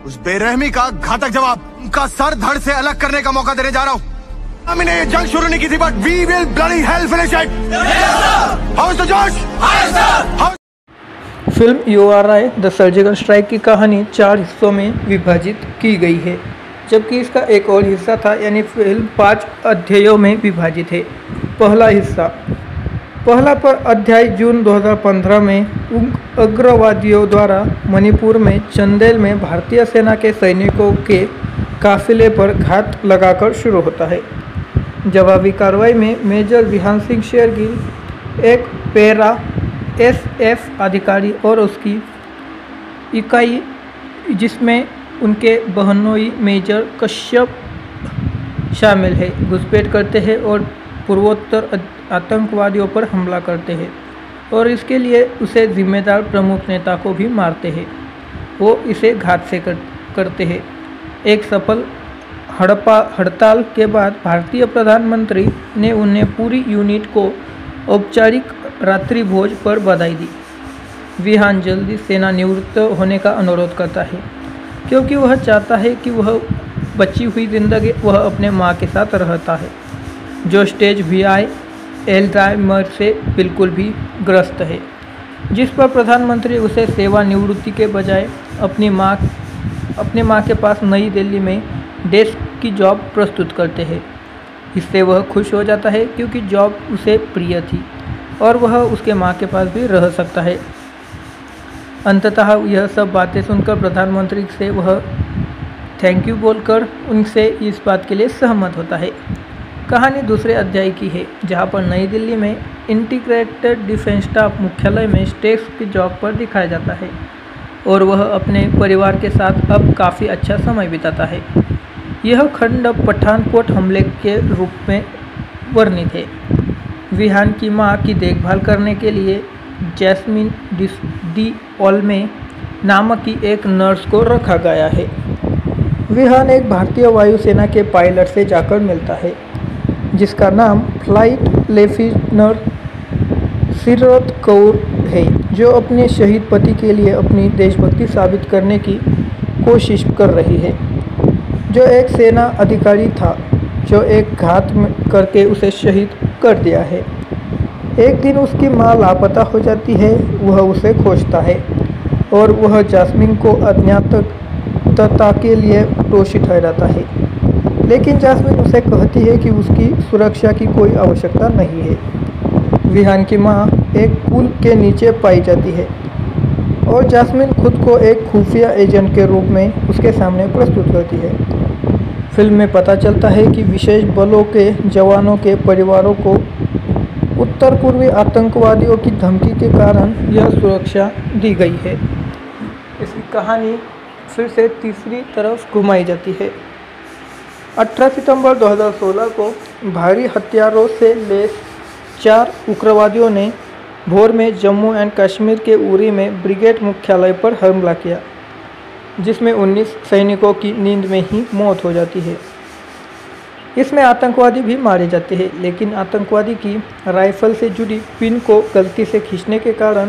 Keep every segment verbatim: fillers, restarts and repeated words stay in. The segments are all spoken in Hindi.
उस बेरहमी का घातक जवाब, उनका सर धड़ से अलग करने का मौका देने जा रहा हूँ। हमने ये जंग शुरू नहीं की थी, but we will bloody hell finish it. How is the josh? Film U R I the surgical strike की कहानी चार हिस्सों में विभाजित की गई है, जबकि इसका एक और हिस्सा था, यानी फिल्म पाँच अध्यायों में विभाजित है। पहला हिस्सा पहला पर अध्याय जून दो हज़ार पंद्रह में उग्रवादियों द्वारा मणिपुर में चंदेल में भारतीय सेना के सैनिकों के काफिले पर घात लगाकर शुरू होता है। जवाबी कार्रवाई में मेजर विहान सिंह शेरगिल, एक पैरा एस एफ अधिकारी और उसकी इकाई जिसमें उनके बहनोई मेजर कश्यप शामिल है, घुसपैठ करते हैं और पूर्वोत्तर आतंकवादियों पर हमला करते हैं और इसके लिए उसे जिम्मेदार प्रमुख नेता को भी मारते हैं। वो इसे घात से कर, करते हैं। एक सफल हड़पा हड़ताल के बाद भारतीय प्रधानमंत्री ने उन्हें पूरी यूनिट को औपचारिक रात्रि भोज पर बधाई दी। विहान जल्दी सेना निवृत्त होने का अनुरोध करता है, क्योंकि वह चाहता है कि वह बची हुई जिंदगी वह अपने मां के साथ रहता है, जो स्टेज वी आई एल्जाइमर से बिल्कुल भी ग्रस्त है, जिस पर प्रधानमंत्री उसे सेवानिवृत्ति के बजाय अपनी मां अपने मां के पास नई दिल्ली में डेस्क की जॉब प्रस्तुत करते हैं। इससे वह खुश हो जाता है, क्योंकि जॉब उसे प्रिय थी और वह उसके मां के पास भी रह सकता है। अंततः यह सब बातें सुनकर प्रधानमंत्री से वह थैंक यू बोलकर उनसे इस बात के लिए सहमत होता है। कहानी दूसरे अध्याय की है, जहां पर नई दिल्ली में इंटीग्रेटेड डिफेंस स्टाफ मुख्यालय में स्टेक्स की जॉब पर दिखाया जाता है और वह अपने परिवार के साथ अब काफ़ी अच्छा समय बिताता है। यह खंड पठानकोट हमले के रूप में वर्णित है। विहान की मां की देखभाल करने के लिए जैस्मिन डी ओल्मे नामक की एक नर्स को रखा गया है। विहान एक भारतीय वायुसेना के पायलट से जाकर मिलता है, जिसका नाम फ्लाइट लेफ्टिनेंट सिरत कौर है, जो अपने शहीद पति के लिए अपनी देशभक्ति साबित करने की कोशिश कर रही है, जो एक सेना अधिकारी था जो एक घात करके उसे शहीद कर दिया है। एक दिन उसकी मां लापता हो जाती है। वह उसे खोजता है और वह जास्मिन को अज्ञातता के लिए दोषी ठहराता है, लेकिन जास्मिन उसे कहती है कि उसकी सुरक्षा की कोई आवश्यकता नहीं है। विहान की मां एक पुल के नीचे पाई जाती है और जास्मिन खुद को एक खुफिया एजेंट के रूप में उसके सामने प्रस्तुत करती है। फिल्म में पता चलता है कि विशेष बलों के जवानों के परिवारों को उत्तर पूर्वी आतंकवादियों की धमकी के कारण यह सुरक्षा दी गई है। इसकी कहानी फिर से तीसरी तरफ घुमाई जाती है। अठारह सितंबर दो हज़ार सोलह को भारी हथियारों से लैस चार उग्रवादियों ने भोर में जम्मू एंड कश्मीर के उरी में ब्रिगेड मुख्यालय पर हमला किया, जिसमें उन्नीस सैनिकों की नींद में ही मौत हो जाती है। इसमें आतंकवादी भी मारे जाते हैं, लेकिन आतंकवादी की राइफल से जुड़ी पिन को गलती से खींचने के कारण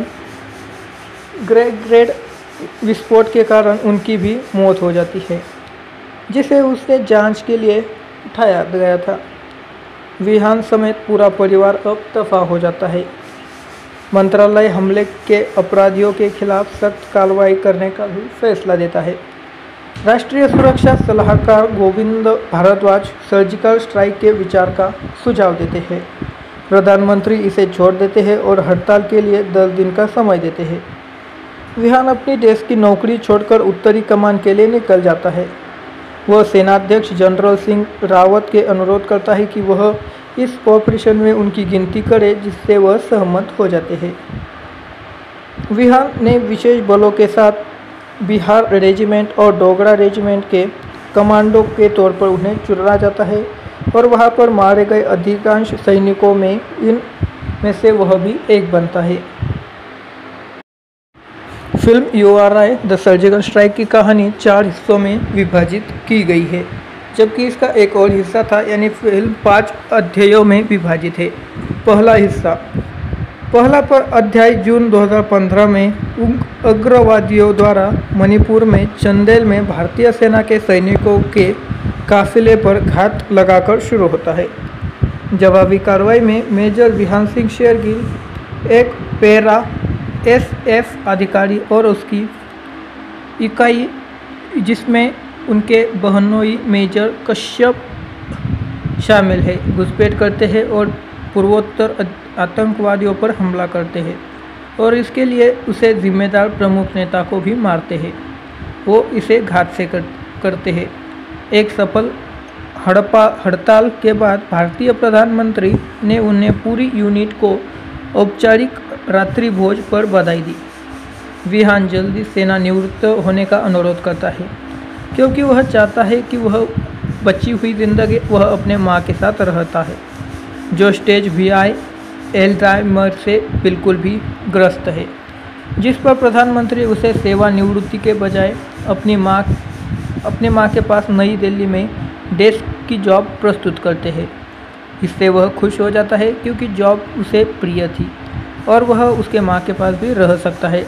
ग्रेड विस्फोट के कारण उनकी भी मौत हो जाती है, जिसे उसने जांच के लिए उठाया गया था। विहान समेत पूरा परिवार अब दफा हो जाता है। मंत्रालय हमले के अपराधियों के खिलाफ सख्त कार्रवाई करने का भी फैसला देता है। राष्ट्रीय सुरक्षा सलाहकार गोविंद भारद्वाज सर्जिकल स्ट्राइक के विचार का सुझाव देते हैं। प्रधानमंत्री इसे छोड़ देते हैं और हड़ताल के लिए दस दिन का समय देते हैं। विहान अपनी देश की नौकरी छोड़कर उत्तरी कमान के लिए निकल जाता है। वह सेनाध्यक्ष जनरल सिंह रावत के अनुरोध करता है कि वह इस ऑपरेशन में उनकी गिनती करे, जिससे वह सहमत हो जाते हैं। विहान ने विशेष बलों के साथ बिहार रेजिमेंट और डोगरा रेजिमेंट के कमांडो के तौर पर उन्हें चुना जाता है और वहां पर मारे गए अधिकांश सैनिकों में इन में से वह भी एक बनता है। Film U R I the surgical strike की कहानी चार हिस्सों में विभाजित की गई है, जबकि इसका एक और हिस्सा था, यानी फिल्म पाँच अध्यायों में विभाजित है। पहला हिस्सा पहला पर अध्याय जून दो हज़ार पंद्रह में उग्रवादियों द्वारा मणिपुर में चंदेल में भारतीय सेना के सैनिकों के काफिले पर घात लगाकर शुरू होता है। जवाबी कार्रवाई में मेजर विहान सिंह शेरगिल, एक पैरा एसएफ अधिकारी और उसकी इकाई जिसमें उनके बहनोई मेजर कश्यप शामिल है, घुसपैठ करते हैं और पूर्वोत्तर आतंकवादियों पर हमला करते हैं और इसके लिए उसे जिम्मेदार प्रमुख नेता को भी मारते हैं। वो इसे घात से कर, करते हैं। एक सफल हड़पा हड़ताल के बाद भारतीय प्रधानमंत्री ने उन्हें पूरी यूनिट को औपचारिक रात्रि भोज पर बधाई दी। विहान जल्दी सेना निवृत्त होने का अनुरोध करता है क्योंकि वह चाहता है कि वह बची हुई जिंदगी वह अपने मां के साथ रहता है, जो स्टेज वी आई एल्जाइमर से बिल्कुल भी ग्रस्त है, जिस पर प्रधानमंत्री उसे सेवानिवृत्ति के बजाय अपनी मां अपने मां के पास नई दिल्ली में डेस्क की जॉब प्रस्तुत करते हैं। इससे वह खुश हो जाता है क्योंकि जॉब उसे प्रिय थी और वह उसके मां के पास भी रह सकता है।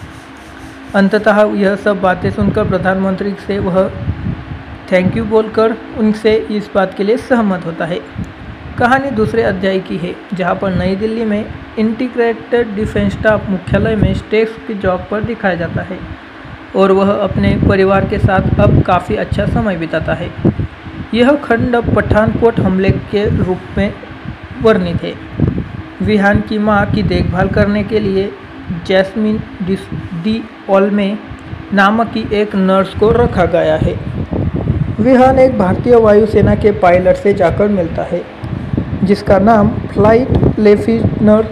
अंततः यह सब बातें सुनकर प्रधानमंत्री से वह थैंक यू बोलकर उनसे इस बात के लिए सहमत होता है। कहानी दूसरे अध्याय की है, जहां पर नई दिल्ली में इंटीग्रेटेड डिफेंस स्टाफ मुख्यालय में स्टेक्स की जॉब पर दिखाया जाता है और वह अपने परिवार के साथ अब काफ़ी अच्छा समय बिताता है। यह खंड पठानकोट हमले के रूप में वर्णित है। विहान की मां की देखभाल करने के लिए जैस्मिन डी ओल्मे नामक की एक नर्स को रखा गया है। विहान एक भारतीय वायुसेना के पायलट से जाकर मिलता है जिसका नाम फ्लाइट लेफ्टिनेंट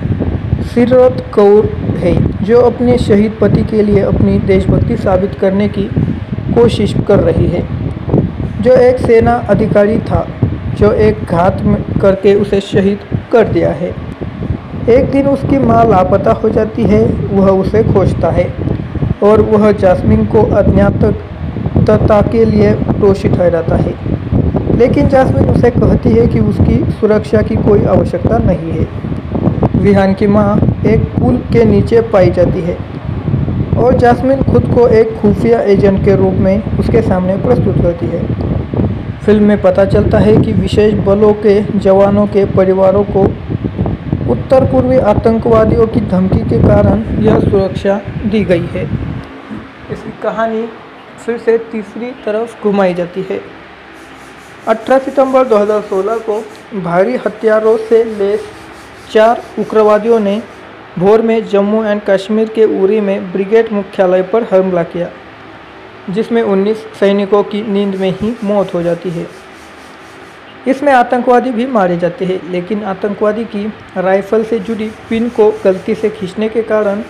सीरत कौर है, जो अपने शहीद पति के लिए अपनी देशभक्ति साबित करने की कोशिश कर रही है, जो एक सेना अधिकारी था जो एक घात करके उसे शहीद कर दिया है। एक दिन उसकी मां लापता हो जाती है। वह उसे खोजता है और वह जास्मिन को अज्ञातता के लिए दोषी ठहराता है, लेकिन जास्मिन उसे कहती है कि उसकी सुरक्षा की कोई आवश्यकता नहीं है। विहान की मां एक पुल के नीचे पाई जाती है और जास्मिन खुद को एक खुफिया एजेंट के रूप में उसके सामने प्रस्तुत करती है। फिल्म में पता चलता है कि विशेष बलों के जवानों के परिवारों को उत्तर पूर्वी आतंकवादियों की धमकी के कारण यह सुरक्षा दी गई है। इसकी कहानी फिर से तीसरी तरफ घुमाई जाती है। अठारह सितंबर दो हज़ार सोलह को भारी हथियारों से लैस चार उग्रवादियों ने भोर में जम्मू एंड कश्मीर के उरी में ब्रिगेड मुख्यालय पर हमला किया, जिसमें उन्नीस सैनिकों की नींद में ही मौत हो जाती है। इसमें आतंकवादी भी मारे जाते हैं, लेकिन आतंकवादी की राइफल से जुड़ी पिन को गलती से खींचने के कारण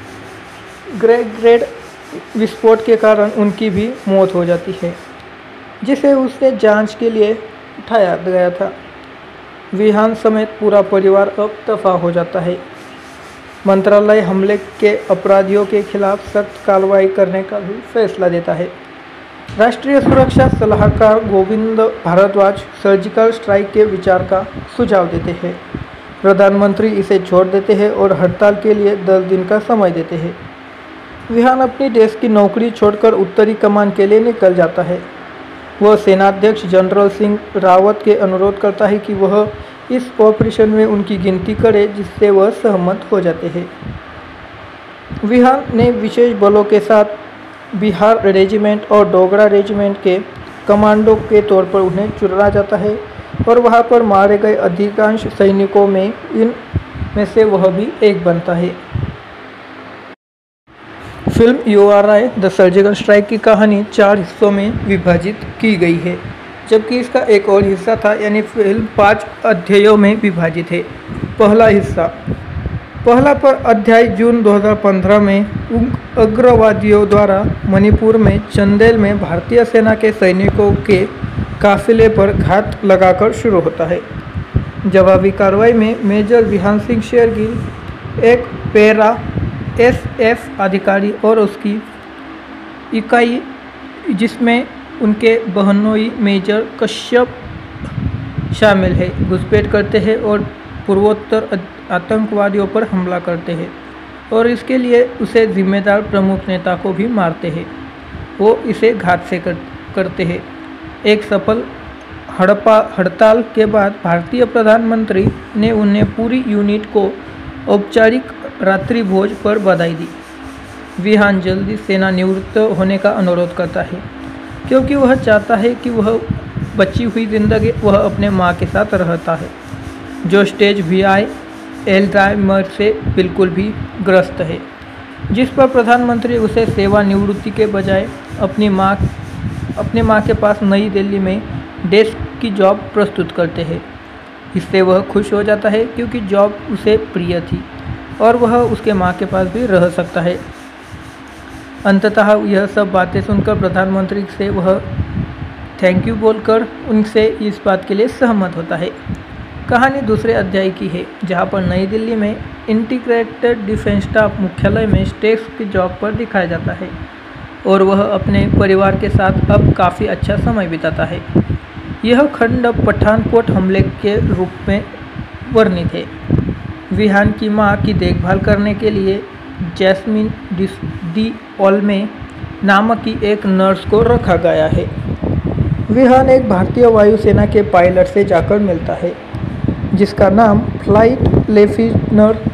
ग्रेड विस्फोट के कारण उनकी भी मौत हो जाती है, जिसे उसने जांच के लिए उठाया गया था। विहान समेत पूरा परिवार अब दफा हो जाता है। मंत्रालय हमले के अपराधियों के खिलाफ सख्त कार्रवाई करने का भी फैसला देता है। राष्ट्रीय सुरक्षा सलाहकार गोविंद भारद्वाज सर्जिकल स्ट्राइक के विचार का सुझाव देते हैं। प्रधानमंत्री इसे छोड़ देते हैं और हड़ताल के लिए दस दिन का समय देते हैं। विहान अपनी देश की नौकरी छोड़कर उत्तरी कमान के लिए निकल जाता है। वह सेनाध्यक्ष जनरल सिंह रावत के अनुरोध करता है कि वह इस ऑपरेशन में उनकी गिनती करे, जिससे वह सहमत हो जाते हैं। विहान ने विशेष बलों के साथ बिहार रेजिमेंट और डोगरा रेजिमेंट के कमांडो के तौर पर उन्हें चुना जाता है और वहां पर मारे गए अधिकांश सैनिकों में इन में से वह भी एक बनता है। Film U R I the surgical strike की कहानी चार हिस्सों में विभाजित की गई है, जबकि इसका एक और हिस्सा था, यानी फिल्म पाँच अध्यायों में विभाजित है। पहला हिस्सा पहला पर अध्याय जून दो हज़ार पंद्रह में उग्रवादियों द्वारा मणिपुर में चंदेल में भारतीय सेना के सैनिकों के काफिले पर घात लगाकर शुरू होता है। जवाबी कार्रवाई में मेजर विहान सिंह शेरगिल, एक पैरा एसएफ अधिकारी और उसकी इकाई जिसमें उनके बहनोई मेजर कश्यप शामिल है, घुसपैठ करते हैं और पूर्वोत्तर आतंकवादियों पर हमला करते हैं और इसके लिए उसे जिम्मेदार प्रमुख नेता को भी मारते हैं। वो इसे घात से कर, करते हैं। एक सफल हड़पा हड़ताल के बाद भारतीय प्रधानमंत्री ने उन्हें पूरी यूनिट को औपचारिक रात्रि भोज पर बधाई दी। विहान जल्दी सेना निवृत्त होने का अनुरोध करता है क्योंकि वह चाहता है कि वह बची हुई जिंदगी वह अपने माँ के साथ रहता है, जो स्टेज वी आई एल्जाइमर से बिल्कुल भी ग्रस्त है, जिस पर प्रधानमंत्री उसे सेवानिवृत्ति के बजाय अपनी माँ अपने माँ के पास नई दिल्ली में डेस्क की जॉब प्रस्तुत करते हैं। इससे वह खुश हो जाता है क्योंकि जॉब उसे प्रिय थी और वह उसके माँ के पास भी रह सकता है। अंततः यह सब बातें सुनकर प्रधानमंत्री से वह थैंक यू बोलकर उनसे इस बात के लिए सहमत होता है। कहानी दूसरे अध्याय की है, जहां पर नई दिल्ली में इंटीग्रेटेड डिफेंस स्टाफ मुख्यालय में स्टेक्स की जॉब पर दिखाया जाता है और वह अपने परिवार के साथ अब काफ़ी अच्छा समय बिताता है। यह खंड पठानकोट हमले के रूप में वर्णित है। विहान की मां की देखभाल करने के लिए जैस्मिन डी ओल्मे नामक की एक नर्स को रखा गया है। विहान एक भारतीय वायुसेना के पायलट से जाकर मिलता है जिसका नाम फ्लाइट लेफ्टिनेंट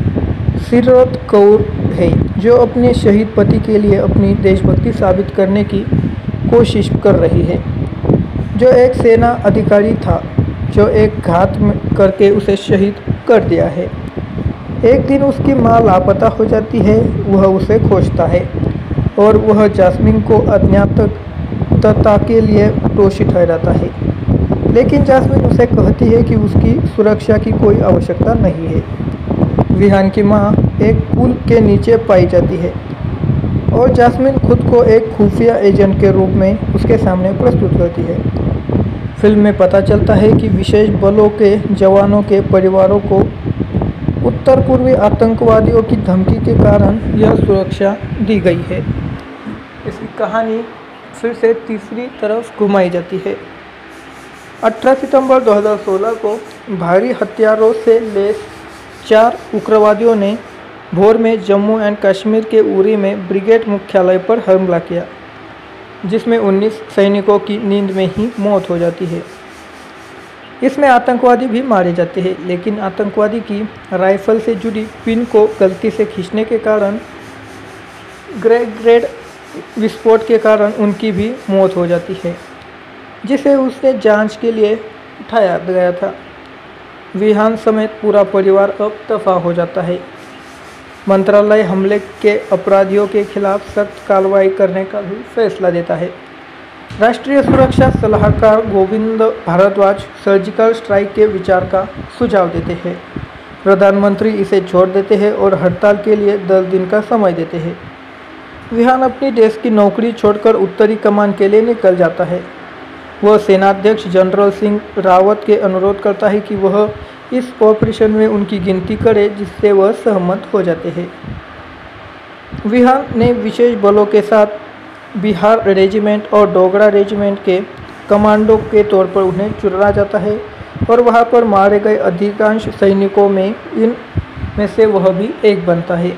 सीरत कौर है, जो अपने शहीद पति के लिए अपनी देशभक्ति साबित करने की कोशिश कर रही है, जो एक सेना अधिकारी था जो एक घात करके उसे शहीद कर दिया है। एक दिन उसकी मां लापता हो जाती है। वह उसे खोजता है और वह जास्मिन को अज्ञातता के लिए दोषी ठहराता है, लेकिन जास्मिन उसे कहती है कि उसकी सुरक्षा की कोई आवश्यकता नहीं है। विहान की मां एक पुल के नीचे पाई जाती है और जास्मिन खुद को एक खुफिया एजेंट के रूप में उसके सामने प्रस्तुत करती है। फिल्म में पता चलता है कि विशेष बलों के जवानों के परिवारों को उत्तर पूर्वी आतंकवादियों की धमकी के कारण यह सुरक्षा दी गई है। इसकी कहानी फिर से तीसरी तरफ घुमाई जाती है। अठारह सितंबर दो हज़ार सोलह को भारी हथियारों से लैस चार उग्रवादियों ने भोर में जम्मू एंड कश्मीर के उरी में ब्रिगेड मुख्यालय पर हमला किया, जिसमें उन्नीस सैनिकों की नींद में ही मौत हो जाती है। इसमें आतंकवादी भी मारे जाते हैं, लेकिन आतंकवादी की राइफल से जुड़ी पिन को गलती से खींचने के कारण ग्रेनेड विस्फोट के कारण उनकी भी मौत हो जाती है, जिसे उसने जांच के लिए उठाया गया था। विहान समेत पूरा परिवार अब दफा हो जाता है। मंत्रालय हमले के अपराधियों के खिलाफ सख्त कार्रवाई करने का भी फैसला देता है। राष्ट्रीय सुरक्षा सलाहकार गोविंद भारद्वाज सर्जिकल स्ट्राइक के विचार का सुझाव देते हैं। प्रधानमंत्री इसे छोड़ देते हैं और हड़ताल के लिए दस दिन का समय देते हैं। विहान अपनी देश की नौकरी छोड़कर उत्तरी कमान के लिए निकल जाता है। वह सेनाध्यक्ष जनरल सिंह रावत के अनुरोध करता है कि वह इस ऑपरेशन में उनकी गिनती करे, जिससे वह सहमत हो जाते हैं। विहान ने विशेष बलों के साथ बिहार रेजिमेंट और डोगरा रेजिमेंट के कमांडो के तौर पर उन्हें चुना जाता है और वहां पर मारे गए अधिकांश सैनिकों में इन में से वह भी एक बनता है।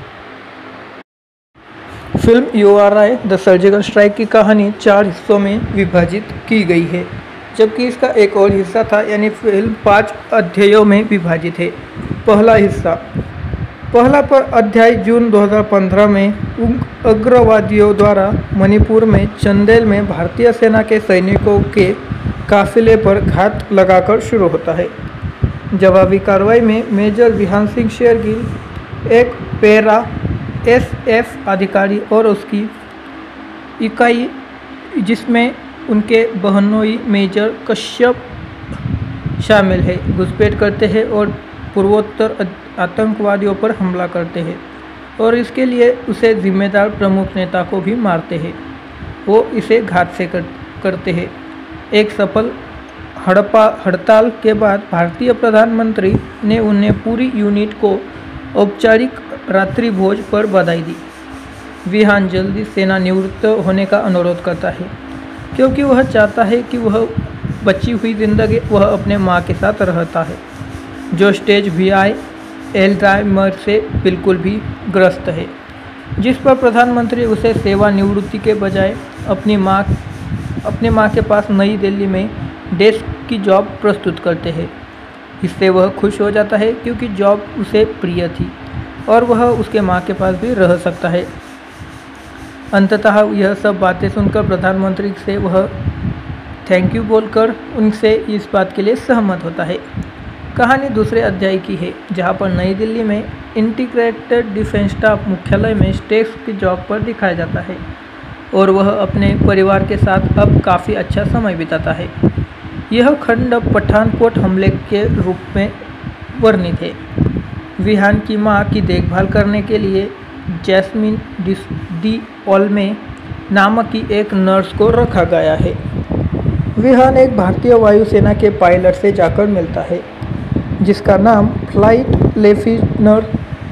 Film U R I the surgical strike की कहानी चार हिस्सों में विभाजित की गई है, जबकि इसका एक और हिस्सा था, यानी फिल्म पाँच अध्यायों में विभाजित है। पहला हिस्सा पहला पर अध्याय जून दो हज़ार पंद्रह में उग्रवादियों द्वारा मणिपुर में चंदेल में भारतीय सेना के सैनिकों के काफिले पर घात लगाकर शुरू होता है। जवाबी कार्रवाई में मेजर विहान सिंह शेरगिल, एक पैरा एस एफ अधिकारी और उसकी इकाई जिसमें उनके बहनोई मेजर कश्यप शामिल है, घुसपैठ करते हैं और पूर्वोत्तर आतंकवादियों पर हमला करते हैं और इसके लिए उसे जिम्मेदार प्रमुख नेता को भी मारते हैं। वो इसे घात से कर, करते हैं। एक सफल हड़पा हड़ताल के बाद भारतीय प्रधानमंत्री ने उन्हें पूरी यूनिट को औपचारिक रात्रि भोज पर बधाई दी। विहान जल्दी सेना निवृत्त होने का अनुरोध करता है क्योंकि वह चाहता है कि वह बची हुई जिंदगी वह अपने माँ के साथ रहता है, जो स्टेज वी आई एल्जाइमर से बिल्कुल भी ग्रस्त है, जिस पर प्रधानमंत्री उसे सेवानिवृत्ति के बजाय अपनी माँ अपने माँ के पास नई दिल्ली में डेस्क की जॉब प्रस्तुत करते हैं। इससे वह खुश हो जाता है क्योंकि जॉब उसे प्रिय थी और वह उसके माँ के पास भी रह सकता है। अंततः यह सब बातें सुनकर प्रधानमंत्री से वह थैंक यू बोलकर उनसे इस बात के लिए सहमत होता है। कहानी दूसरे अध्याय की है, जहां पर नई दिल्ली में इंटीग्रेटेड डिफेंस स्टाफ मुख्यालय में स्टेक्स की जॉब पर दिखाया जाता है और वह अपने परिवार के साथ अब काफ़ी अच्छा समय बिताता है। यह खंड पठानकोट हमले के रूप में वर्णित है। विहान की मां की देखभाल करने के लिए जैस्मिन डी ओल्मे नामक की एक नर्स को रखा गया है। विहान एक भारतीय वायुसेना के पायलट से जाकर मिलता है, जिसका नाम फ्लाइट लेफ्टिनेंट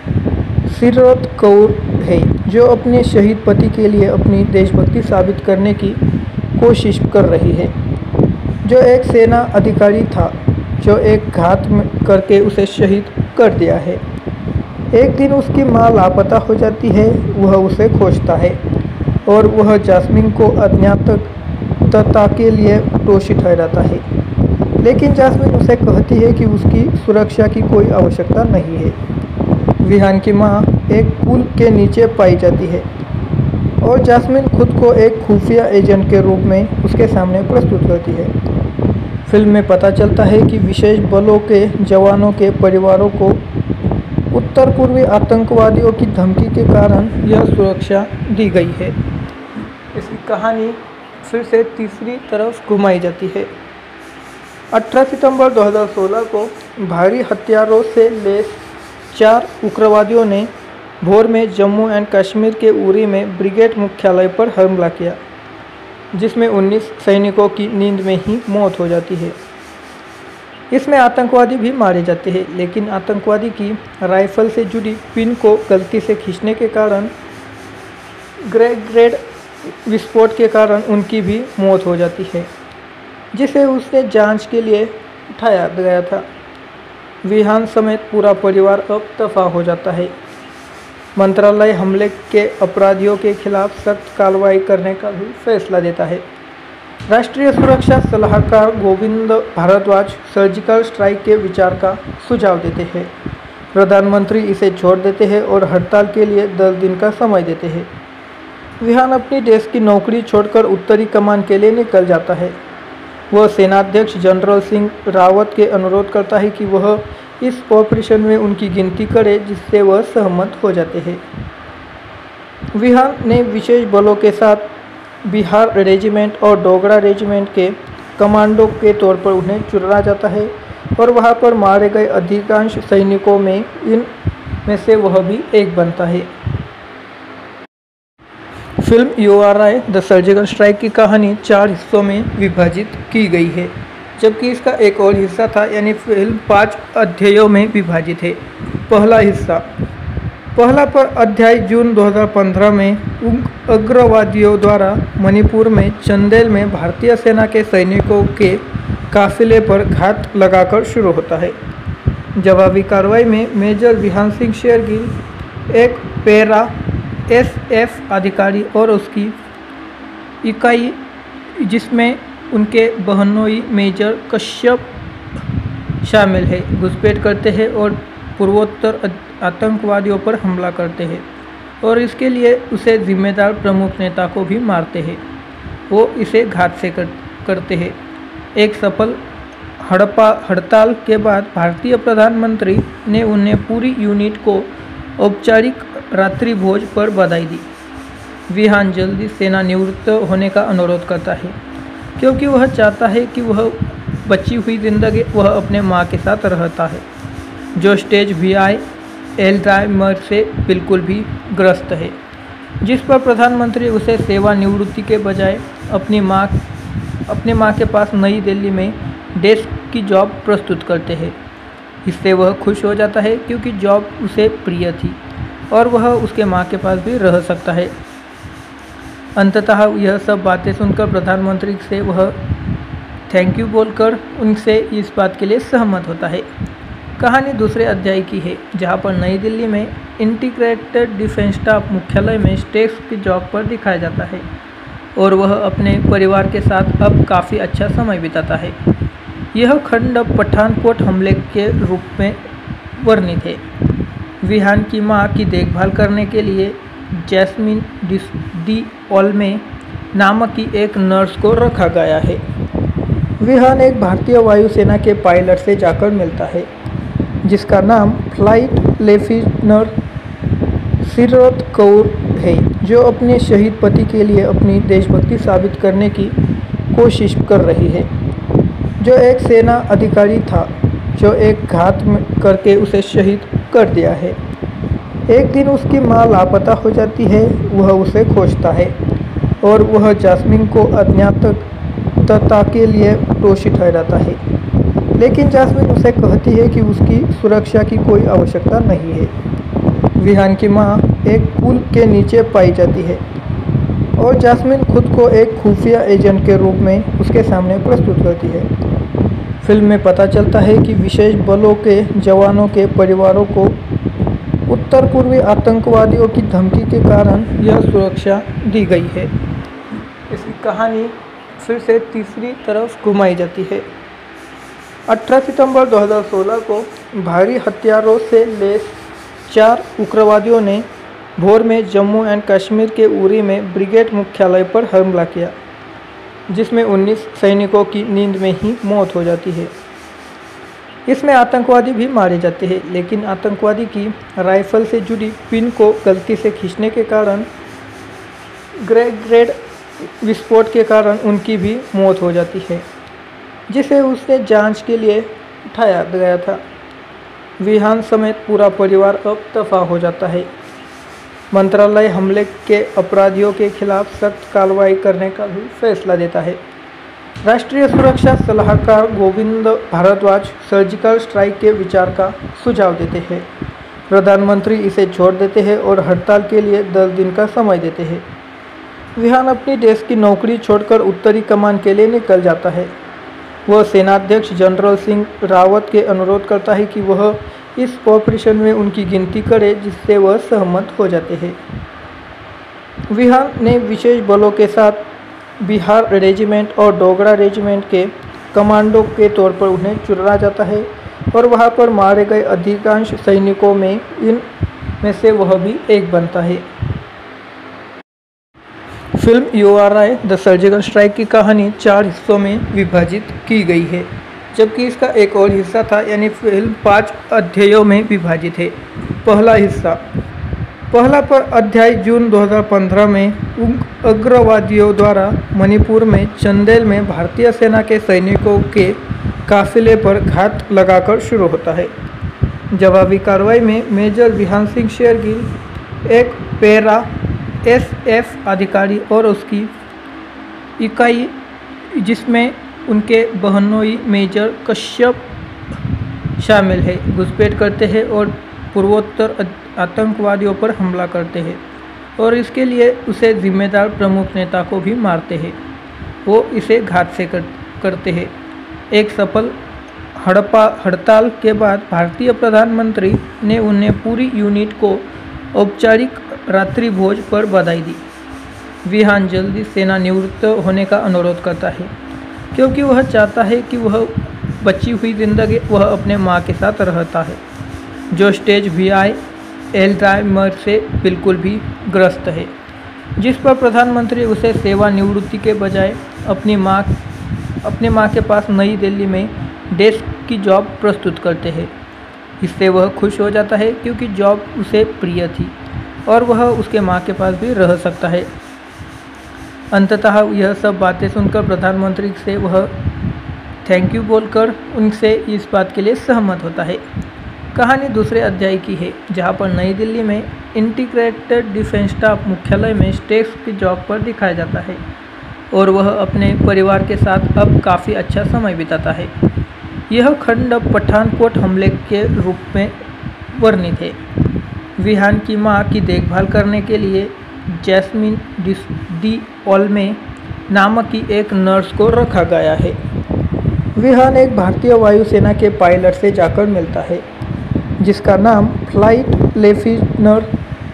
सीरत कौर है, जो अपने शहीद पति के लिए अपनी देशभक्ति साबित करने की कोशिश कर रही है, जो एक सेना अधिकारी था जो एक घात करके उसे शहीद कर दिया है। एक दिन उसकी मां लापता हो जाती है। वह उसे खोजता है और वह जास्मिन को अज्ञातता के लिए दोषी ठहराता है, लेकिन जास्मिन उसे कहती है कि उसकी सुरक्षा की कोई आवश्यकता नहीं है। विहान की मां एक पुल के नीचे पाई जाती है और जास्मिन खुद को एक खुफिया एजेंट के रूप में उसके सामने प्रस्तुत करती है। फिल्म में पता चलता है कि विशेष बलों के जवानों के परिवारों को उत्तर पूर्वी आतंकवादियों की धमकी के कारण यह सुरक्षा दी गई है। इसकी कहानी फिर से तीसरी तरफ घुमाई जाती है। अठारह सितंबर दो हज़ार सोलह को भारी हथियारों से लैस चार उग्रवादियों ने भोर में जम्मू एंड कश्मीर के उरी में ब्रिगेड मुख्यालय पर हमला किया, जिसमें उन्नीस सैनिकों की नींद में ही मौत हो जाती है। इसमें आतंकवादी भी मारे जाते हैं, लेकिन आतंकवादी की राइफल से जुड़ी पिन को गलती से खींचने के कारण ग्रेड विस्फोट के कारण उनकी भी मौत हो जाती है, जिसे उसने जांच के लिए उठाया गया था। विहान समेत पूरा परिवार अब दफा हो जाता है। मंत्रालय हमले के अपराधियों के खिलाफ सख्त कार्रवाई करने का भी फैसला देता है। राष्ट्रीय सुरक्षा सलाहकार गोविंद भारद्वाज सर्जिकल स्ट्राइक के विचार का सुझाव देते हैं। प्रधानमंत्री इसे छोड़ देते हैं और हड़ताल के लिए दस दिन का समय देते हैं। विहान अपनी देश की नौकरी छोड़कर उत्तरी कमान के लिए निकल जाता है। वह सेनाध्यक्ष जनरल सिंह रावत के अनुरोध करता है कि वह इस ऑपरेशन में उनकी गिनती करे, जिससे वह सहमत हो जाते हैं। विहान ने विशेष बलों के साथ बिहार रेजिमेंट और डोगरा रेजिमेंट के कमांडो के तौर पर उन्हें चुना जाता है और वहां पर मारे गए अधिकांश सैनिकों में इन में से वह भी एक बनता है। Film U R I the surgical strike की कहानी चार हिस्सों में विभाजित की गई है, जबकि इसका एक और हिस्सा था, यानी फिल्म पाँच अध्यायों में विभाजित है। पहला हिस्सा पहला पर अध्याय जून दो हज़ार पंद्रह में उग्रवादियों द्वारा मणिपुर में चंदेल में भारतीय सेना के सैनिकों के काफिले पर घात लगाकर शुरू होता है। जवाबी कार्रवाई में मेजर विहान सिंह शेरगिल, एक पैरा एस एफ अधिकारी और उसकी इकाई जिसमें उनके बहनोई मेजर कश्यप शामिल है, घुसपैठ करते हैं और पूर्वोत्तर आतंकवादियों पर हमला करते हैं और इसके लिए उसे जिम्मेदार प्रमुख नेता को भी मारते हैं। वो इसे घात से कर, करते हैं। एक सफल हड़पा हड़ताल के बाद भारतीय प्रधानमंत्री ने उन्हें पूरी यूनिट को औपचारिक रात्रि भोज पर बधाई दी। विहान जल्दी सेना निवृत्त होने का अनुरोध करता है, क्योंकि वह चाहता है कि वह बची हुई जिंदगी वह अपने माँ के साथ रहता है, जो स्टेज वी आई एल्जाइमर से बिल्कुल भी ग्रस्त है, जिस पर प्रधानमंत्री उसे सेवानिवृत्ति के बजाय अपनी माँ अपने माँ के पास नई दिल्ली में डेस्क की जॉब प्रस्तुत करते हैं। इससे वह खुश हो जाता है क्योंकि जॉब उसे प्रिय थी और वह उसके माँ के पास भी रह सकता है। अंततः यह सब बातें सुनकर प्रधानमंत्री से वह थैंक यू बोलकर उनसे इस बात के लिए सहमत होता है। कहानी दूसरे अध्याय की है, जहां पर नई दिल्ली में इंटीग्रेटेड डिफेंस स्टाफ मुख्यालय में स्टेक्स की जॉब पर दिखाया जाता है और वह अपने परिवार के साथ अब काफ़ी अच्छा समय बिताता है। यह खंड पठानकोट हमले के रूप में वर्णित है। विहान की मां की देखभाल करने के लिए जैस्मिन डी ओल्मे नामक की एक नर्स को रखा गया है। विहान एक भारतीय वायुसेना के पायलट से जाकर मिलता है, जिसका नाम फ्लाइट लेफ्टिनेंट सीरत कौर है, जो अपने शहीद पति के लिए अपनी देशभक्ति साबित करने की कोशिश कर रही है, जो एक सेना अधिकारी था जो एक घात करके उसे शहीद कर दिया है। एक दिन उसकी मां लापता हो जाती है। वह उसे खोजता है और वह जास्मिन को अज्ञातता के लिए दोषी ठहराता है, लेकिन जास्मिन उसे कहती है कि उसकी सुरक्षा की कोई आवश्यकता नहीं है। विहान की मां एक पुल के नीचे पाई जाती है और जास्मिन खुद को एक खुफिया एजेंट के रूप में उसके सामने प्रस्तुत करती है। फिल्म में पता चलता है कि विशेष बलों के जवानों के परिवारों को उत्तर पूर्वी आतंकवादियों की धमकी के कारण यह सुरक्षा दी गई है। इसकी कहानी फिर से तीसरी तरफ घुमाई जाती है। अठारह सितंबर दो हज़ार सोलह को भारी हथियारों से लैस चार उग्रवादियों ने भोर में जम्मू एंड कश्मीर के उरी में ब्रिगेड मुख्यालय पर हमला किया, जिसमें उन्नीस सैनिकों की नींद में ही मौत हो जाती है। इसमें आतंकवादी भी मारे जाते हैं, लेकिन आतंकवादी की राइफल से जुड़ी पिन को गलती से खींचने के कारण ग्रेनेड विस्फोट के कारण उनकी भी मौत हो जाती है, जिसे उसने जांच के लिए उठाया गया था। विहान समेत पूरा परिवार अब दफा हो जाता है। मंत्रालय हमले के अपराधियों के खिलाफ सख्त कार्रवाई करने का भी फैसला देता है। राष्ट्रीय सुरक्षा सलाहकार गोविंद भारद्वाज सर्जिकल स्ट्राइक के विचार का सुझाव देते हैं। प्रधानमंत्री इसे छोड़ देते हैं और हड़ताल के लिए दस दिन का समय देते हैं। विहान अपनी देश की नौकरी छोड़कर उत्तरी कमान के लिए निकल जाता है। वह सेनाध्यक्ष जनरल सिंह रावत के अनुरोध करता है कि वह इस ऑपरेशन में उनकी गिनती करे, जिससे वह सहमत हो जाते हैं। विहान ने विशेष बलों के साथ बिहार रेजिमेंट और डोगरा रेजिमेंट के कमांडो के तौर पर उन्हें चुना जाता है और वहां पर मारे गए अधिकांश सैनिकों में इन में से वह भी एक बनता है। Film U R I the surgical strike की कहानी चार हिस्सों में विभाजित की गई है, जबकि इसका एक और हिस्सा था, यानी फिल्म पाँच अध्यायों में विभाजित है। पहला हिस्सा पहला पर अध्याय जून दो हज़ार पंद्रह में उग्रवादियों द्वारा मणिपुर में चंदेल में भारतीय सेना के सैनिकों के काफिले पर घात लगाकर शुरू होता है। जवाबी कार्रवाई में मेजर विहान सिंह शेरगिल, एक पैरा एस एफ अधिकारी और उसकी इकाई, जिसमें उनके बहनोई मेजर कश्यप शामिल है, घुसपैठ करते हैं और पूर्वोत्तर आतंकवादियों पर हमला करते हैं और इसके लिए उसे जिम्मेदार प्रमुख नेता को भी मारते हैं। वो इसे घात से कर, करते हैं। एक सफल हड़पा हड़ताल के बाद भारतीय प्रधानमंत्री ने उन्हें पूरी यूनिट को औपचारिक रात्रि भोज पर बधाई दी। विहान जल्दी सेना निवृत्त होने का अनुरोध करता है, क्योंकि वह चाहता है कि वह बची हुई जिंदगी वह अपने मां के साथ रहता है, जो स्टेज वी आई एल्जाइमर से बिल्कुल भी ग्रस्त है, जिस पर प्रधानमंत्री उसे सेवानिवृत्ति के बजाय अपनी मां अपने मां के पास नई दिल्ली में डेस्क की जॉब प्रस्तुत करते हैं। इससे वह खुश हो जाता है, क्योंकि जॉब उसे प्रिय थी और वह उसके मां के पास भी रह सकता है। अंततः यह सब बातें सुनकर प्रधानमंत्री से वह थैंक यू बोलकर उनसे इस बात के लिए सहमत होता है। कहानी दूसरे अध्याय की है, जहां पर नई दिल्ली में इंटीग्रेटेड डिफेंस स्टाफ मुख्यालय में स्टेक्स की जॉब पर दिखाया जाता है और वह अपने परिवार के साथ अब काफ़ी अच्छा समय बिताता है। यह खंड पठानकोट हमले के रूप में वर्णित है। विहान की मां की देखभाल करने के लिए जैस्मिन डी ओल्मे नामक की एक नर्स को रखा गया है। विहान एक भारतीय वायुसेना के पायलट से जाकर मिलता है, जिसका नाम फ्लाइट लेफ्टिनेंट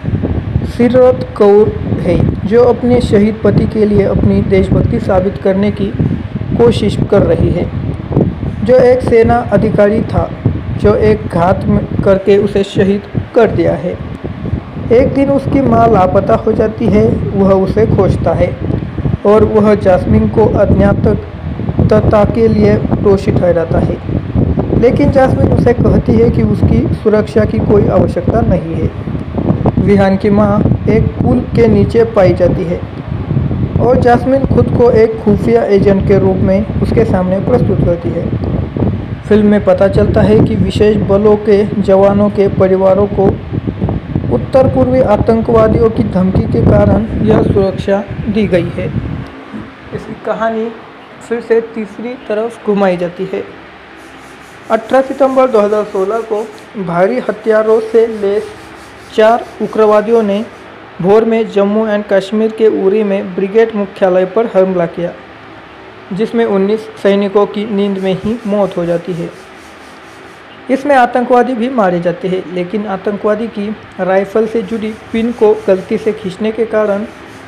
सिरत कौर है, जो अपने शहीद पति के लिए अपनी देशभक्ति साबित करने की कोशिश कर रही है। जो एक सेना अधिकारी था जो एक घात करके उसे शहीद कर दिया है। एक दिन उसकी माँ लापता हो जाती है। वह उसे खोजता है और वह जास्मिन को अज्ञातता के लिए दोषी ठहराता है, लेकिन जास्मिन उसे कहती है कि उसकी सुरक्षा की कोई आवश्यकता नहीं है। विहान की माँ एक पुल के नीचे पाई जाती है और जास्मिन खुद को एक खुफिया एजेंट के रूप में उसके सामने प्रस्तुत करती है। फिल्म में पता चलता है कि विशेष बलों के जवानों के परिवारों को उत्तर पूर्वी आतंकवादियों की धमकी के कारण यह सुरक्षा दी गई है। इसकी कहानी फिर से तीसरी तरफ घुमाई जाती है। अठारह सितंबर दो हज़ार सोलह को भारी हथियारों से लैस चार उग्रवादियों ने भोर में जम्मू एंड कश्मीर के उरी में ब्रिगेड मुख्यालय पर हमला किया, जिसमें उन्नीस सैनिकों की नींद में ही मौत हो जाती है। इसमें आतंकवादी भी मारे जाते हैं, लेकिन आतंकवादी की राइफल से जुड़ी पिन को गलती से खींचने के कारण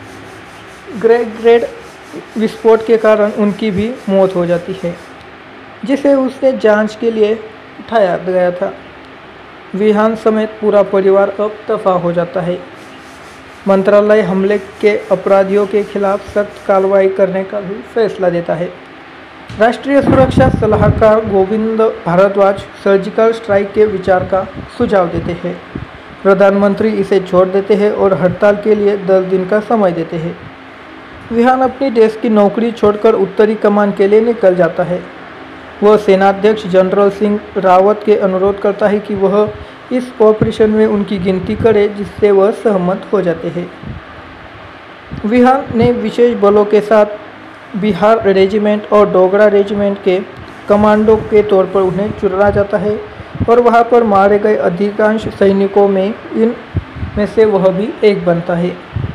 ग्रेनेड विस्फोट के कारण उनकी भी मौत हो जाती है, जिसे उसने जांच के लिए उठाया गया था। विहान समेत पूरा परिवार अब दफा हो जाता है। मंत्रालय हमले के अपराधियों के खिलाफ सख्त कार्रवाई करने का भी फैसला देता है। राष्ट्रीय सुरक्षा सलाहकार गोविंद भारद्वाज सर्जिकल स्ट्राइक के विचार का सुझाव देते हैं। प्रधानमंत्री इसे छोड़ देते हैं और हड़ताल के लिए दस दिन का समय देते हैं। विहान अपनी देश की नौकरी छोड़कर उत्तरी कमान के लिए निकल जाता है। वह सेनाध्यक्ष जनरल सिंह रावत के अनुरोध करता है कि वह इस ऑपरेशन में उनकी गिनती करे, जिससे वह सहमत हो जाते हैं। विहान ने विशेष बलों के साथ बिहार रेजिमेंट और डोगरा रेजिमेंट के कमांडो के तौर पर उन्हें चुना जाता है और वहां पर मारे गए अधिकांश सैनिकों में इन में से वह भी एक बनता है।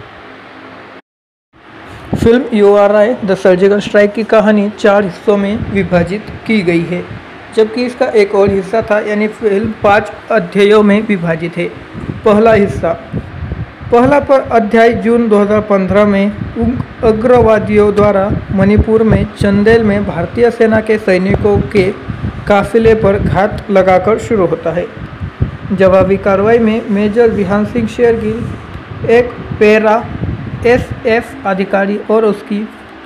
Film U R I the surgical strike की कहानी चार हिस्सों में विभाजित की गई है, जबकि इसका एक और हिस्सा था, यानी फिल्म पाँच अध्यायों में विभाजित है। पहला हिस्सा पहला पर अध्याय जून दो हज़ार पंद्रह में उग्रवादियों द्वारा मणिपुर में चंदेल में भारतीय सेना के सैनिकों के काफिले पर घात लगाकर शुरू होता है। जवाबी कार्रवाई में मेजर विहान सिंह शेरगिल, एक पैरा एस एफ अधिकारी और उसकी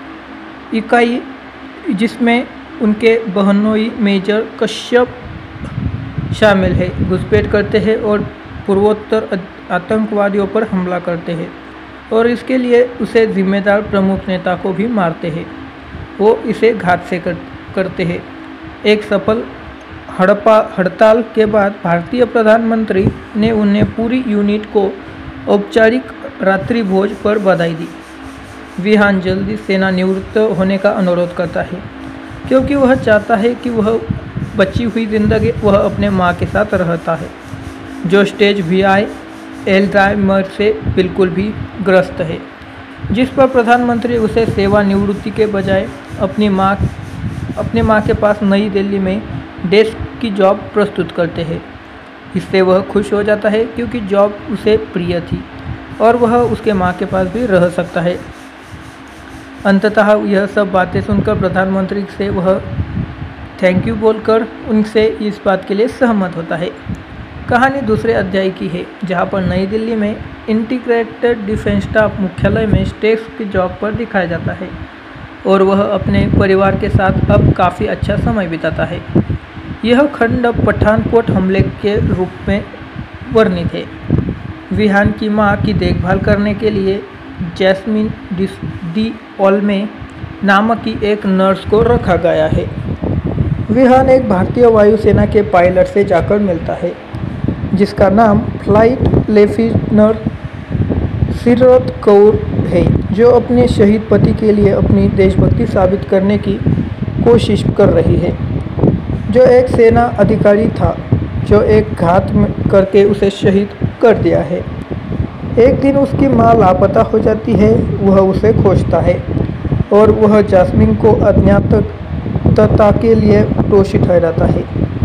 इकाई जिसमें उनके बहनोई मेजर कश्यप शामिल है, घुसपैठ करते हैं और पूर्वोत्तर आतंकवादियों पर हमला करते हैं और इसके लिए उसे जिम्मेदार प्रमुख नेता को भी मारते हैं। वो इसे घात से कर, करते हैं। एक सफल हड़पा हड़ताल के बाद भारतीय प्रधानमंत्री ने उन्हें पूरी यूनिट को औपचारिक रात्रि भोज पर बधाई दी। विहान जल्दी सेना निवृत्त होने का अनुरोध करता है, क्योंकि वह चाहता है कि वह बची हुई जिंदगी वह अपने माँ के साथ रहता है, जो स्टेज वी आई एल्जाइमर से बिल्कुल भी ग्रस्त है, जिस पर प्रधानमंत्री उसे सेवानिवृत्ति के बजाय अपनी माँ अपने माँ के पास नई दिल्ली में डेस्क की जॉब प्रस्तुत करते हैं। इससे वह खुश हो जाता है, क्योंकि जॉब उसे प्रिय थी और वह उसके माँ के पास भी रह सकता है। अंततः यह सब बातें सुनकर प्रधानमंत्री से वह थैंक यू बोलकर उनसे इस बात के लिए सहमत होता है। कहानी दूसरे अध्याय की है, जहां पर नई दिल्ली में इंटीग्रेटेड डिफेंस स्टाफ मुख्यालय में स्टेक्स की जॉब पर दिखाया जाता है और वह अपने परिवार के साथ अब काफ़ी अच्छा समय बिताता है। यह खंड पठानकोट हमले के रूप में वर्णित है। विहान की मां की देखभाल करने के लिए जैस्मिन डी ओल्मे नामक की एक नर्स को रखा गया है। विहान एक भारतीय वायुसेना के पायलट से जाकर मिलता है, जिसका नाम फ्लाइट लेफ्टिनेंट सिरत कौर है, जो अपने शहीद पति के लिए अपनी देशभक्ति साबित करने की कोशिश कर रही है। जो एक सेना अधिकारी था जो एक घात करके उसे शहीद कर दिया है। एक दिन उसकी माँ लापता हो जाती है। वह उसे खोजता है और वह जास्मिन को अज्ञातता के लिए दोषी ठहराता है,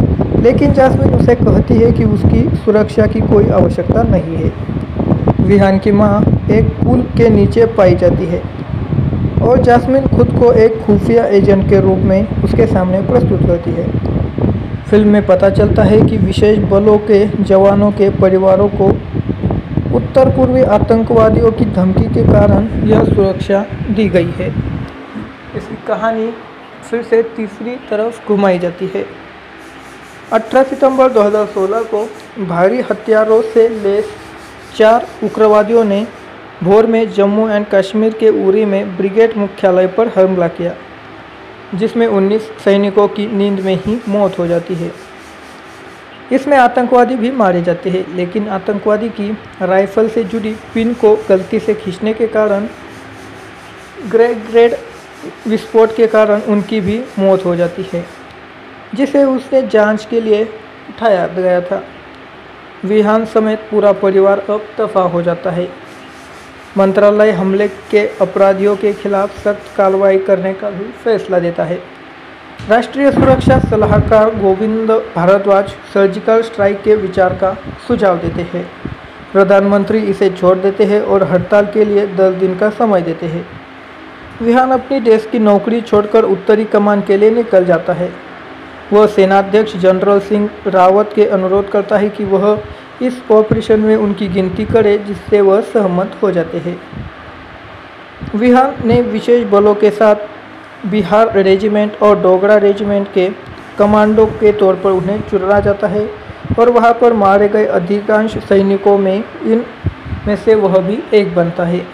लेकिन जास्मिन उसे कहती है कि उसकी सुरक्षा की कोई आवश्यकता नहीं है। विहान की मां एक पुल के नीचे पाई जाती है और जास्मिन खुद को एक खुफिया एजेंट के रूप में उसके सामने प्रस्तुत करती है। फिल्म में पता चलता है कि विशेष बलों के जवानों के परिवारों को उत्तर पूर्वी आतंकवादियों की धमकी के कारण यह सुरक्षा दी गई है। इसकी कहानी फिर से तीसरी तरफ घुमाई जाती है। अठारह सितंबर दो हज़ार सोलह को भारी हथियारों से लैस चार उग्रवादियों ने भोर में जम्मू एंड कश्मीर के उरी में ब्रिगेड मुख्यालय पर हमला किया, जिसमें उन्नीस सैनिकों की नींद में ही मौत हो जाती है। इसमें आतंकवादी भी मारे जाते हैं, लेकिन आतंकवादी की राइफल से जुड़ी पिन को गलती से खींचने के कारण ग्रेनेड विस्फोट के कारण उनकी भी मौत हो जाती है, जिसे उसने जांच के लिए उठाया गया था। विहान समेत पूरा परिवार अब दफा हो जाता है। मंत्रालय हमले के अपराधियों के खिलाफ सख्त कार्रवाई करने का भी फैसला देता है। राष्ट्रीय सुरक्षा सलाहकार गोविंद भारद्वाज सर्जिकल स्ट्राइक के विचार का सुझाव देते हैं। प्रधानमंत्री इसे छोड़ देते हैं और हड़ताल के लिए दस दिन का समय देते हैं। विहान अपनी देश की नौकरी छोड़कर उत्तरी कमान के लिए निकल जाता है। वह सेनाध्यक्ष जनरल सिंह रावत के अनुरोध करता है कि वह इस ऑपरेशन में उनकी गिनती करे, जिससे वह सहमत हो जाते हैं। विहान ने विशेष बलों के साथ बिहार रेजिमेंट और डोगरा रेजिमेंट के कमांडो के तौर पर उन्हें चुना जाता है और वहां पर मारे गए अधिकांश सैनिकों में इन में से वह भी एक बनता है।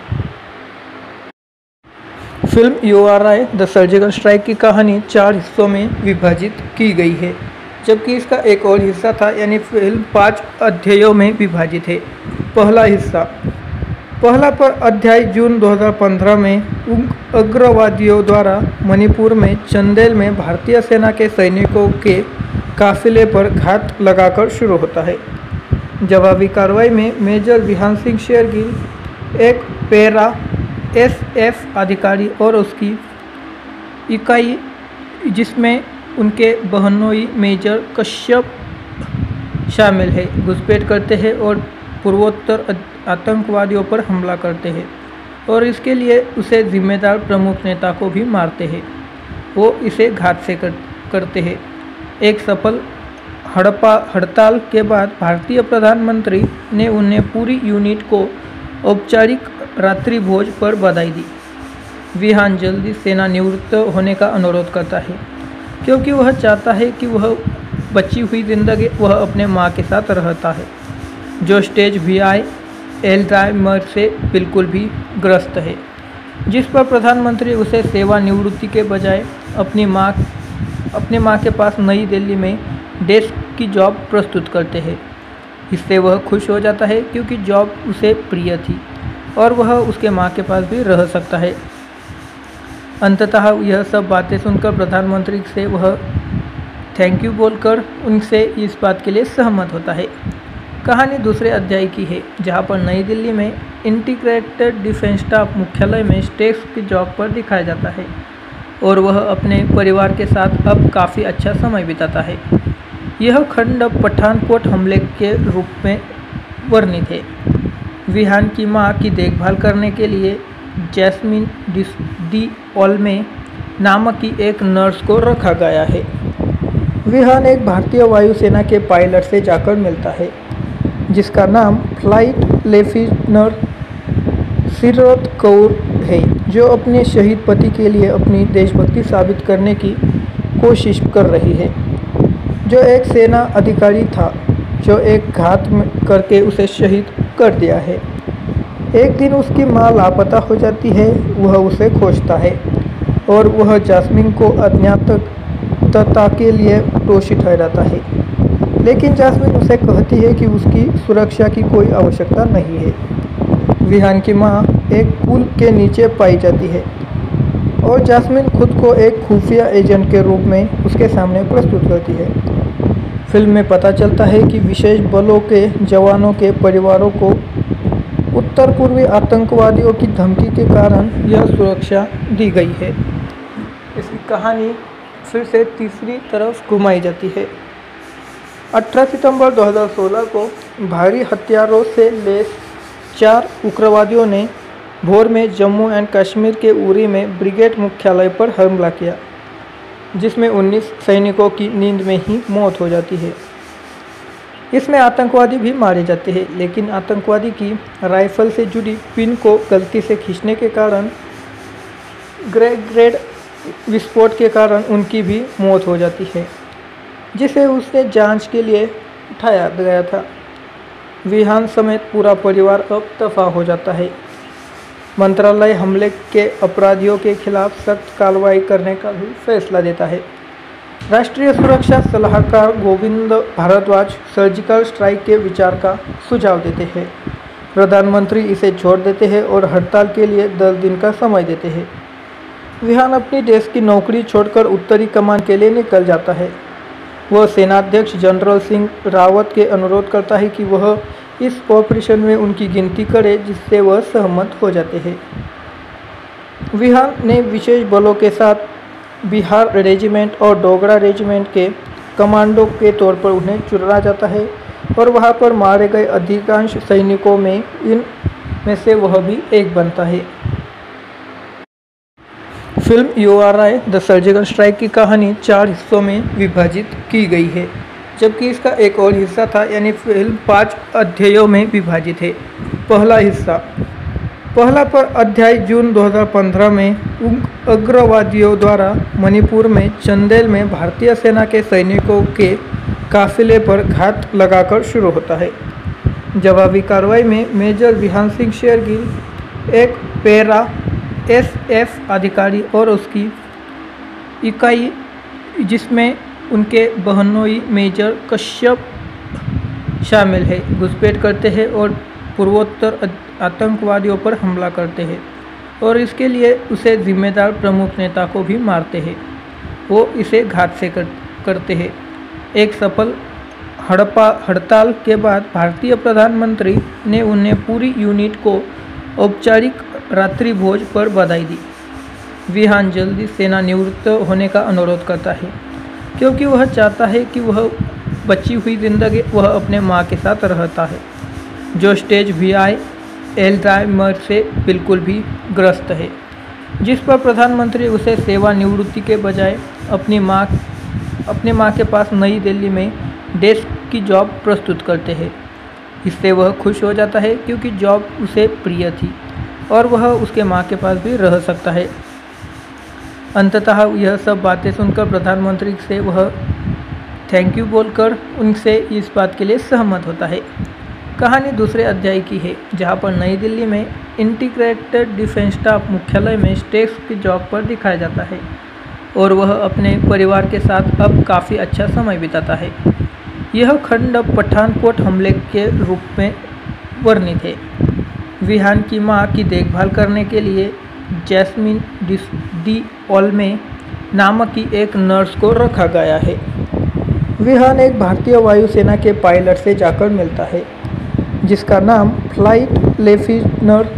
Film U R I the surgical strike की कहानी चार हिस्सों में विभाजित की गई है, जबकि इसका एक और हिस्सा था, यानी फिल्म पाँच अध्यायों में विभाजित है। पहला हिस्सा पहला पर अध्याय जून दो हज़ार पंद्रह में उग्रवादियों द्वारा मणिपुर में चंदेल में भारतीय सेना के सैनिकों के काफिले पर घात लगाकर शुरू होता है। जवाबी कार्रवाई में मेजर विहान सिंह शेरगिल, एक पैरा एस एफ अधिकारी और उसकी इकाई जिसमें उनके बहनोई मेजर कश्यप शामिल है, घुसपैठ करते हैं और पूर्वोत्तर आतंकवादियों पर हमला करते हैं और इसके लिए उसे जिम्मेदार प्रमुख नेता को भी मारते हैं। वो इसे घात से कर, करते हैं। एक सफल हड़पा हड़ताल के बाद भारतीय प्रधानमंत्री ने उन्हें पूरी यूनिट को औपचारिक रात्रि भोज पर बधाई दी। विहान जल्दी सेना निवृत्त होने का अनुरोध करता है, क्योंकि वह चाहता है कि वह बची हुई जिंदगी वह अपने मां के साथ रहता है, जो स्टेज वी आई एल्जाइमर से बिल्कुल भी ग्रस्त है, जिस पर प्रधानमंत्री उसे सेवानिवृत्ति के बजाय अपनी मां अपने मां के पास नई दिल्ली में डेस्क की जॉब प्रस्तुत करते हैं। इससे वह खुश हो जाता है, क्योंकि जॉब उसे प्रिय थी और वह उसके मां के पास भी रह सकता है। अंततः यह सब बातें सुनकर प्रधानमंत्री से वह थैंक यू बोलकर उनसे इस बात के लिए सहमत होता है। कहानी दूसरे अध्याय की है, जहां पर नई दिल्ली में इंटीग्रेटेड डिफेंस स्टाफ मुख्यालय में स्टेक्स की जॉब पर दिखाया जाता है और वह अपने परिवार के साथ अब काफ़ी अच्छा समय बिताता है। यह खंड पठानकोट हमले के रूप में वर्णित है। विहान की मां की देखभाल करने के लिए जैस्मिन डी ओल्मे नामक की एक नर्स को रखा गया है। विहान एक भारतीय वायुसेना के पायलट से जाकर मिलता है, जिसका नाम फ्लाइट लेफ्टिनेंट सिरत कौर है, जो अपने शहीद पति के लिए अपनी देशभक्ति साबित करने की कोशिश कर रही है, जो एक सेना अधिकारी था जो एक घात करके उसे शहीद कर दिया है। एक दिन उसकी मां लापता हो जाती है। वह उसे खोजता है और वह जास्मिन को अज्ञातता के लिए दोषी ठहराता है, लेकिन जास्मिन उसे कहती है कि उसकी सुरक्षा की कोई आवश्यकता नहीं है। विहान की मां एक पुल के नीचे पाई जाती है और जास्मिन खुद को एक खुफिया एजेंट के रूप में उसके सामने प्रस्तुत करती है। फिल्म में पता चलता है कि विशेष बलों के जवानों के परिवारों को उत्तर पूर्वी आतंकवादियों की धमकी के कारण यह सुरक्षा दी गई है। इसकी कहानी फिर से तीसरी तरफ घुमाई जाती है। अठारह सितंबर दो हज़ार सोलह को भारी हथियारों से लैस चार उग्रवादियों ने भोर में जम्मू एंड कश्मीर के उरी में ब्रिगेड मुख्यालय पर हमला किया, जिसमें उन्नीस सैनिकों की नींद में ही मौत हो जाती है। इसमें आतंकवादी भी मारे जाते हैं, लेकिन आतंकवादी की राइफल से जुड़ी पिन को गलती से खींचने के कारण ग्रेनेड विस्फोट के कारण उनकी भी मौत हो जाती है, जिसे उसने जांच के लिए उठाया गया था। विहान समेत पूरा परिवार अब दफा हो जाता है। मंत्रालय हमले के अपराधियों के खिलाफ सख्त कार्रवाई करने का भी फैसला देता है। राष्ट्रीय सुरक्षा सलाहकार गोविंद भारद्वाज सर्जिकल स्ट्राइक के विचार का सुझाव देते हैं। प्रधानमंत्री इसे छोड़ देते हैं और हड़ताल के लिए दस दिन का समय देते हैं। विहान अपनी देश की नौकरी छोड़कर उत्तरी कमान के लिए निकल जाता है। वह सेनाध्यक्ष जनरल सिंह रावत के अनुरोध करता है कि वह इस ऑपरेशन में उनकी गिनती करे, जिससे वह सहमत हो जाते हैं। विहान ने विशेष बलों के साथ बिहार रेजिमेंट और डोगरा रेजिमेंट के कमांडो के तौर पर उन्हें चुना जाता है और वहां पर मारे गए अधिकांश सैनिकों में इन में से वह भी एक बनता है। Film U R I the surgical strike की कहानी चार हिस्सों में विभाजित की गई है, जबकि इसका एक और हिस्सा था, यानी फिल्म पाँच अध्यायों में विभाजित है। पहला हिस्सा पहला पर अध्याय जून दो हज़ार पंद्रह में उग्रवादियों द्वारा मणिपुर में चंदेल में भारतीय सेना के सैनिकों के काफिले पर घात लगाकर शुरू होता है। जवाबी कार्रवाई में मेजर विहान सिंह शेरगिल, एक पैरा एस एफ अधिकारी और उसकी इकाई जिसमें उनके बहनोई मेजर कश्यप शामिल है, घुसपैठ करते हैं और पूर्वोत्तर आतंकवादियों पर हमला करते हैं और इसके लिए उसे जिम्मेदार प्रमुख नेता को भी मारते हैं। वो इसे घात से कर, करते हैं। एक सफल हड़पा हड़ताल के बाद भारतीय प्रधानमंत्री ने उन्हें पूरी यूनिट को औपचारिक रात्रि भोज पर बधाई दी। विहान जल्दी सेना निवृत्त होने का अनुरोध करता है, क्योंकि वह चाहता है कि वह बची हुई जिंदगी वह अपने माँ के साथ रहता है, जो स्टेज वी आई एल्जाइमर से बिल्कुल भी ग्रस्त है, जिस पर प्रधानमंत्री उसे सेवानिवृत्ति के बजाय अपनी माँ अपने माँ के पास नई दिल्ली में डेस्क की जॉब प्रस्तुत करते हैं। इससे वह खुश हो जाता है, क्योंकि जॉब उसे प्रिय थी और वह उसके माँ के पास भी रह सकता है। अंततः यह सब बातें सुनकर प्रधानमंत्री से वह थैंक यू बोलकर उनसे इस बात के लिए सहमत होता है। कहानी दूसरे अध्याय की है, जहां पर नई दिल्ली में इंटीग्रेटेड डिफेंस स्टाफ मुख्यालय में स्टेक्स की जॉब पर दिखाया जाता है और वह अपने परिवार के साथ अब काफ़ी अच्छा समय बिताता है। यह खंड पठानकोट हमले के रूप में वर्णित है। विहान की मां की देखभाल करने के लिए जैस्मिन डी ओल्मे नामक की एक नर्स को रखा गया है। विहान एक भारतीय वायुसेना के पायलट से जाकर मिलता है, जिसका नाम फ्लाइट लेफ्टिनेंट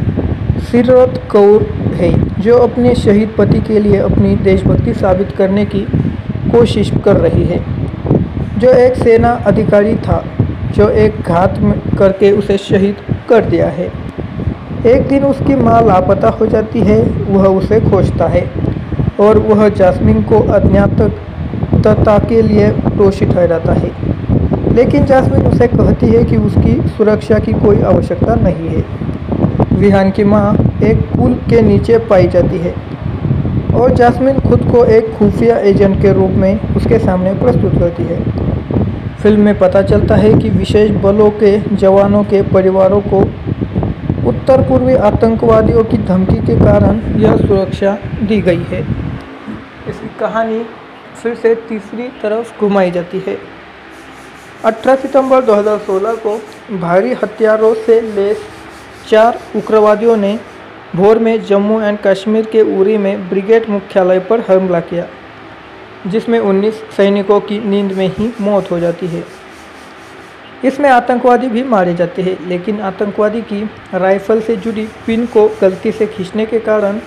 सीरत कौर है, जो अपने शहीद पति के लिए अपनी देशभक्ति साबित करने की कोशिश कर रही है, जो एक सेना अधिकारी था जो एक घात करके उसे शहीद कर दिया है। एक दिन उसकी मां लापता हो जाती है। वह उसे खोजता है और वह जास्मिन को अज्ञातता के लिए दोषी ठहराता है, लेकिन जास्मिन उसे कहती है कि उसकी सुरक्षा की कोई आवश्यकता नहीं है। विहान की मां एक पुल के नीचे पाई जाती है और जास्मिन खुद को एक खुफिया एजेंट के रूप में उसके सामने प्रस्तुत करती है। फिल्म में पता चलता है कि विशेष बलों के जवानों के परिवारों को उत्तर पूर्वी आतंकवादियों की धमकी के कारण यह सुरक्षा दी गई है। इसकी कहानी फिर से तीसरी तरफ घुमाई जाती है। अठारह सितंबर दो हज़ार सोलह को भारी हथियारों से लैस चार उग्रवादियों ने भोर में जम्मू एंड कश्मीर के उरी में ब्रिगेड मुख्यालय पर हमला किया, जिसमें उन्नीस सैनिकों की नींद में ही मौत हो जाती है। इसमें आतंकवादी भी मारे जाते हैं, लेकिन आतंकवादी की राइफल से जुड़ी पिन को गलती से खींचने के कारण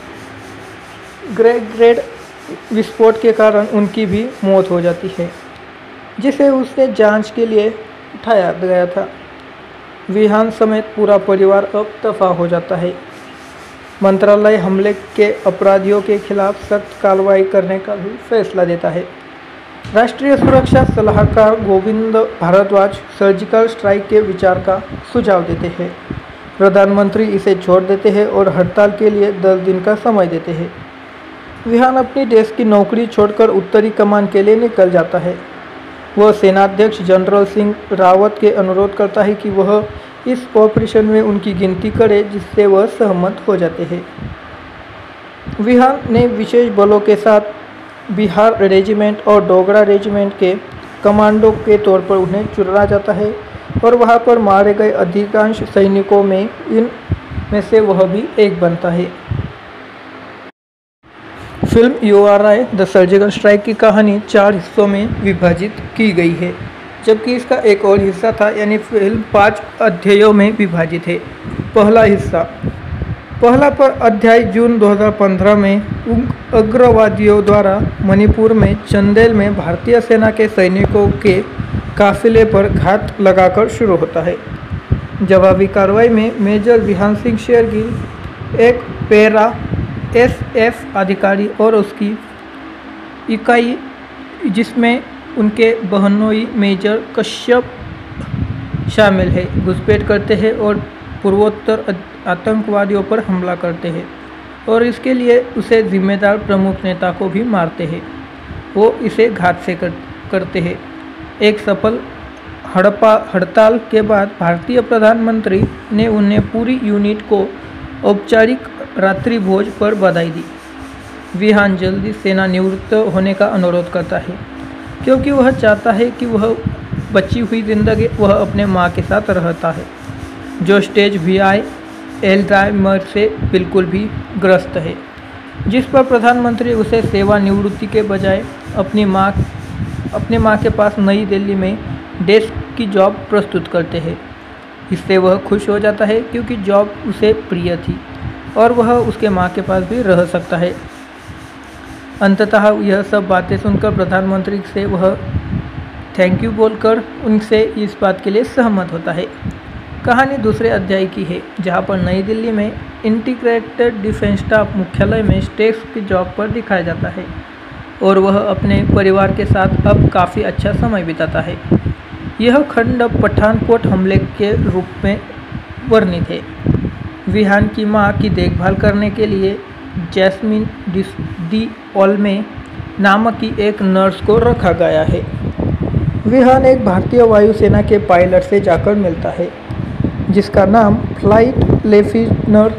ग्रेनेड विस्फोट के कारण उनकी भी मौत हो जाती है, जिसे उसने जांच के लिए उठाया गया था। विहान समेत पूरा परिवार अब दफा हो जाता है। मंत्रालय हमले के अपराधियों के खिलाफ सख्त कार्रवाई करने का भी फैसला देता है। राष्ट्रीय सुरक्षा सलाहकार गोविंद भारद्वाज सर्जिकल स्ट्राइक के विचार का सुझाव देते हैं। प्रधानमंत्री इसे छोड़ देते हैं और हड़ताल के लिए दस दिन का समय देते हैं। विहान अपनी देश की नौकरी छोड़कर उत्तरी कमान के लिए निकल जाता है। वह सेनाध्यक्ष जनरल सिंह रावत के अनुरोध करता है कि वह इस ऑपरेशन में उनकी गिनती करे, जिससे वह सहमत हो जाते हैं। विहान ने विशेष बलों के साथ बिहार रेजिमेंट और डोगरा रेजिमेंट के कमांडो के तौर पर उन्हें चुना जाता है और वहां पर मारे गए अधिकांश सैनिकों में इन में से वह भी एक बनता है। Film U R I the surgical strike की कहानी चार हिस्सों में विभाजित की गई है, जबकि इसका एक और हिस्सा था, यानी फिल्म पाँच अध्यायों में विभाजित है। पहला हिस्सा पहला पर अध्याय जून दो हज़ार पंद्रह में उग्रवादियों द्वारा मणिपुर में चंदेल में भारतीय सेना के सैनिकों के काफिले पर घात लगाकर शुरू होता है। जवाबी कार्रवाई में मेजर विहान सिंह शेरगिल, एक पैरा एस एफ अधिकारी और उसकी इकाई जिसमें उनके बहनोई मेजर कश्यप शामिल है, घुसपैठ करते हैं और पूर्वोत्तर आतंकवादियों पर हमला करते हैं और इसके लिए उसे जिम्मेदार प्रमुख नेता को भी मारते हैं। वो इसे घात से कर, करते हैं। एक सफल हड़पा हड़ताल के बाद भारतीय प्रधानमंत्री ने उन्हें पूरी यूनिट को औपचारिक रात्रि भोज पर बधाई दी। विहान जल्दी सेना निवृत्त होने का अनुरोध करता है, क्योंकि वह चाहता है कि वह बची हुई जिंदगी वह अपने माँ के साथ रहता है, जो स्टेज वी आई एल्जाइमर से बिल्कुल भी ग्रस्त है, जिस पर प्रधानमंत्री उसे सेवानिवृत्ति के बजाय अपनी माँ अपने माँ के पास नई दिल्ली में डेस्क की जॉब प्रस्तुत करते हैं। इससे वह खुश हो जाता है, क्योंकि जॉब उसे प्रिय थी और वह उसके माँ के पास भी रह सकता है। अंततः यह सब बातें सुनकर प्रधानमंत्री से वह थैंक यू बोलकर उनसे इस बात के लिए सहमत होता है। कहानी दूसरे अध्याय की है, जहां पर नई दिल्ली में इंटीग्रेटेड डिफेंस स्टाफ मुख्यालय में स्टेक्स की जॉब पर दिखाया जाता है और वह अपने परिवार के साथ अब काफ़ी अच्छा समय बिताता है। यह खंड पठानकोट हमले के रूप में वर्णित है। विहान की मां की देखभाल करने के लिए जैस्मिन डी ओल्मे नामक की एक नर्स को रखा गया है। विहान एक भारतीय वायुसेना के पायलट से जाकर मिलता है, जिसका नाम फ्लाइट लेफ्टिनेंट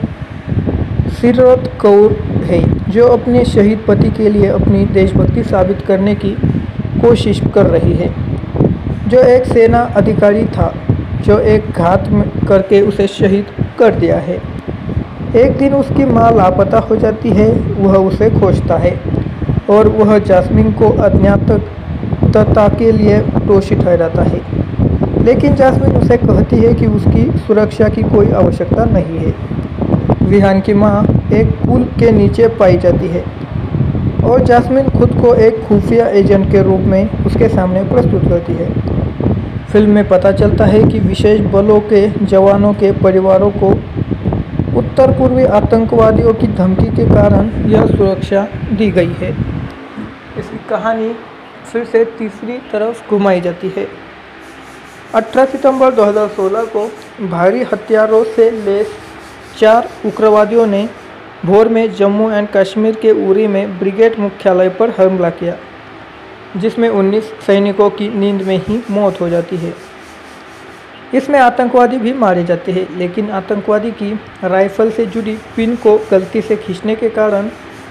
सीरत कौर है, जो अपने शहीद पति के लिए अपनी देशभक्ति साबित करने की कोशिश कर रही है, जो एक सेना अधिकारी था जो एक घात करके उसे शहीद कर दिया है। एक दिन उसकी मां लापता हो जाती है। वह उसे खोजता है और वह जास्मिन को अज्ञातता के लिए दोषी ठहराता है, लेकिन जास्मिन उसे कहती है कि उसकी सुरक्षा की कोई आवश्यकता नहीं है। विहान की मां एक पुल के नीचे पाई जाती है और जास्मिन खुद को एक खुफिया एजेंट के रूप में उसके सामने प्रस्तुत करती है। फिल्म में पता चलता है कि विशेष बलों के जवानों के परिवारों को उत्तर पूर्वी आतंकवादियों की धमकी के कारण यह सुरक्षा दी गई है। इसकी कहानी फिर से तीसरी तरफ घुमाई जाती है। अठारह सितंबर दो हज़ार सोलह को भारी हथियारों से लैस चार उग्रवादियों ने भोर में जम्मू एंड कश्मीर के उरी में ब्रिगेड मुख्यालय पर हमला किया, जिसमें उन्नीस सैनिकों की नींद में ही मौत हो जाती है। इसमें आतंकवादी भी मारे जाते हैं, लेकिन आतंकवादी की राइफल से जुड़ी पिन को गलती से खींचने के कारण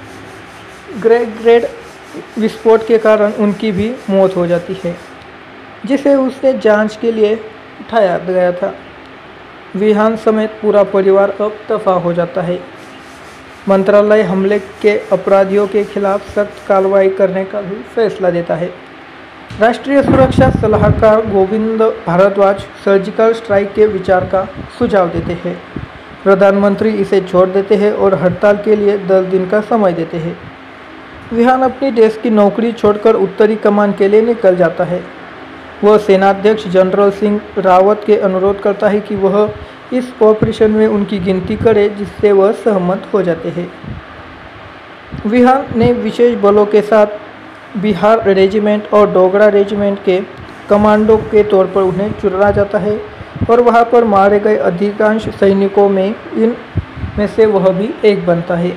ग्रेनेड विस्फोट के कारण उनकी भी मौत हो जाती है, जिसे उसने जांच के लिए उठाया गया था। विहान समेत पूरा परिवार अब दफा हो जाता है। मंत्रालय हमले के अपराधियों के खिलाफ सख्त कार्रवाई करने का भी फैसला देता है। राष्ट्रीय सुरक्षा सलाहकार गोविंद भारद्वाज सर्जिकल स्ट्राइक के विचार का सुझाव देते हैं। प्रधानमंत्री इसे छोड़ देते हैं और हड़ताल के लिए दस दिन का समय देते हैं। विहान अपनी देश की नौकरी छोड़कर उत्तरी कमान के लिए निकल जाता है। वह सेनाध्यक्ष जनरल सिंह रावत के अनुरोध करता है कि वह इस ऑपरेशन में उनकी गिनती करे, जिससे वह सहमत हो जाते हैं। विहान ने विशेष बलों के साथ बिहार रेजिमेंट और डोगरा रेजिमेंट के कमांडो के तौर पर उन्हें चुना जाता है और वहां पर मारे गए अधिकांश सैनिकों में इन में से वह भी एक बनता है।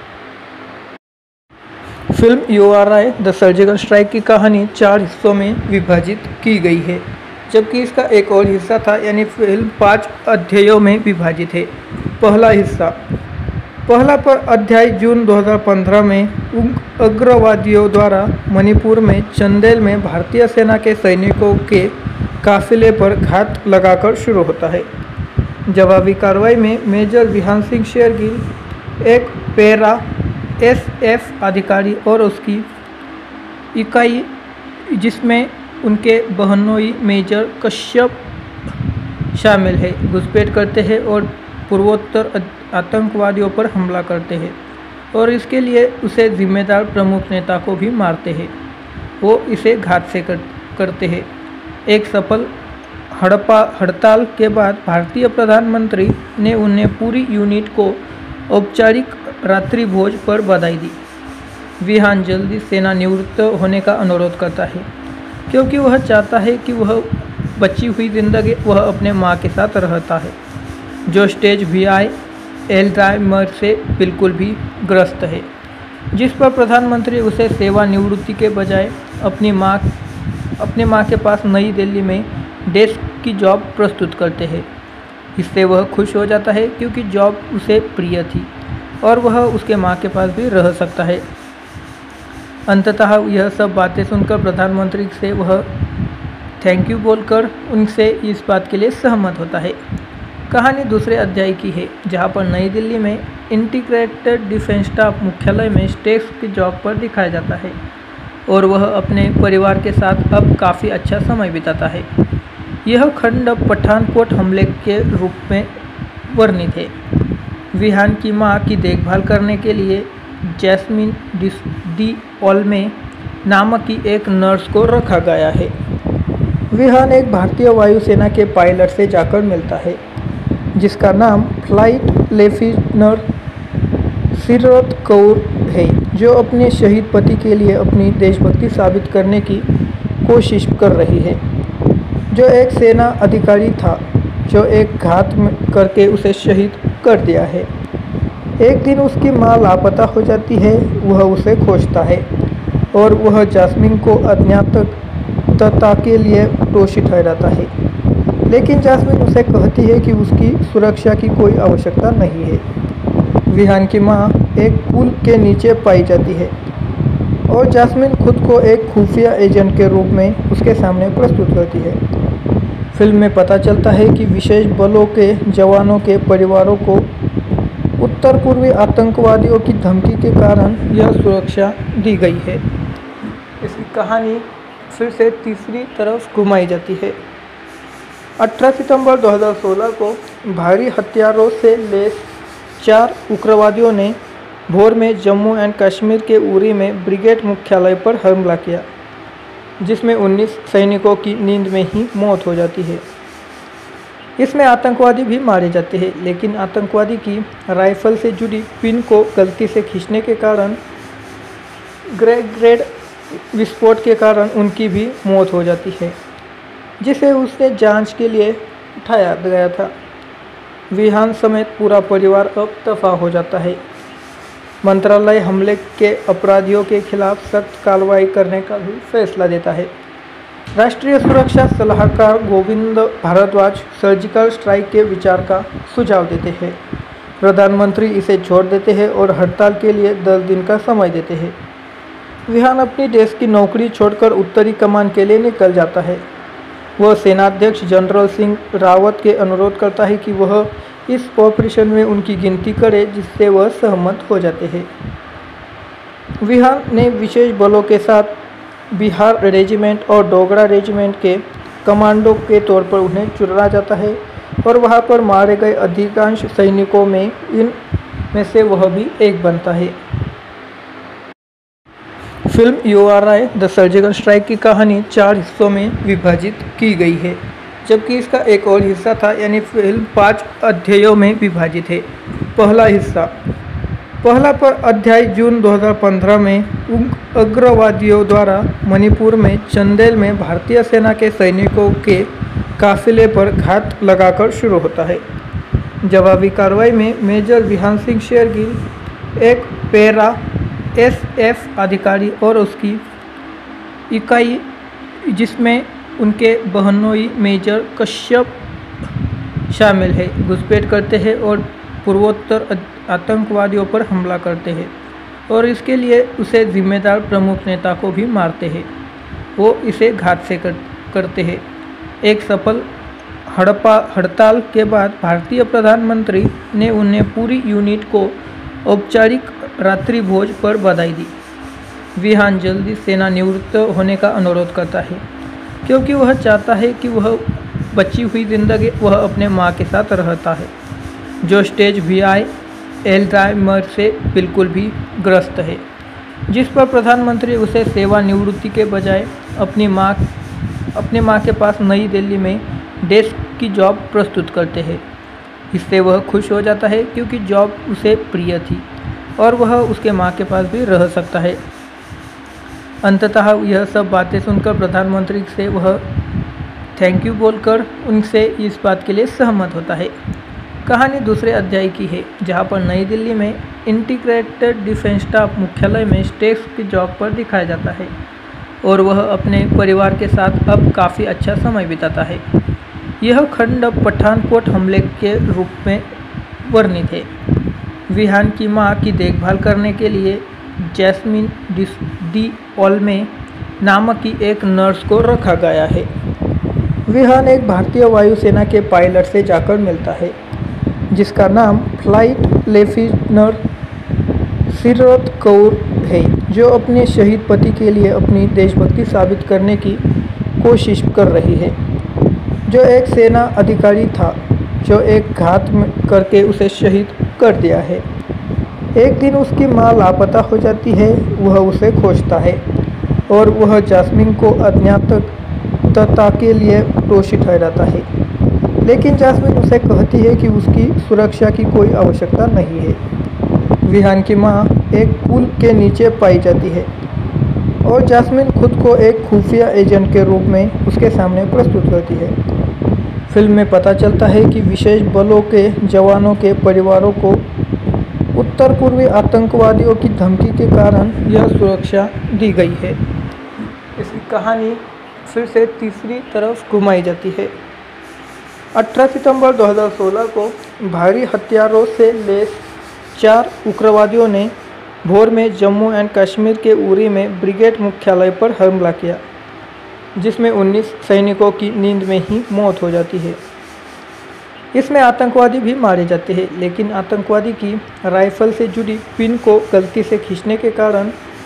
Film U R I the surgical strike की कहानी चार हिस्सों में विभाजित की गई है, जबकि इसका एक और हिस्सा था, यानी फिल्म पाँच अध्यायों में विभाजित है। पहला हिस्सा पहला पर अध्याय जून दो हज़ार पंद्रह में उग्रवादियों द्वारा मणिपुर में चंदेल में भारतीय सेना के सैनिकों के काफिले पर घात लगाकर शुरू होता है। जवाबी कार्रवाई में मेजर विहान सिंह शेरगिल, एक पैरा एस एफ अधिकारी और उसकी इकाई जिसमें उनके बहनोई मेजर कश्यप शामिल है, घुसपैठ करते हैं और पूर्वोत्तर आतंकवादियों पर हमला करते हैं और इसके लिए उसे जिम्मेदार प्रमुख नेता को भी मारते हैं। वो इसे घात से कर, करते हैं। एक सफल हड़पा हड़ताल के बाद भारतीय प्रधानमंत्री ने उन्हें पूरी यूनिट को औपचारिक रात्रि भोज पर बधाई दी। विहान जल्दी सेना निवृत्त होने का अनुरोध करता है क्योंकि वह चाहता है कि वह बची हुई जिंदगी वह अपने माँ के साथ रहता है, जो स्टेज वी आई एल्जाइमर से बिल्कुल भी ग्रस्त है, जिस पर प्रधानमंत्री उसे सेवानिवृत्ति के बजाय अपनी माँ अपने माँ के पास नई दिल्ली में डेस्क की जॉब प्रस्तुत करते हैं। इससे वह खुश हो जाता है क्योंकि जॉब उसे प्रिय थी और वह उसके माँ के पास भी रह सकता है। अंततः यह सब बातें सुनकर प्रधानमंत्री से वह थैंक यू बोलकर उनसे इस बात के लिए सहमत होता है। कहानी दूसरे अध्याय की है, जहां पर नई दिल्ली में इंटीग्रेटेड डिफेंस स्टाफ मुख्यालय में स्टेक्स की जॉब पर दिखाया जाता है और वह अपने परिवार के साथ अब काफ़ी अच्छा समय बिताता है। यह खंड पठानकोट हमले के रूप में वर्णित है। विहान की मां की देखभाल करने के लिए जैस्मिन डी ओल्मे नामक की एक नर्स को रखा गया है। विहान एक भारतीय वायुसेना के पायलट से जाकर मिलता है, जिसका नाम फ्लाइट लेफ्टिनेंट सीरत कौर है, जो अपने शहीद पति के लिए अपनी देशभक्ति साबित करने की कोशिश कर रही है, जो एक सेना अधिकारी था जो एक घात करके उसे शहीद कर दिया है। एक दिन उसकी मां लापता हो जाती है। वह उसे खोजता है और वह जास्मिन को अज्ञातता के लिए दोषी ठहराता है, लेकिन जास्मिन उसे कहती है कि उसकी सुरक्षा की कोई आवश्यकता नहीं है। विहान की मां एक पुल के नीचे पाई जाती है और जास्मिन खुद को एक खुफिया एजेंट के रूप में उसके सामने प्रस्तुत करती है। फिल्म में पता चलता है कि विशेष बलों के जवानों के परिवारों को उत्तर पूर्वी आतंकवादियों की धमकी के कारण यह सुरक्षा दी गई है। इसकी कहानी फिर से तीसरी तरफ घुमाई जाती है। अठारह सितंबर दो हज़ार सोलह को भारी हथियारों से लैस चार उग्रवादियों ने भोर में जम्मू एंड कश्मीर के उरी में ब्रिगेड मुख्यालय पर हमला किया, जिसमें उन्नीस सैनिकों की नींद में ही मौत हो जाती है। इसमें आतंकवादी भी मारे जाते हैं, लेकिन आतंकवादी की राइफल से जुड़ी पिन को गलती से खींचने के कारण ग्रेड विस्फोट के कारण उनकी भी मौत हो जाती है, जिसे उसने जांच के लिए उठाया गया था। विहान समेत पूरा परिवार अब दफा हो जाता है। मंत्रालय हमले के अपराधियों के खिलाफ सख्त कार्रवाई करने का भी फैसला देता है। राष्ट्रीय सुरक्षा सलाहकार गोविंद भारद्वाज सर्जिकल स्ट्राइक के विचार का सुझाव देते हैं। प्रधानमंत्री इसे छोड़ देते हैं और हड़ताल के लिए दस दिन का समय देते हैं। विहान अपनी देश की नौकरी छोड़कर उत्तरी कमान के लिए निकल जाता है। वह सेनाध्यक्ष जनरल सिंह रावत के अनुरोध करता है कि वह इस ऑपरेशन में उनकी गिनती करे, जिससे वह सहमत हो जाते हैं। विहान ने विशेष बलों के साथ बिहार रेजिमेंट और डोगरा रेजिमेंट के कमांडो के तौर पर उन्हें चुना जाता है और वहां पर मारे गए अधिकांश सैनिकों में इन में से वह भी एक बनता है। Film U R I the surgical strike की कहानी चार हिस्सों में विभाजित की गई है, जबकि इसका एक और हिस्सा था, यानी फिल्म पाँच अध्यायों में विभाजित है। पहला हिस्सा पहला पर अध्याय जून दो हज़ार पंद्रह में उग्रवादियों द्वारा मणिपुर में चंदेल में भारतीय सेना के सैनिकों के काफिले पर घात लगाकर शुरू होता है। जवाबी कार्रवाई में मेजर विहान सिंह शेरगिल, एक पैरा एस एफ अधिकारी और उसकी इकाई जिसमें उनके बहनोई मेजर कश्यप शामिल है, घुसपैठ करते हैं और पूर्वोत्तर आतंकवादियों पर हमला करते हैं और इसके लिए उसे जिम्मेदार प्रमुख नेता को भी मारते हैं। वो इसे घात से कर, करते हैं। एक सफल हड़पा हड़ताल के बाद भारतीय प्रधानमंत्री ने उन्हें पूरी यूनिट को औपचारिक रात्रि भोज पर बधाई दी। विहान जल्दी सेना निवृत्त होने का अनुरोध करता है क्योंकि वह चाहता है कि वह बची हुई जिंदगी वह अपने मां के साथ रहता है, जो स्टेज वी आई एल्जाइमर से बिल्कुल भी ग्रस्त है, जिस पर प्रधानमंत्री उसे सेवानिवृत्ति के बजाय अपनी मां अपने मां के पास नई दिल्ली में डेस्क की जॉब प्रस्तुत करते हैं। इससे वह खुश हो जाता है क्योंकि जॉब उसे प्रिय थी और वह उसके मां के पास भी रह सकता है। अंततः यह सब बातें सुनकर प्रधानमंत्री से वह थैंक यू बोलकर उनसे इस बात के लिए सहमत होता है। कहानी दूसरे अध्याय की है, जहां पर नई दिल्ली में इंटीग्रेटेड डिफेंस स्टाफ मुख्यालय में स्टेक्स की जॉब पर दिखाया जाता है और वह अपने परिवार के साथ अब काफ़ी अच्छा समय बिताता है। यह खंड पठानकोट हमले के रूप में वर्णित है। विहान की मां की देखभाल करने के लिए जैस्मिन डी ओल्मे नामक की एक नर्स को रखा गया है। विहान एक भारतीय वायुसेना के पायलट से जाकर मिलता है जिसका नाम फ्लाइट लेफ्टिनेंट सीरत कौर है, जो अपने शहीद पति के लिए अपनी देशभक्ति साबित करने की कोशिश कर रही है, जो एक सेना अधिकारी था जो एक घात करके उसे शहीद कर दिया है। एक दिन उसकी मां लापता हो जाती है। वह उसे खोजता है और वह जास्मिन को अज्ञातता के लिए दोषी ठहराता है, लेकिन जास्मिन उसे कहती है कि उसकी सुरक्षा की कोई आवश्यकता नहीं है। विहान की मां एक पुल के नीचे पाई जाती है और जास्मिन खुद को एक खुफिया एजेंट के रूप में उसके सामने प्रस्तुत करती है। फिल्म में पता चलता है कि विशेष बलों के जवानों के परिवारों को उत्तर पूर्वी आतंकवादियों की धमकी के कारण यह सुरक्षा दी गई है। इसकी कहानी फिर से तीसरी तरफ घुमाई जाती है। अठारह सितंबर दो हज़ार सोलह को भारी हथियारों से लैस चार उग्रवादियों ने भोर में जम्मू एंड कश्मीर के उरी में ब्रिगेड मुख्यालय पर हमला किया, जिसमें उन्नीस सैनिकों की नींद में ही मौत हो जाती है। इसमें आतंकवादी भी मारे जाते हैं, लेकिन आतंकवादी की राइफल से जुड़ी पिन को गलती से खींचने के कारण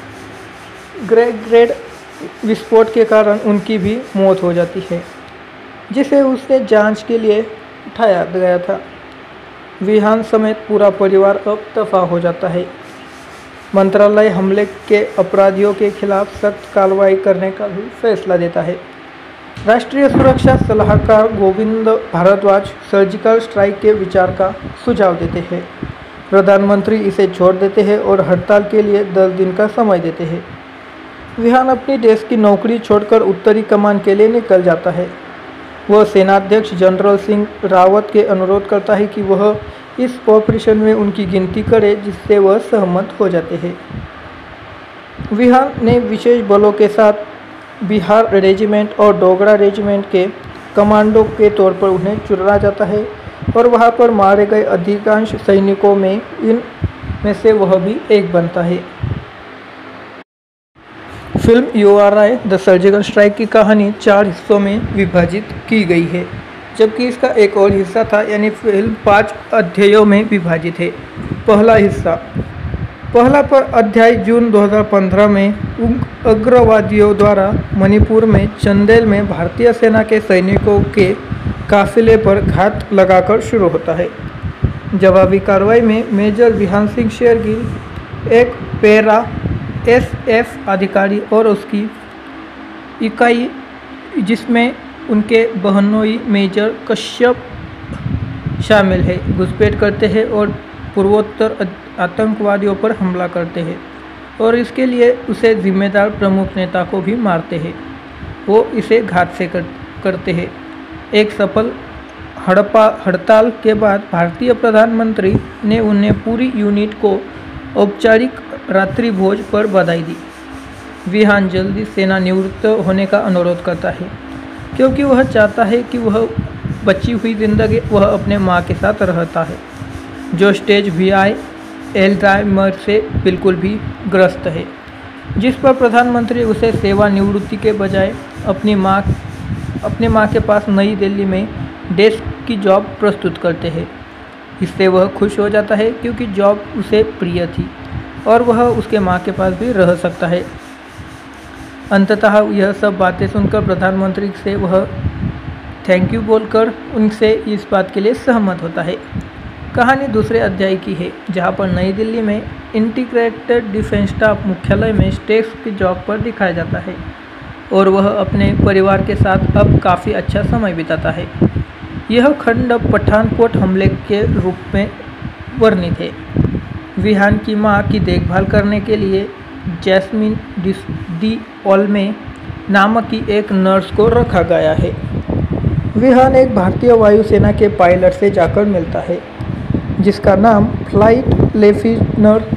ग्रेड विस्फोट के कारण उनकी भी मौत हो जाती है, जिसे उसने जांच के लिए उठाया गया था। विहान समेत पूरा परिवार अब दफा हो जाता है। मंत्रालय हमले के अपराधियों के खिलाफ सख्त कार्रवाई करने का भी फैसला देता है। राष्ट्रीय सुरक्षा सलाहकार गोविंद भारद्वाज सर्जिकल स्ट्राइक के विचार का सुझाव देते हैं। प्रधानमंत्री इसे छोड़ देते हैं और हड़ताल के लिए दस दिन का समय देते हैं। विहान अपनी देश की नौकरी छोड़कर उत्तरी कमान के लिए निकल जाता है। वह सेनाध्यक्ष जनरल सिंह रावत के अनुरोध करता है कि वह इस ऑपरेशन में उनकी गिनती करे, जिससे वह सहमत हो जाते हैं। विहान ने विशेष बलों के साथ बिहार रेजिमेंट और डोगरा रेजिमेंट के कमांडो के तौर पर उन्हें चुना जाता है और वहां पर मारे गए अधिकांश सैनिकों में इन में से वह भी एक बनता है। Film U R I the surgical strike की कहानी चार हिस्सों में विभाजित की गई है, जबकि इसका एक और हिस्सा था, यानी फिल्म पाँच अध्यायों में विभाजित है। पहला हिस्सा पहला पर अध्याय जून दो हज़ार पंद्रह में उग्रवादियों द्वारा मणिपुर में चंदेल में भारतीय सेना के सैनिकों के काफिले पर घात लगाकर शुरू होता है। जवाबी कार्रवाई में मेजर विहान सिंह शेरगिल, एक पैरा एसएफ अधिकारी और उसकी इकाई, जिसमें उनके बहनोई मेजर कश्यप शामिल है, घुसपैठ करते हैं और पूर्वोत्तर आतंकवादियों पर हमला करते हैं और इसके लिए उसे जिम्मेदार प्रमुख नेता को भी मारते हैं। वो इसे घात से कर, करते हैं। एक सफल हड़पा हड़ताल के बाद भारतीय प्रधानमंत्री ने उन्हें पूरी यूनिट को औपचारिक रात्रि भोज पर बधाई दी। विहान जल्दी सेना निवृत्त होने का अनुरोध करता है क्योंकि वह चाहता है कि वह बची हुई जिंदगी वह अपने माँ के साथ रहता है, जो स्टेज वी आई एल्जाइमर से बिल्कुल भी ग्रस्त है, जिस पर प्रधानमंत्री उसे सेवानिवृत्ति के बजाय अपनी माँ अपने माँ के पास नई दिल्ली में डेस्क की जॉब प्रस्तुत करते हैं। इससे वह खुश हो जाता है क्योंकि जॉब उसे प्रिय थी और वह उसके माँ के पास भी रह सकता है। अंततः यह सब बातें सुनकर प्रधानमंत्री से वह थैंक यू बोलकर उनसे इस बात के लिए सहमत होता है। कहानी दूसरे अध्याय की है, जहां पर नई दिल्ली में इंटीग्रेटेड डिफेंस स्टाफ मुख्यालय में स्टेक्स की जॉब पर दिखाया जाता है और वह अपने परिवार के साथ अब काफ़ी अच्छा समय बिताता है। यह खंड पठानकोट हमले के रूप में वर्णित है। विहान की मां की देखभाल करने के लिए जैस्मिन डी ओल्मे नामक की एक नर्स को रखा गया है। विहान एक भारतीय वायुसेना के पायलट से जाकर मिलता है जिसका नाम फ्लाइट लेफ्टिनेंट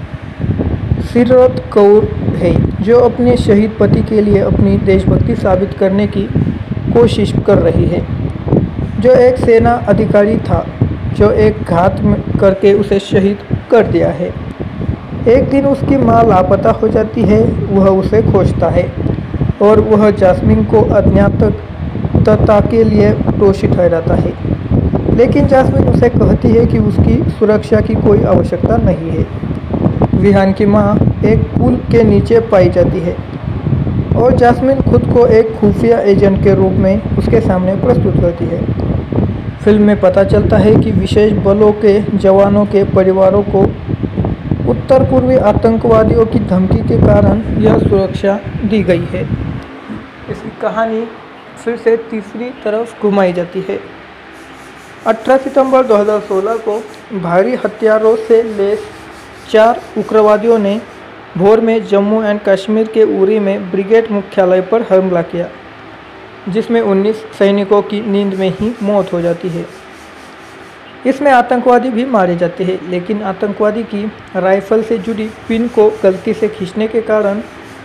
सीरत कौर है, जो अपने शहीद पति के लिए अपनी देशभक्ति साबित करने की कोशिश कर रही है, जो एक सेना अधिकारी था जो एक घात करके उसे शहीद कर दिया है। एक दिन उसकी मां लापता हो जाती है। वह उसे खोजता है और वह जास्मिन को अज्ञातता के लिए दोषी ठहराता है, लेकिन जास्मिन उसे कहती है कि उसकी सुरक्षा की कोई आवश्यकता नहीं है। विहान की मां एक पुल के नीचे पाई जाती है और जास्मिन खुद को एक खुफिया एजेंट के रूप में उसके सामने प्रस्तुत करती है। फिल्म में पता चलता है कि विशेष बलों के जवानों के परिवारों को उत्तर पूर्वी आतंकवादियों की धमकी के कारण यह सुरक्षा दी गई है। इसकी कहानी फिर से तीसरी तरफ घुमाई जाती है। अठारह सितंबर दो हज़ार सोलह को भारी हथियारों से लैस चार उग्रवादियों ने भोर में जम्मू एंड कश्मीर के उरी में ब्रिगेड मुख्यालय पर हमला किया, जिसमें उन्नीस सैनिकों की नींद में ही मौत हो जाती है। इसमें आतंकवादी भी मारे जाते हैं, लेकिन आतंकवादी की राइफल से जुड़ी पिन को गलती से खींचने के कारण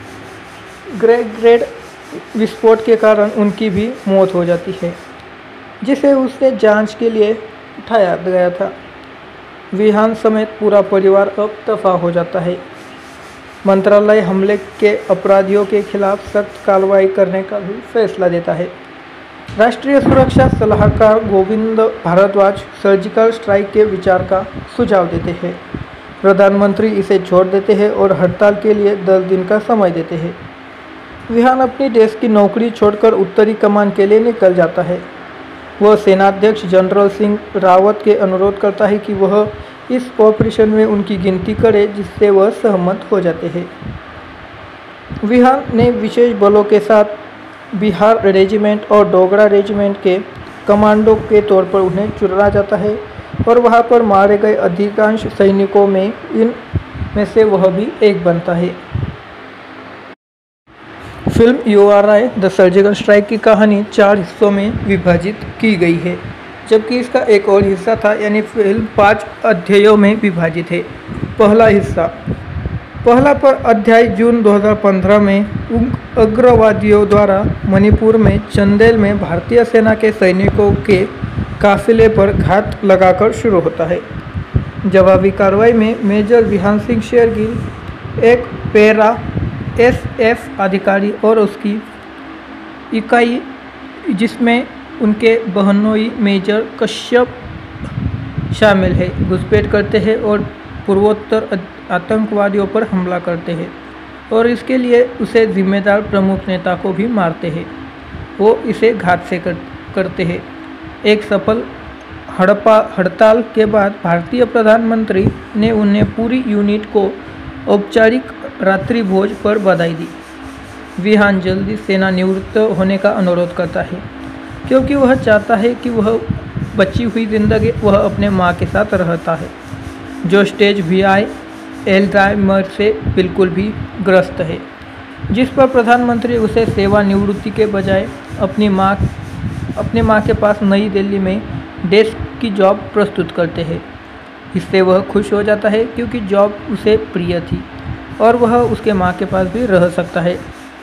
ग्रेनेड विस्फोट के कारण उनकी भी मौत हो जाती है, जिसे उसने जांच के लिए उठाया गया था। विहान समेत पूरा परिवार अब दफा हो जाता है। मंत्रालय हमले के अपराधियों के खिलाफ सख्त कार्रवाई करने का भी फैसला देता है। राष्ट्रीय सुरक्षा सलाहकार गोविंद भारद्वाज सर्जिकल स्ट्राइक के विचार का सुझाव देते हैं। प्रधानमंत्री इसे छोड़ देते हैं और हड़ताल के लिए दस दिन का समय देते हैं। विहान अपनी देश की नौकरी छोड़कर उत्तरी कमान के लिए निकल जाता है। वह सेनाध्यक्ष जनरल सिंह रावत के अनुरोध करता है कि वह इस ऑपरेशन में उनकी गिनती करे, जिससे वह सहमत हो जाते हैं। विहान ने विशेष बलों के साथ बिहार रेजिमेंट और डोगरा रेजिमेंट के कमांडो के तौर पर उन्हें चुना जाता है और वहां पर मारे गए अधिकांश सैनिकों में इन में से वह भी एक बनता है। Film U R I the surgical strike की कहानी चार हिस्सों में विभाजित की गई है, जबकि इसका एक और हिस्सा था, यानी फिल्म पाँच अध्यायों में विभाजित है। पहला हिस्सा पहला पर अध्याय जून दो हज़ार पंद्रह में उग्रवादियों द्वारा मणिपुर में चंदेल में भारतीय सेना के सैनिकों के काफिले पर घात लगाकर शुरू होता है। जवाबी कार्रवाई में मेजर विहान सिंह शेरगिल, एक पैरा एसएफ अधिकारी और उसकी इकाई, जिसमें उनके बहनोई मेजर कश्यप शामिल है, घुसपैठ करते हैं और पूर्वोत्तर आतंकवादियों पर हमला करते हैं और इसके लिए उसे जिम्मेदार प्रमुख नेता को भी मारते हैं। वो इसे घात से कर, करते हैं। एक सफल हड़पा हड़ताल के बाद भारतीय प्रधानमंत्री ने उन्हें पूरी यूनिट को औपचारिक रात्रि भोज पर बधाई दी। विहान जल्दी सेना निवृत्त होने का अनुरोध करता है क्योंकि वह चाहता है कि वह बची हुई जिंदगी वह अपने माँ के साथ रहता है, जो स्टेज वी आई एल्जाइमर से बिल्कुल भी ग्रस्त है, जिस पर प्रधानमंत्री उसे सेवानिवृत्ति के बजाय अपनी माँ अपने माँ के पास नई दिल्ली में डेस्क की जॉब प्रस्तुत करते हैं। इससे वह खुश हो जाता है क्योंकि जॉब उसे प्रिय थी और वह उसके माँ के पास भी रह सकता है।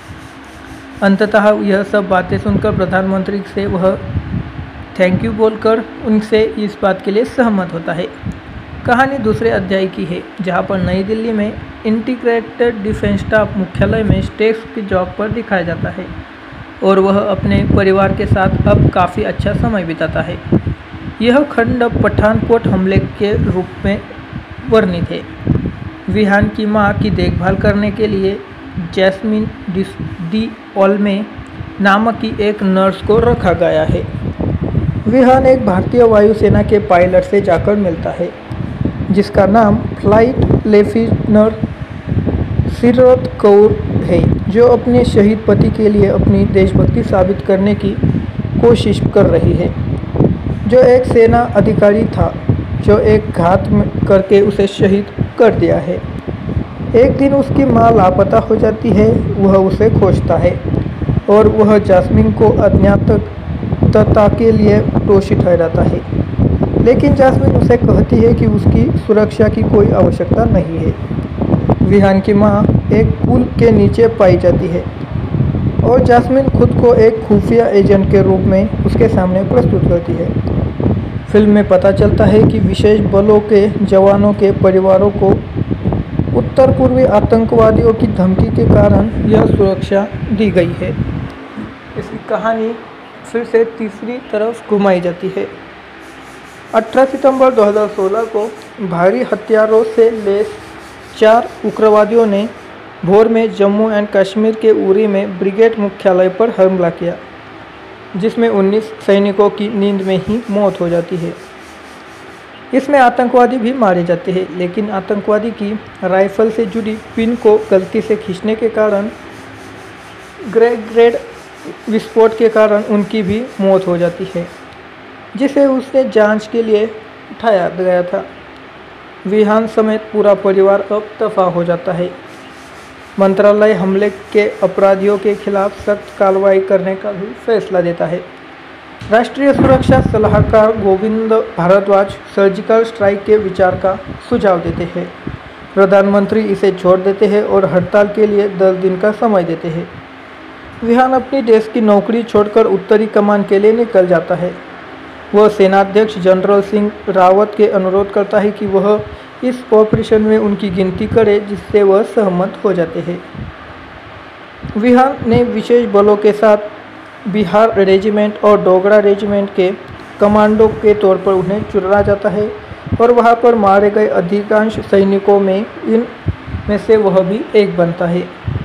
अंततः यह सब बातें सुनकर प्रधानमंत्री से वह थैंक यू बोलकर उनसे इस बात के लिए सहमत होता है। कहानी दूसरे अध्याय की है, जहां पर नई दिल्ली में इंटीग्रेटेड डिफेंस स्टाफ मुख्यालय में स्टेक्स की जॉब पर दिखाया जाता है और वह अपने परिवार के साथ अब काफ़ी अच्छा समय बिताता है। यह खंड पठानकोट हमले के रूप में वर्णित है। विहान की मां की देखभाल करने के लिए जैस्मिन डी ओल्मे नामक की एक नर्स को रखा गया है। विहान एक भारतीय वायुसेना के पायलट से जाकर मिलता है जिसका नाम फ्लाइट लेफ्टिनेंट सीरत कौर है, जो अपने शहीद पति के लिए अपनी देशभक्ति साबित करने की कोशिश कर रही है, जो एक सेना अधिकारी था जो एक घात करके उसे शहीद कर दिया है। एक दिन उसकी मां लापता हो जाती है, वह उसे खोजता है और वह जैस्मिन को अज्ञातता के लिए दोषी ठहराता है, लेकिन जैस्मिन उसे कहती है कि उसकी सुरक्षा की कोई आवश्यकता नहीं है। विहान की मां एक पुल के नीचे पाई जाती है और जैस्मिन खुद को एक खुफिया एजेंट के रूप में उसके सामने प्रस्तुत करती है। फिल्म में पता चलता है कि विशेष बलों के जवानों के परिवारों को उत्तर पूर्वी आतंकवादियों की धमकी के कारण यह सुरक्षा दी गई है। इसकी कहानी फिर से तीसरी तरफ घुमाई जाती है। अठारह सितंबर दो हज़ार सोलह को भारी हथियारों से लैस चार उग्रवादियों ने भोर में जम्मू एंड कश्मीर के उरी में ब्रिगेड मुख्यालय पर हमला किया, जिसमें उन्नीस सैनिकों की नींद में ही मौत हो जाती है। इसमें आतंकवादी भी मारे जाते हैं, लेकिन आतंकवादी की राइफल से जुड़ी पिन को गलती से खींचने के कारण ग्रेनेड विस्फोट के कारण उनकी भी मौत हो जाती है, जिसे उसने जांच के लिए उठाया गया था। विहान समेत पूरा परिवार अब दफा हो जाता है। मंत्रालय हमले के अपराधियों के खिलाफ सख्त कार्रवाई करने का भी फैसला देता है। राष्ट्रीय सुरक्षा सलाहकार गोविंद भारद्वाज सर्जिकल स्ट्राइक के विचार का सुझाव देते हैं। प्रधानमंत्री इसे छोड़ देते हैं और हड़ताल के लिए दस दिन का समय देते हैं। विहान अपनी देश की नौकरी छोड़कर उत्तरी कमान के लिए निकल जाता है। वह सेनाध्यक्ष जनरल सिंह रावत के अनुरोध करता है कि वह इस ऑपरेशन में उनकी गिनती करे, जिससे वह सहमत हो जाते हैं। विहान ने विशेष बलों के साथ बिहार रेजिमेंट और डोगरा रेजिमेंट के कमांडो के तौर पर उन्हें चुना जाता है और वहां पर मारे गए अधिकांश सैनिकों में इन में से वह भी एक बनता है।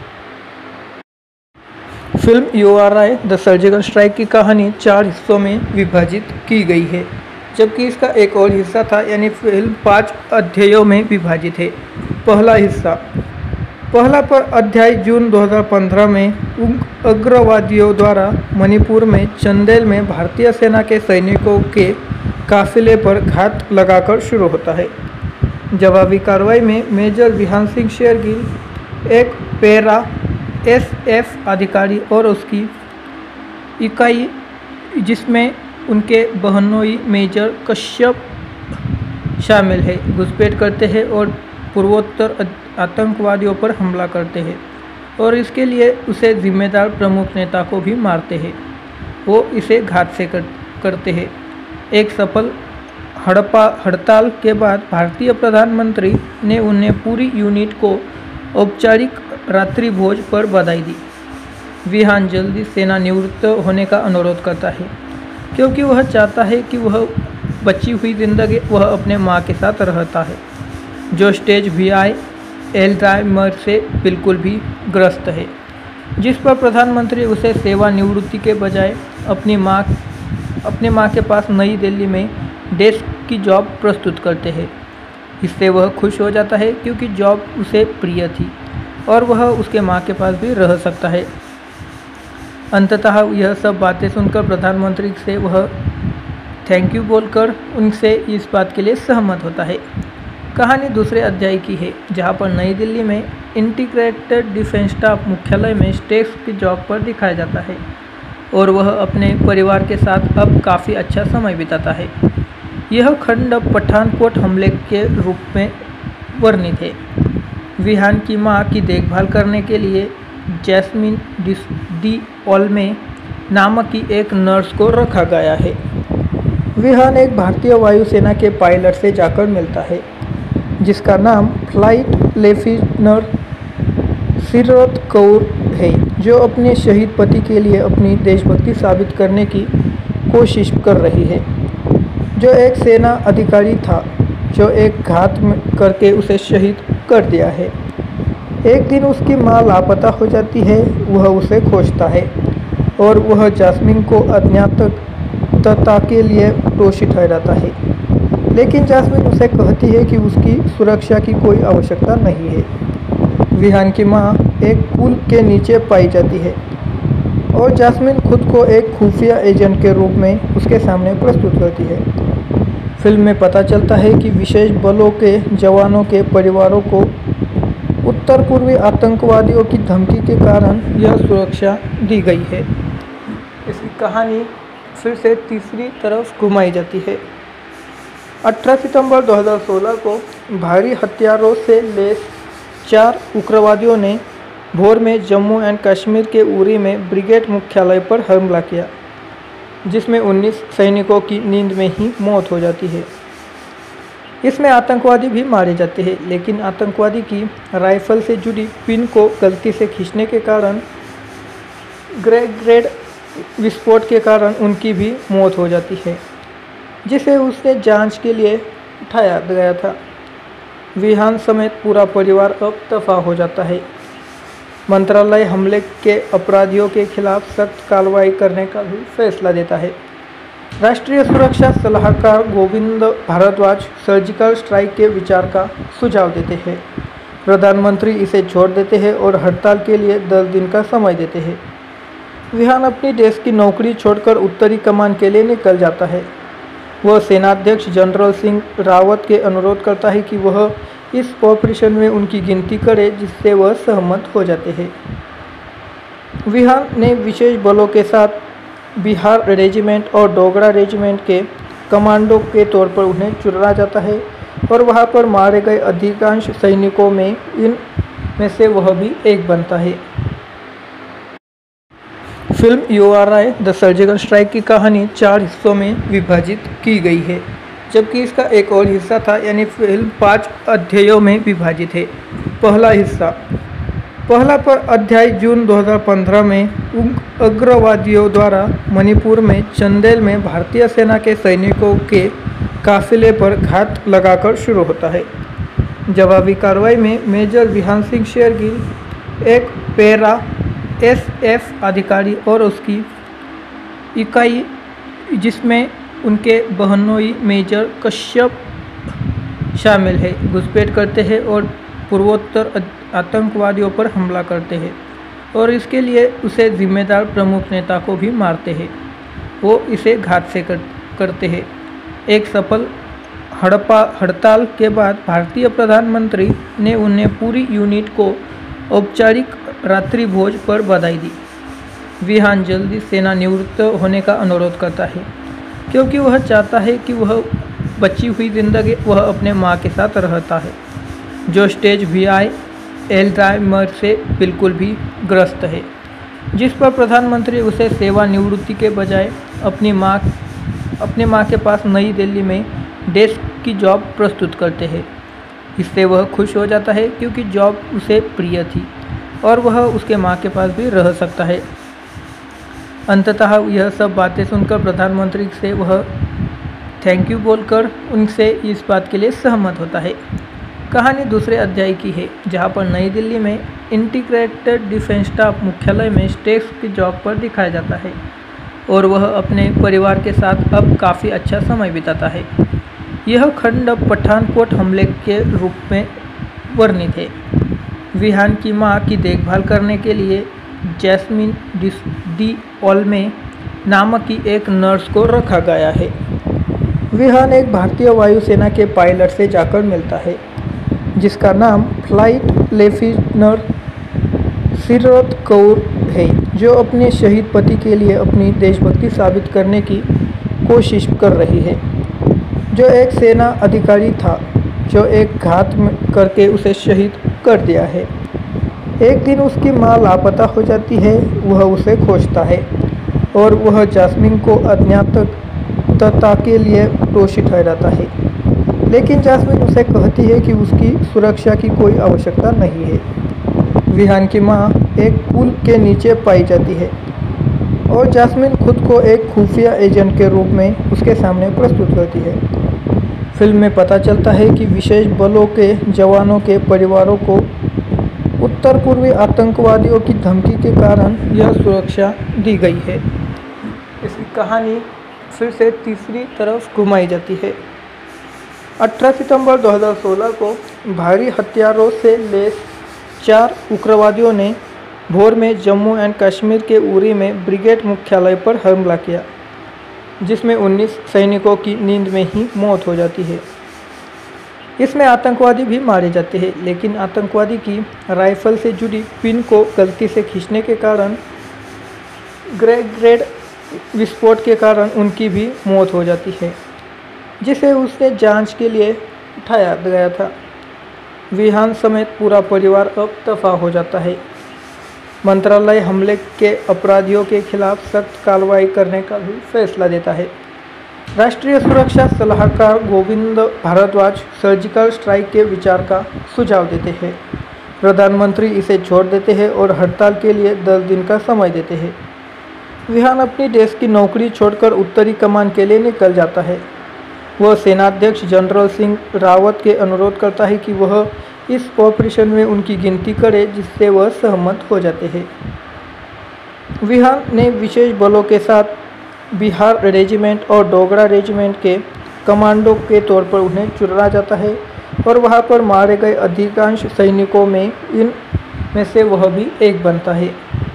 Film U R I the surgical strike की कहानी चार हिस्सों में विभाजित की गई है, जबकि इसका एक और हिस्सा था, यानी फिल्म पाँच अध्यायों में विभाजित है। पहला हिस्सा पहला पर अध्याय जून दो हज़ार पंद्रह में उग्रवादियों द्वारा मणिपुर में चंदेल में भारतीय सेना के सैनिकों के काफिले पर घात लगाकर शुरू होता है। जवाबी कार्रवाई में मेजर विहान सिंह शेरगिल, एक पैरा एस एफ अधिकारी और उसकी इकाई जिसमें उनके बहनोई मेजर कश्यप शामिल है, घुसपैठ करते हैं और पूर्वोत्तर आतंकवादियों पर हमला करते हैं और इसके लिए उसे जिम्मेदार प्रमुख नेता को भी मारते हैं। वो इसे घात से कर, करते हैं। एक सफल हड़पा हड़ताल के बाद भारतीय प्रधानमंत्री ने उन्हें पूरी यूनिट को औपचारिक रात्रि भोज पर बधाई दी। विहान जल्दी सेना निवृत्त होने का अनुरोध करता है क्योंकि वह चाहता है कि वह बची हुई जिंदगी वह अपने माँ के साथ रहता है, जो स्टेज वी आई एल्जाइमर से बिल्कुल भी ग्रस्त है, जिस पर प्रधानमंत्री उसे सेवानिवृत्ति के बजाय अपनी माँ अपने माँ के पास नई दिल्ली में डेस्क की जॉब प्रस्तुत करते हैं। इससे वह खुश हो जाता है क्योंकि जॉब उसे प्रिय थी और वह उसके मां के पास भी रह सकता है। अंततः यह सब बातें सुनकर प्रधानमंत्री से वह थैंक यू बोलकर उनसे इस बात के लिए सहमत होता है। कहानी दूसरे अध्याय की है, जहां पर नई दिल्ली में इंटीग्रेटेड डिफेंस स्टाफ मुख्यालय में स्टेक्स की जॉब पर दिखाया जाता है और वह अपने परिवार के साथ अब काफ़ी अच्छा समय बिताता है। यह खंड पठानकोट हमले के रूप में वर्णित है। विहान की मां की देखभाल करने के लिए जैस्मिन डी ओल्मे नामक की एक नर्स को रखा गया है। विहान एक भारतीय वायुसेना के पायलट से जाकर मिलता है, जिसका नाम फ्लाइट लेफ्टिनेंट सीरत कौर है, जो अपने शहीद पति के लिए अपनी देशभक्ति साबित करने की कोशिश कर रही है, जो एक सेना अधिकारी था जो एक घात करके उसे शहीद कर दिया है। एक दिन उसकी मां लापता हो जाती है। वह उसे खोजता है और वह जास्मिन को अज्ञातता के लिए दोषी ठहराता है, लेकिन जास्मिन उसे कहती है कि उसकी सुरक्षा की कोई आवश्यकता नहीं है। विहान की मां एक पुल के नीचे पाई जाती है और जास्मिन खुद को एक खुफिया एजेंट के रूप में उसके सामने प्रस्तुत करती है। फिल्म में पता चलता है कि विशेष बलों के जवानों के परिवारों को उत्तर पूर्वी आतंकवादियों की धमकी के कारण यह सुरक्षा दी गई है। इसकी कहानी फिर से तीसरी तरफ घुमाई जाती है। अठारह सितंबर दो हज़ार सोलह को भारी हथियारों से लैस चार उग्रवादियों ने भोर में जम्मू एंड कश्मीर के उरी में ब्रिगेड मुख्यालय पर हमला किया, जिसमें उन्नीस सैनिकों की नींद में ही मौत हो जाती है। इसमें आतंकवादी भी मारे जाते हैं, लेकिन आतंकवादी की राइफल से जुड़ी पिन को गलती से खींचने के कारण ग्रेड विस्फोट के कारण उनकी भी मौत हो जाती है, जिसे उसने जांच के लिए उठाया गया था। विहान समेत पूरा परिवार अब तबाह हो जाता है। मंत्रालय हमले के अपराधियों के खिलाफ सख्त कार्रवाई करने का भी फैसला देता है। राष्ट्रीय सुरक्षा सलाहकार गोविंद भारद्वाज सर्जिकल स्ट्राइक के विचार का सुझाव देते हैं। प्रधानमंत्री इसे छोड़ देते हैं और हड़ताल के लिए दस दिन का समय देते हैं। विहान अपनी देश की नौकरी छोड़कर उत्तरी कमान के लिए निकल जाता है। वह सेनाध्यक्ष जनरल सिंह रावत के अनुरोध करता है कि वह इस ऑपरेशन में उनकी गिनती करे, जिससे वह सहमत हो जाते हैं। विहान ने विशेष बलों के साथ बिहार रेजिमेंट और डोगरा रेजिमेंट के कमांडो के तौर पर उन्हें चुना जाता है और वहां पर मारे गए अधिकांश सैनिकों में इन में से वह भी एक बनता है। Film U R I the surgical strike की कहानी चार हिस्सों में विभाजित की गई है, जबकि इसका एक और हिस्सा था, यानी फिल्म पाँच अध्यायों में विभाजित है। पहला हिस्सा पहला पर अध्याय जून दो हज़ार पंद्रह में उग्रवादियों द्वारा मणिपुर में चंदेल में भारतीय सेना के सैनिकों के काफिले पर घात लगाकर शुरू होता है। जवाबी कार्रवाई में मेजर विहान सिंह शेरगिल, एक पैरा एस एफ अधिकारी और उसकी इकाई, जिसमें उनके बहनोई मेजर कश्यप शामिल है, घुसपैठ करते हैं और पूर्वोत्तर आतंकवादियों पर हमला करते हैं और इसके लिए उसे जिम्मेदार प्रमुख नेता को भी मारते हैं। वो इसे घात से कर, करते हैं। एक सफल हड़पा हड़ताल के बाद भारतीय प्रधानमंत्री ने उन्हें पूरी यूनिट को औपचारिक रात्रि भोज पर बधाई दी। विहान जल्दी सेना निवृत्त होने का अनुरोध करता है, क्योंकि वह चाहता है कि वह बची हुई जिंदगी वह अपने मां के साथ रहता है, जो स्टेज वी आई एल्जाइमर से बिल्कुल भी ग्रस्त है, जिस पर प्रधानमंत्री उसे सेवानिवृत्ति के बजाय अपनी मां अपने मां के पास नई दिल्ली में डेस्क की जॉब प्रस्तुत करते हैं। इससे वह खुश हो जाता है, क्योंकि जॉब उसे प्रिय थी और वह उसके मां के पास भी रह सकता है। अंततः यह सब बातें सुनकर प्रधानमंत्री से वह थैंक यू बोलकर उनसे इस बात के लिए सहमत होता है। कहानी दूसरे अध्याय की है, जहां पर नई दिल्ली में इंटीग्रेटेड डिफेंस स्टाफ मुख्यालय में स्टेक्स की जॉब पर दिखाया जाता है और वह अपने परिवार के साथ अब काफ़ी अच्छा समय बिताता है। यह खंड पठानकोट हमले के रूप में वर्णित है। विहान की मां की देखभाल करने के लिए जैस्मिन डी ओल्मे नामक की एक नर्स को रखा गया है। विहान एक भारतीय वायुसेना के पायलट से जाकर मिलता है जिसका नाम फ्लाइट लेफ्टिनेंट सीरत कौर है, जो अपने शहीद पति के लिए अपनी देशभक्ति साबित करने की कोशिश कर रही है, जो एक सेना अधिकारी था जो एक घात करके उसे शहीद कर दिया है। एक दिन उसकी मां लापता हो जाती है। वह उसे खोजता है और वह जैस्मिन को अज्ञातता के लिए दोषी ठहराता है, लेकिन जैस्मिन उसे कहती है कि उसकी सुरक्षा की कोई आवश्यकता नहीं है। विहान की मां एक पुल के नीचे पाई जाती है और जैस्मिन खुद को एक खुफिया एजेंट के रूप में उसके सामने प्रस्तुत करती है। फिल्म में पता चलता है कि विशेष बलों के जवानों के परिवारों को उत्तर पूर्वी आतंकवादियों की धमकी के कारण यह सुरक्षा दी गई है। इसकी कहानी फिर से तीसरी तरफ घुमाई जाती है। अठारह सितंबर दो हज़ार सोलह को भारी हथियारों से लैस चार उग्रवादियों ने भोर में जम्मू एंड कश्मीर के उरी में ब्रिगेड मुख्यालय पर हमला किया, जिसमें उन्नीस सैनिकों की नींद में ही मौत हो जाती है। इसमें आतंकवादी भी मारे जाते हैं, लेकिन आतंकवादी की राइफल से जुड़ी पिन को गलती से खींचने के कारण ग्रेनेड विस्फोट के कारण उनकी भी मौत हो जाती है, जिसे उसने जांच के लिए उठाया गया था। विहान समेत पूरा परिवार अब दफा हो जाता है। मंत्रालय हमले के अपराधियों के खिलाफ सख्त कार्रवाई करने का भी फैसला देता है। राष्ट्रीय सुरक्षा सलाहकार गोविंद भारद्वाज सर्जिकल स्ट्राइक के विचार का सुझाव देते हैं। प्रधानमंत्री इसे छोड़ देते हैं और हड़ताल के लिए दस दिन का समय देते हैं। विहान अपनी देश की नौकरी छोड़कर उत्तरी कमान के लिए निकल जाता है। वह सेनाध्यक्ष जनरल सिंह रावत के अनुरोध करता है कि वह इस ऑपरेशन में उनकी गिनती करे, जिससे वह सहमत हो जाते हैं। विहान ने विशेष बलों के साथ बिहार रेजिमेंट और डोगरा रेजिमेंट के कमांडो के तौर पर उन्हें चुना जाता है और वहां पर मारे गए अधिकांश सैनिकों में इन में से वह भी एक बनता है।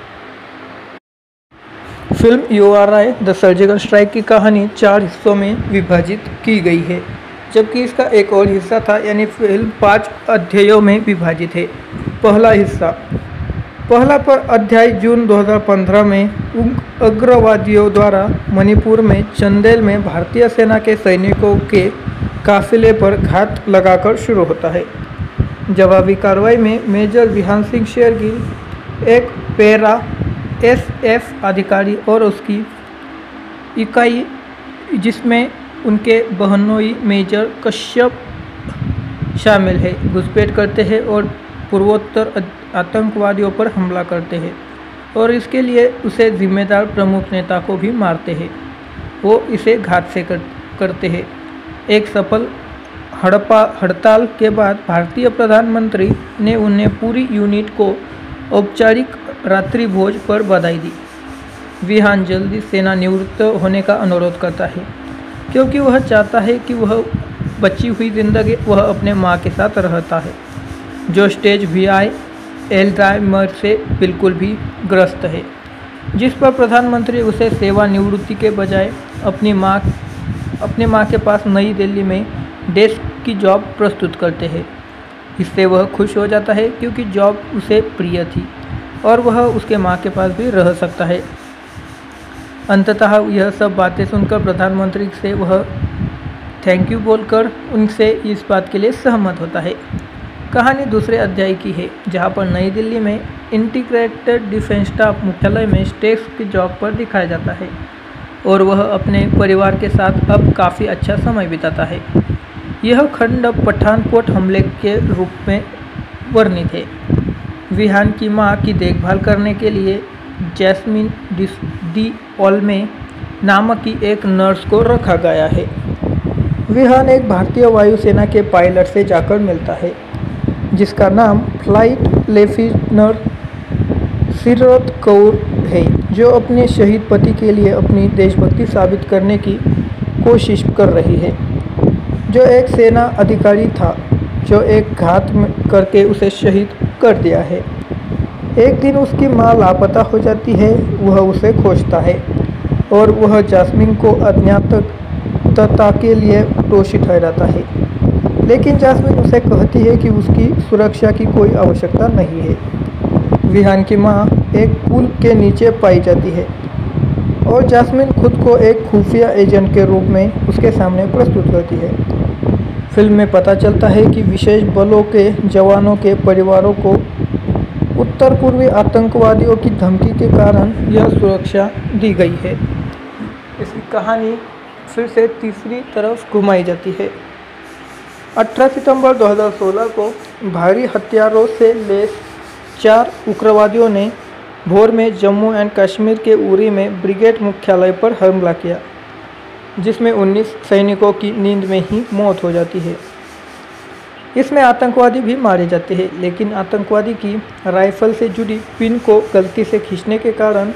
Film U R I the surgical strike की कहानी चार हिस्सों में विभाजित की गई है, जबकि इसका एक और हिस्सा था, यानी फिल्म पाँच अध्यायों में विभाजित है। पहला हिस्सा पहला पर अध्याय जून दो हज़ार पंद्रह में उग्रवादियों द्वारा मणिपुर में चंदेल में भारतीय सेना के सैनिकों के काफिले पर घात लगाकर शुरू होता है। जवाबी कार्रवाई में मेजर विहान सिंह शेरगिल, एक पैरा एस एफ अधिकारी और उसकी इकाई जिसमें उनके बहनोई मेजर कश्यप शामिल है, घुसपैठ करते हैं और पूर्वोत्तर आतंकवादियों पर हमला करते हैं और इसके लिए उसे जिम्मेदार प्रमुख नेता को भी मारते हैं। वो इसे घात से कर, करते हैं। एक सफल हड़पा हड़ताल के बाद भारतीय प्रधानमंत्री ने उन्हें पूरी यूनिट को औपचारिक रात्रि भोज पर बधाई दी। विहान जल्दी सेना निवृत्त होने का अनुरोध करता है, क्योंकि वह चाहता है कि वह बची हुई जिंदगी वह अपने माँ के साथ रहता है, जो स्टेज वी आई एल्जाइमर से बिल्कुल भी ग्रस्त है, जिस पर प्रधानमंत्री उसे सेवानिवृत्ति के बजाय अपनी माँ अपने माँ के पास नई दिल्ली में डेस्क की जॉब प्रस्तुत करते हैं। इससे वह खुश हो जाता है, क्योंकि जॉब उसे प्रिय थी और वह उसके माँ के पास भी रह सकता है। अंततः यह सब बातें सुनकर प्रधानमंत्री से वह थैंक यू बोलकर उनसे इस बात के लिए सहमत होता है। कहानी दूसरे अध्याय की है, जहां पर नई दिल्ली में इंटीग्रेटेड डिफेंस स्टाफ मुख्यालय में स्टेक्स की जॉब पर दिखाया जाता है और वह अपने परिवार के साथ अब काफ़ी अच्छा समय बिताता है। यह खंड पठानकोट हमले के रूप में वर्णित है। विहान की मां की देखभाल करने के लिए जैस्मिन डी ओल्मे नामक की एक नर्स को रखा गया है। विहान एक भारतीय वायुसेना के पायलट से जाकर मिलता है, जिसका नाम फ्लाइट लेफ्टिनेंट सीरत कौर है, जो अपने शहीद पति के लिए अपनी देशभक्ति साबित करने की कोशिश कर रही है, जो एक सेना अधिकारी था जो एक घात करके उसे शहीद कर दिया है। एक दिन उसकी माँ लापता हो जाती है। वह उसे खोजता है और वह जास्मिन को अज्ञातता के लिए दोषी ठहराता है, लेकिन जास्मिन उसे कहती है कि उसकी सुरक्षा की कोई आवश्यकता नहीं है। विहान की माँ एक पुल के नीचे पाई जाती है और जास्मिन खुद को एक खुफिया एजेंट के रूप में उसके सामने प्रस्तुत करती है। फिल्म में पता चलता है कि विशेष बलों के जवानों के परिवारों को उत्तर पूर्वी आतंकवादियों की धमकी के कारण यह सुरक्षा दी गई है। इसकी कहानी फिर से तीसरी तरफ घुमाई जाती है। अठारह सितंबर दो हज़ार सोलह को भारी हथियारों से लैस चार उग्रवादियों ने भोर में जम्मू एंड कश्मीर के उरी में ब्रिगेड मुख्यालय पर हमला किया, जिसमें उन्नीस सैनिकों की नींद में ही मौत हो जाती है। इसमें आतंकवादी भी मारे जाते हैं, लेकिन आतंकवादी की राइफल से जुड़ी पिन को गलती से खींचने के कारण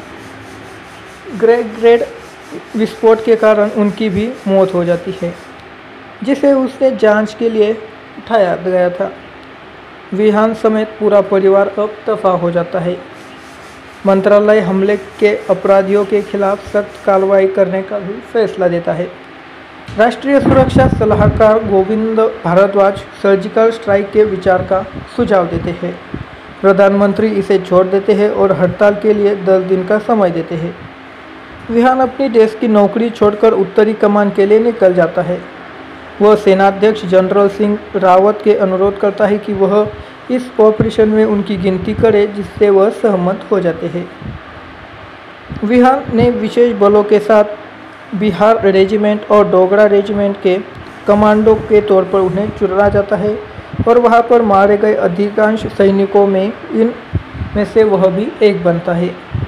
ग्रेनेड विस्फोट के कारण उनकी भी मौत हो जाती है, जिसे उसने जांच के लिए उठाया गया था। विहान समेत पूरा परिवार अब दफा हो जाता है। मंत्रालय हमले के अपराधियों के खिलाफ सख्त कार्रवाई करने का भी फैसला देता है। राष्ट्रीय सुरक्षा सलाहकार गोविंद भारद्वाज सर्जिकल स्ट्राइक के विचार का सुझाव देते हैं। प्रधानमंत्री इसे छोड़ देते हैं और हड़ताल के लिए दस दिन का समय देते हैं। विहान अपनी देश की नौकरी छोड़कर उत्तरी कमान के लिए निकल जाता है। वह सेनाध्यक्ष जनरल सिंह रावत के अनुरोध करता है कि वह इस ऑपरेशन में उनकी गिनती करे, जिससे वह सहमत हो जाते हैं। विहान ने विशेष बलों के साथ बिहार रेजिमेंट और डोगरा रेजिमेंट के कमांडो के तौर पर उन्हें चुना जाता है और वहां पर मारे गए अधिकांश सैनिकों में इन में से वह भी एक बनता है।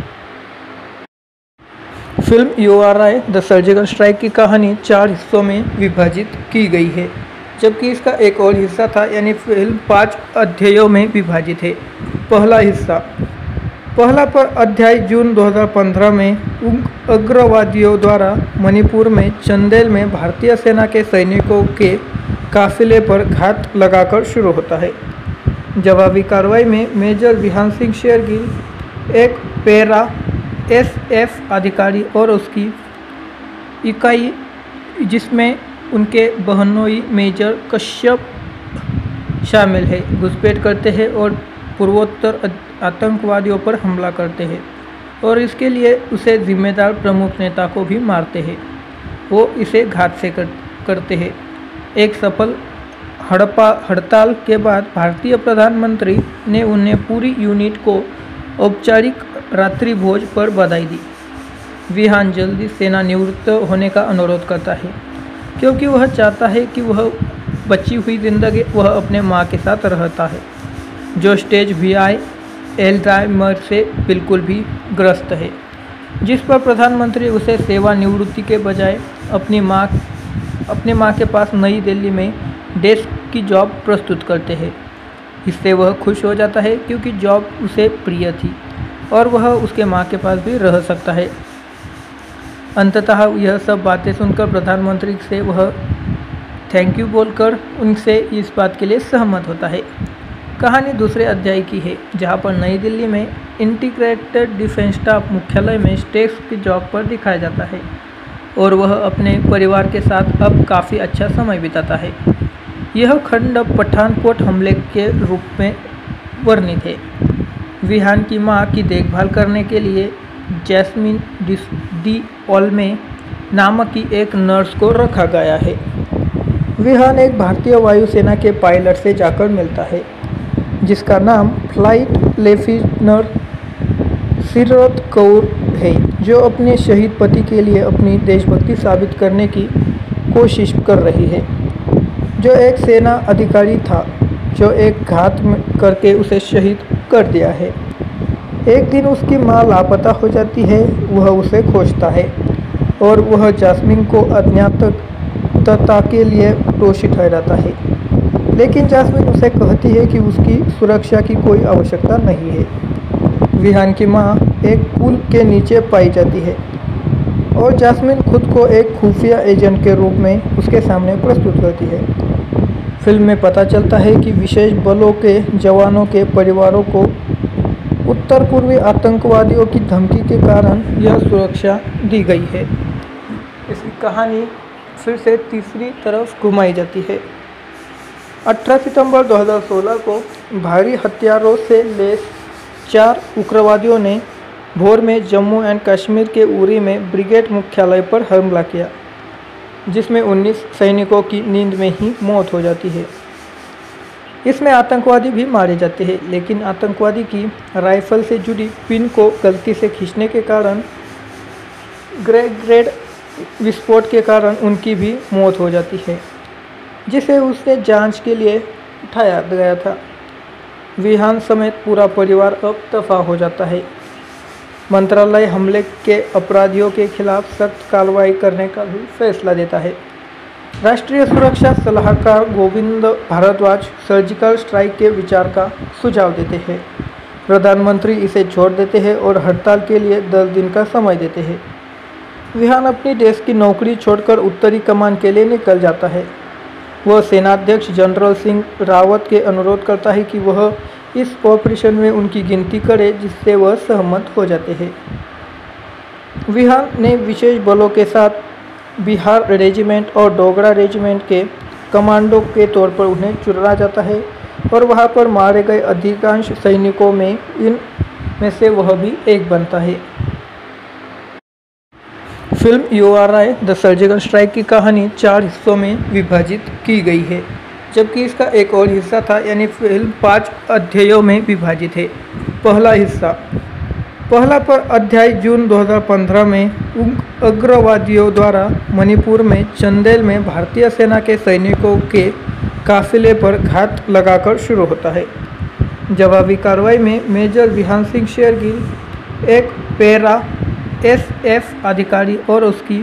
Film U R I the surgical strike की कहानी चार हिस्सों में विभाजित की गई है, जबकि इसका एक और हिस्सा था, यानी फिल्म पाँच अध्यायों में विभाजित है। पहला हिस्सा पहला पर अध्याय जून दो हज़ार पंद्रह में उग्रवादियों द्वारा मणिपुर में चंदेल में भारतीय सेना के सैनिकों के काफिले पर घात लगाकर शुरू होता है। जवाबी कार्रवाई में मेजर विहान सिंह शेरगिल, एक पैरा एस एफ अधिकारी और उसकी इकाई जिसमें उनके बहनोई मेजर कश्यप शामिल है, घुसपैठ करते हैं और पूर्वोत्तर आतंकवादियों पर हमला करते हैं और इसके लिए उसे जिम्मेदार प्रमुख नेता को भी मारते हैं। वो इसे घात से कर, करते हैं। एक सफल हड़पा हड़ताल के बाद भारतीय प्रधानमंत्री ने उन्हें पूरी यूनिट को औपचारिक रात्रि भोज पर बधाई दी। विहान जल्दी सेना निवृत्त होने का अनुरोध करता है, क्योंकि वह चाहता है कि वह बची हुई जिंदगी वह अपने माँ के साथ रहता है, जो स्टेज वी आई एल्जाइमर से बिल्कुल भी ग्रस्त है, जिस पर प्रधानमंत्री उसे सेवानिवृत्ति के बजाय अपनी माँ अपने माँ के पास नई दिल्ली में डेस्क की जॉब प्रस्तुत करते हैं। इससे वह खुश हो जाता है, क्योंकि जॉब उसे प्रिय थी और वह उसके माँ के पास भी रह सकता है। अंततः यह सब बातें सुनकर प्रधानमंत्री से वह थैंक यू बोलकर उनसे इस बात के लिए सहमत होता है। कहानी दूसरे अध्याय की है, जहां पर नई दिल्ली में इंटीग्रेटेड डिफेंस स्टाफ मुख्यालय में स्टेक्स की जॉब पर दिखाया जाता है और वह अपने परिवार के साथ अब काफ़ी अच्छा समय बिताता है। यह खंड पठानकोट हमले के रूप में वर्णित है। विहान की मां की देखभाल करने के लिए जैस्मिन डी ओल्मे नामक की एक नर्स को रखा गया है। विहान एक भारतीय वायुसेना के पायलट से जाकर मिलता है, जिसका नाम फ्लाइट लेफ्टिनेंट सीरत कौर है, जो अपने शहीद पति के लिए अपनी देशभक्ति साबित करने की कोशिश कर रही है, जो एक सेना अधिकारी था जो एक घात करके उसे शहीद कर दिया है। एक दिन उसकी माँ लापता हो जाती है। वह उसे खोजता है और वह जास्मिन को अज्ञातता के लिए दोषी ठहराता है, लेकिन जास्मिन उसे कहती है कि उसकी सुरक्षा की कोई आवश्यकता नहीं है। विहान की माँ एक पुल के नीचे पाई जाती है और जास्मिन खुद को एक खुफिया एजेंट के रूप में उसके सामने प्रस्तुत करती है। फिल्म में पता चलता है कि विशेष बलों के जवानों के परिवारों को उत्तर पूर्वी आतंकवादियों की धमकी के कारण यह सुरक्षा दी गई है। इसकी कहानी फिर से तीसरी तरफ घुमाई जाती है। अठारह सितंबर दो हज़ार सोलह को भारी हथियारों से लैस चार उग्रवादियों ने भोर में जम्मू एंड कश्मीर के उरी में ब्रिगेड मुख्यालय पर हमला किया, जिसमें उन्नीस सैनिकों की नींद में ही मौत हो जाती है। इसमें आतंकवादी भी मारे जाते हैं, लेकिन आतंकवादी की राइफल से जुड़ी पिन को गलती से खींचने के कारण ग्रेड विस्फोट के कारण उनकी भी मौत हो जाती है, जिसे उसने जांच के लिए उठाया गया था। विहान समेत पूरा परिवार अब तबाह हो जाता है। मंत्रालय हमले के अपराधियों के खिलाफ सख्त कार्रवाई करने का भी फैसला देता है। राष्ट्रीय सुरक्षा सलाहकार गोविंद भारद्वाज सर्जिकल स्ट्राइक के विचार का सुझाव देते हैं। प्रधानमंत्री इसे छोड़ देते हैं और हड़ताल के लिए दस दिन का समय देते हैं। विहान अपनी देश की नौकरी छोड़कर उत्तरी कमान के लिए निकल जाता है। वह सेनाध्यक्ष जनरल सिंह रावत के अनुरोध करता है कि वह इस ऑपरेशन में उनकी गिनती करे, जिससे वह सहमत हो जाते हैं। विहान ने विशेष बलों के साथ बिहार रेजिमेंट और डोगरा रेजिमेंट के कमांडो के तौर पर उन्हें चुना जाता है और वहां पर मारे गए अधिकांश सैनिकों में इन में से वह भी एक बनता है। Film U R I the surgical strike की कहानी चार हिस्सों में विभाजित की गई है, जबकि इसका एक और हिस्सा था, यानी फिल्म पाँच अध्यायों में विभाजित है। पहला हिस्सा पहला पर अध्याय जून दो हज़ार पंद्रह में उग्रवादियों द्वारा मणिपुर में चंदेल में भारतीय सेना के सैनिकों के काफिले पर घात लगाकर शुरू होता है। जवाबी कार्रवाई में मेजर विहान सिंह शेरगिल, एक पैरा एस एफ अधिकारी और उसकी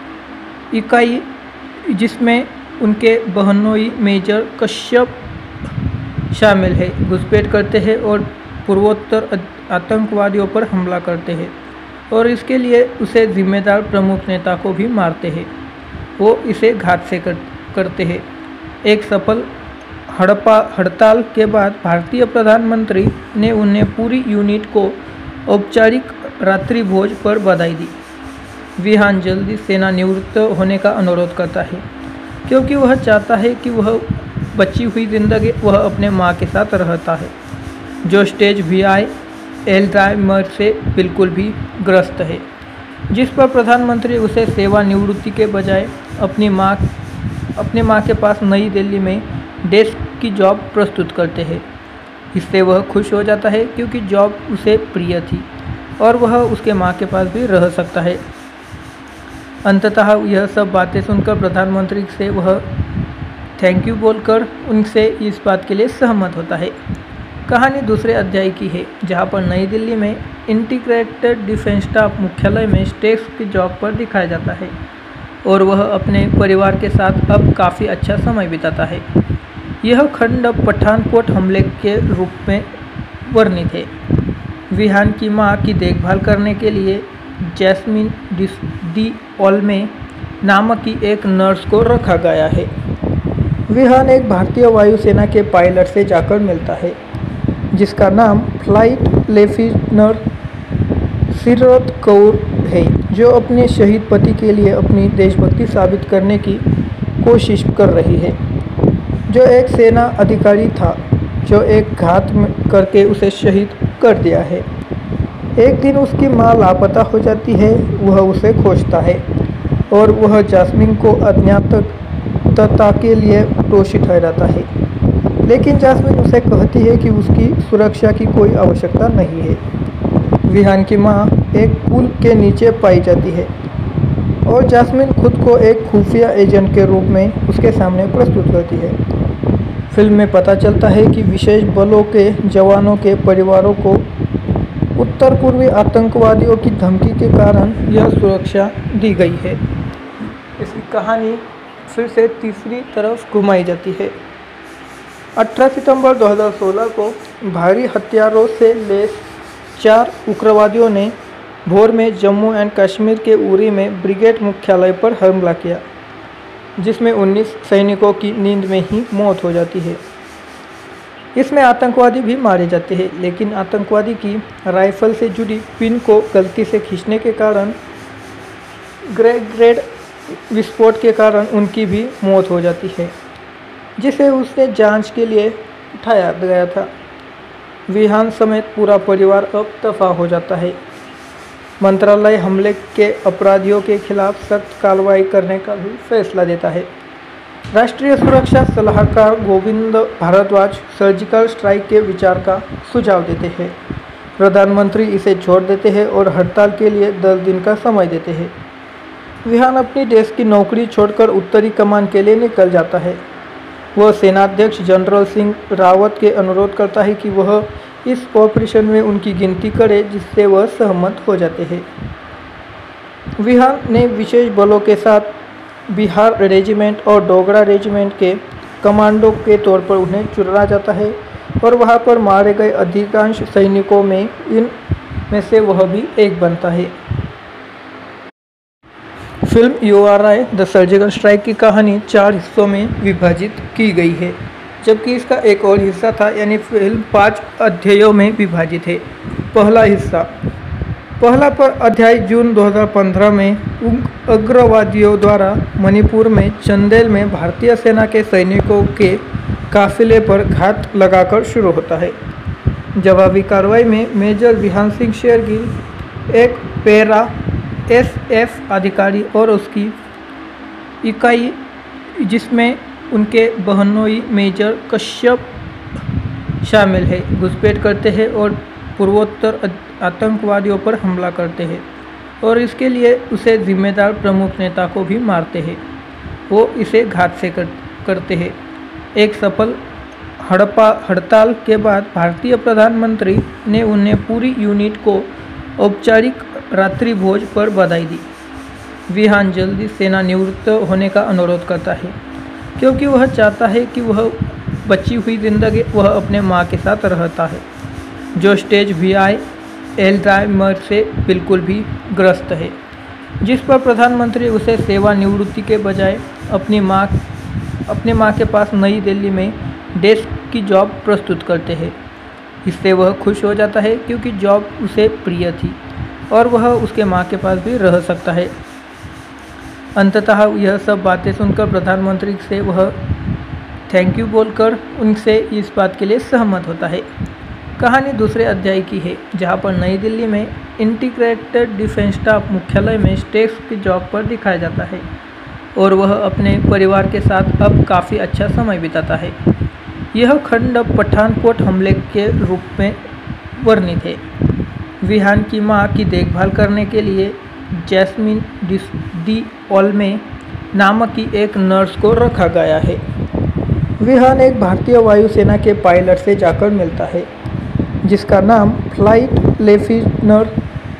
इकाई जिसमें उनके बहनोई मेजर कश्यप शामिल है, घुसपैठ करते हैं और पूर्वोत्तर आतंकवादियों पर हमला करते हैं और इसके लिए उसे जिम्मेदार प्रमुख नेता को भी मारते हैं। वो इसे घात से कर, करते हैं। एक सफल हड़पा हड़ताल के बाद भारतीय प्रधानमंत्री ने उन्हें पूरी यूनिट को औपचारिक रात्रि भोज पर बधाई दी। विहान जल्दी सेना निवृत्त होने का अनुरोध करता है, क्योंकि वह चाहता है कि वह बची हुई जिंदगी वह अपने माँ के साथ रहता है, जो स्टेज वी आई एल्जाइमर से बिल्कुल भी ग्रस्त है, जिस पर प्रधानमंत्री उसे सेवानिवृत्ति के बजाय अपनी माँ अपने माँ के पास नई दिल्ली में डेस्क की जॉब प्रस्तुत करते हैं। इससे वह खुश हो जाता है, क्योंकि जॉब उसे प्रिय थी और वह उसके माँ के पास भी रह सकता है। अंततः यह सब बातें सुनकर प्रधानमंत्री से वह थैंक यू बोलकर उनसे इस बात के लिए सहमत होता है। कहानी दूसरे अध्याय की है, जहां पर नई दिल्ली में इंटीग्रेटेड डिफेंस स्टाफ मुख्यालय में स्टेक्स की जॉब पर दिखाया जाता है और वह अपने परिवार के साथ अब काफ़ी अच्छा समय बिताता है। यह खंड पठानकोट हमले के रूप में वर्णित है। विहान की मां की देखभाल करने के लिए जैस्मिन डी ओल्मे नामक की एक नर्स को रखा गया है। विहान एक भारतीय वायुसेना के पायलट से जाकर मिलता है, जिसका नाम फ्लाइट लेफ्टिनेंट सीरत कौर है, जो अपने शहीद पति के लिए अपनी देशभक्ति साबित करने की कोशिश कर रही है, जो एक सेना अधिकारी था जो एक घात करके उसे शहीद कर दिया है। एक दिन उसकी मां लापता हो जाती है। वह उसे खोजता है और वह जास्मिन को अज्ञातता के लिए दोषी ठहराता है, लेकिन जास्मिन उसे कहती है कि उसकी सुरक्षा की कोई आवश्यकता नहीं है। विहान की मां एक पुल के नीचे पाई जाती है और जास्मिन खुद को एक खुफिया एजेंट के रूप में उसके सामने प्रस्तुत करती है। फिल्म में पता चलता है कि विशेष बलों के जवानों के परिवारों को उत्तर पूर्वी आतंकवादियों की धमकी के कारण यह सुरक्षा दी गई है। इसकी कहानी फिर से तीसरी तरफ घुमाई जाती है। अठारह सितंबर दो हज़ार सोलह को भारी हथियारों से लैस चार उग्रवादियों ने भोर में जम्मू एंड कश्मीर के उरी में ब्रिगेड मुख्यालय पर हमला किया, जिसमें उन्नीस सैनिकों की नींद में ही मौत हो जाती है। इसमें आतंकवादी भी मारे जाते हैं, लेकिन आतंकवादी की राइफल से जुड़ी पिन को गलती से खींचने के कारण ग्रेनेड विस्फोट के कारण उनकी भी मौत हो जाती है, जिसे उसने जांच के लिए उठाया गया था। विहान समेत पूरा परिवार अब दफा हो जाता है। मंत्रालय हमले के अपराधियों के खिलाफ सख्त कार्रवाई करने का भी फैसला देता है। राष्ट्रीय सुरक्षा सलाहकार गोविंद भारद्वाज सर्जिकल स्ट्राइक के विचार का सुझाव देते हैं। प्रधानमंत्री इसे छोड़ देते हैं और हड़ताल के लिए दस दिन का समय देते हैं। विहान अपनी देश की नौकरी छोड़कर उत्तरी कमान के लिए निकल जाता है। वह सेनाध्यक्ष जनरल सिंह रावत के अनुरोध करता है कि वह इस ऑपरेशन में उनकी गिनती करे, जिससे वह सहमत हो जाते हैं। विहान ने विशेष बलों के साथ बिहार रेजिमेंट और डोगरा रेजिमेंट के कमांडो के तौर पर उन्हें चुना जाता है और वहां पर मारे गए अधिकांश सैनिकों में इन में से वह भी एक बनता है। Film U R I the surgical strike की कहानी चार हिस्सों में विभाजित की गई है, जबकि इसका एक और हिस्सा था, यानी फिल्म पाँच अध्यायों में विभाजित है। पहला हिस्सा पहला पर अध्याय जून दो हज़ार पंद्रह में उग्रवादियों द्वारा मणिपुर में चंदेल में भारतीय सेना के सैनिकों के काफिले पर घात लगाकर शुरू होता है। जवाबी कार्रवाई में मेजर विहान सिंह शेरगिल, एक पैरा एस एफ अधिकारी और उसकी इकाई जिसमें उनके बहनोई मेजर कश्यप शामिल है, घुसपैठ करते हैं और पूर्वोत्तर आतंकवादियों पर हमला करते हैं और इसके लिए उसे जिम्मेदार प्रमुख नेता को भी मारते हैं। वो इसे घात से कर, करते हैं। एक सफल हड़पा हड़ताल के बाद भारतीय प्रधानमंत्री ने उन्हें पूरी यूनिट को औपचारिक रात्रि भोज पर बधाई दी। विहान जल्दी सेना निवृत्त होने का अनुरोध करता है, क्योंकि वह चाहता है कि वह बची हुई जिंदगी वह अपने माँ के साथ रहता है, जो स्टेज वी आई एल्जाइमर से बिल्कुल भी ग्रस्त है, जिस पर प्रधानमंत्री उसे सेवानिवृत्ति के बजाय अपनी माँ अपने माँ के पास नई दिल्ली में डेस्क की जॉब प्रस्तुत करते हैं। इससे वह खुश हो जाता है, क्योंकि जॉब उसे प्रिय थी और वह उसके माँ के पास भी रह सकता है। अंततः यह सब बातें सुनकर प्रधानमंत्री से वह थैंक यू बोलकर उनसे इस बात के लिए सहमत होता है। कहानी दूसरे अध्याय की है, जहां पर नई दिल्ली में इंटीग्रेटेड डिफेंस स्टाफ मुख्यालय में स्टेक्स की जॉब पर दिखाया जाता है और वह अपने परिवार के साथ अब काफ़ी अच्छा समय बिताता है। यह खंड पठानकोट हमले के रूप में वर्णित है। विहान की मां की देखभाल करने के लिए जैस्मिन डी ओल्मे नामक की एक नर्स को रखा गया है। विहान एक भारतीय वायुसेना के पायलट से जाकर मिलता है, जिसका नाम फ्लाइट लेफ्टिनेंट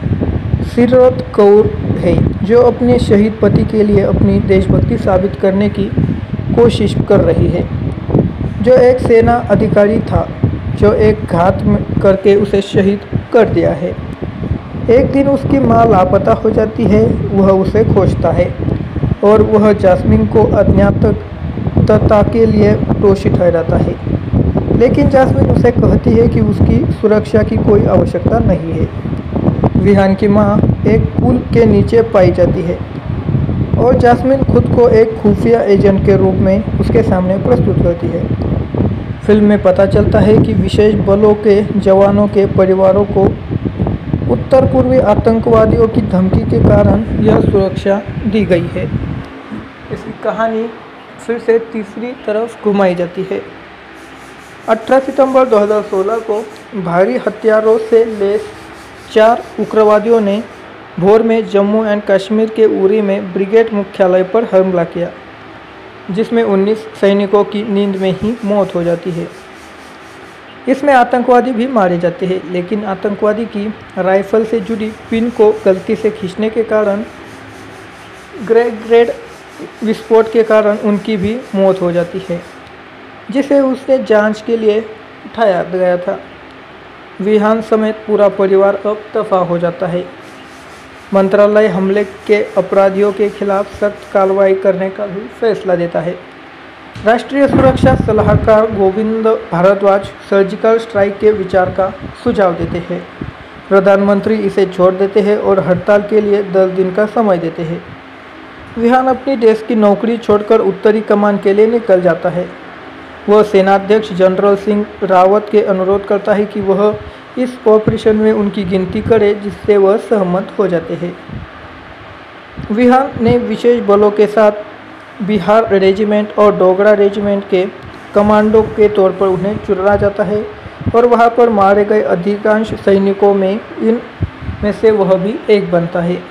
सीरत कौर है, जो अपने शहीद पति के लिए अपनी देशभक्ति साबित करने की कोशिश कर रही है, जो एक सेना अधिकारी था जो एक घात करके उसे शहीद कर दिया है। एक दिन उसकी मां लापता हो जाती है। वह उसे खोजता है और वह जास्मिन को अज्ञातता के लिए दोषी ठहराता है, लेकिन जास्मिन उसे कहती है कि उसकी सुरक्षा की कोई आवश्यकता नहीं है। विहान की मां एक पुल के नीचे पाई जाती है और जास्मिन खुद को एक खुफिया एजेंट के रूप में उसके सामने प्रस्तुत करती है। फिल्म में पता चलता है कि विशेष बलों के जवानों के परिवारों को उत्तर पूर्वी आतंकवादियों की धमकी के कारण यह सुरक्षा दी गई है। इसकी कहानी फिर से तीसरी तरफ घुमाई जाती है। अठारह सितंबर दो हज़ार सोलह को भारी हथियारों से लैस चार उग्रवादियों ने भोर में जम्मू एंड कश्मीर के उरी में ब्रिगेड मुख्यालय पर हमला किया, जिसमें उन्नीस सैनिकों की नींद में ही मौत हो जाती है। इसमें आतंकवादी भी मारे जाते हैं, लेकिन आतंकवादी की राइफल से जुड़ी पिन को गलती से खींचने के कारण ग्रेनेड विस्फोट के कारण उनकी भी मौत हो जाती है, जिसे उसने जांच के लिए उठाया गया था। विहान समेत पूरा परिवार अब दफा हो जाता है। मंत्रालय हमले के अपराधियों के खिलाफ सख्त कार्रवाई करने का भी फैसला देता है। राष्ट्रीय सुरक्षा सलाहकार गोविंद भारद्वाज सर्जिकल स्ट्राइक के विचार का सुझाव देते हैं। प्रधानमंत्री इसे छोड़ देते हैं और हड़ताल के लिए दस दिन का समय देते हैं। विहान अपनी देश की नौकरी छोड़कर उत्तरी कमान के लिए निकल जाता है। वह सेनाध्यक्ष जनरल सिंह रावत के अनुरोध करता है कि वह इस ऑपरेशन में उनकी गिनती करे, जिससे वह सहमत हो जाते हैं। विहान ने विशेष बलों के साथ बिहार रेजिमेंट और डोगरा रेजिमेंट के कमांडो के तौर पर उन्हें चुना जाता है और वहां पर मारे गए अधिकांश सैनिकों में इन में से वह भी एक बनता है।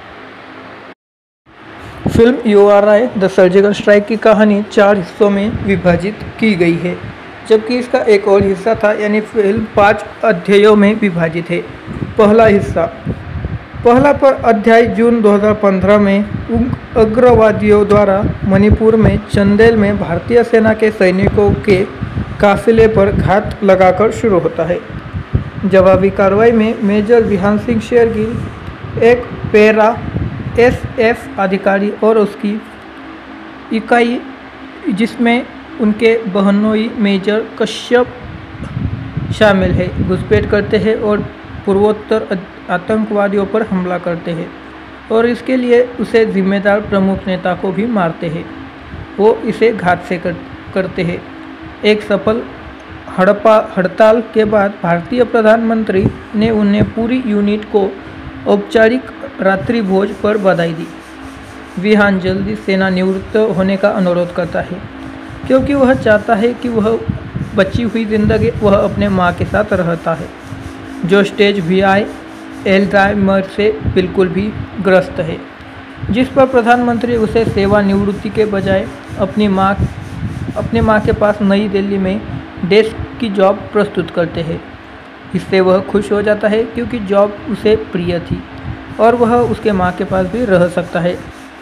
Film U R I the surgical strike की कहानी चार हिस्सों में विभाजित की गई है, जबकि इसका एक और हिस्सा था, यानी फिल्म पाँच अध्यायों में विभाजित है। पहला हिस्सा पहला पर अध्याय जून दो हज़ार पंद्रह में उग्रवादियों द्वारा मणिपुर में चंदेल में भारतीय सेना के सैनिकों के काफिले पर घात लगाकर शुरू होता है। जवाबी कार्रवाई में मेजर विहान सिंह शेरगिल, एक पैरा एस एफ अधिकारी और उसकी इकाई जिसमें उनके बहनोई मेजर कश्यप शामिल है, घुसपैठ करते हैं और पूर्वोत्तर आतंकवादियों पर हमला करते हैं और इसके लिए उसे जिम्मेदार प्रमुख नेता को भी मारते हैं। वो इसे घात से कर, करते हैं। एक सफल हड़पा हड़ताल के बाद भारतीय प्रधानमंत्री ने उन्हें पूरी यूनिट को औपचारिक रात्रि भोज पर बधाई दी। विहान जल्दी सेना निवृत्त होने का अनुरोध करता है, क्योंकि वह चाहता है कि वह बची हुई जिंदगी वह अपने माँ के साथ रहता है, जो स्टेज वी आई एल्जाइमर से बिल्कुल भी ग्रस्त है, जिस पर प्रधानमंत्री उसे सेवानिवृत्ति के बजाय अपनी माँ अपने माँ के पास नई दिल्ली में डेस्क की जॉब प्रस्तुत करते हैं। इससे वह खुश हो जाता है, क्योंकि जॉब उसे प्रिय थी और वह उसके माँ के पास भी रह सकता है।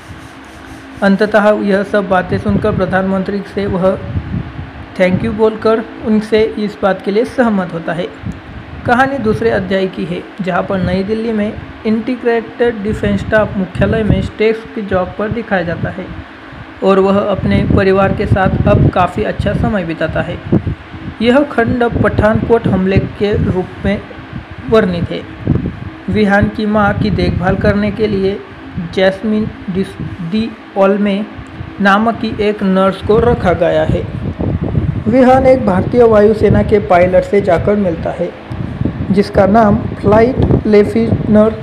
अंततः यह सब बातें सुनकर प्रधानमंत्री से वह थैंक यू बोलकर उनसे इस बात के लिए सहमत होता है। कहानी दूसरे अध्याय की है, जहां पर नई दिल्ली में इंटीग्रेटेड डिफेंस स्टाफ मुख्यालय में स्टेक्स की जॉब पर दिखाया जाता है और वह अपने परिवार के साथ अब काफ़ी अच्छा समय बिताता है। यह खंड पठानकोट हमले के रूप में वर्णित है। विहान की मां की देखभाल करने के लिए जैस्मिन डी ओल्मे नामक की एक नर्स को रखा गया है। विहान एक भारतीय वायुसेना के पायलट से जाकर मिलता है, जिसका नाम फ्लाइट लेफ्टिनेंट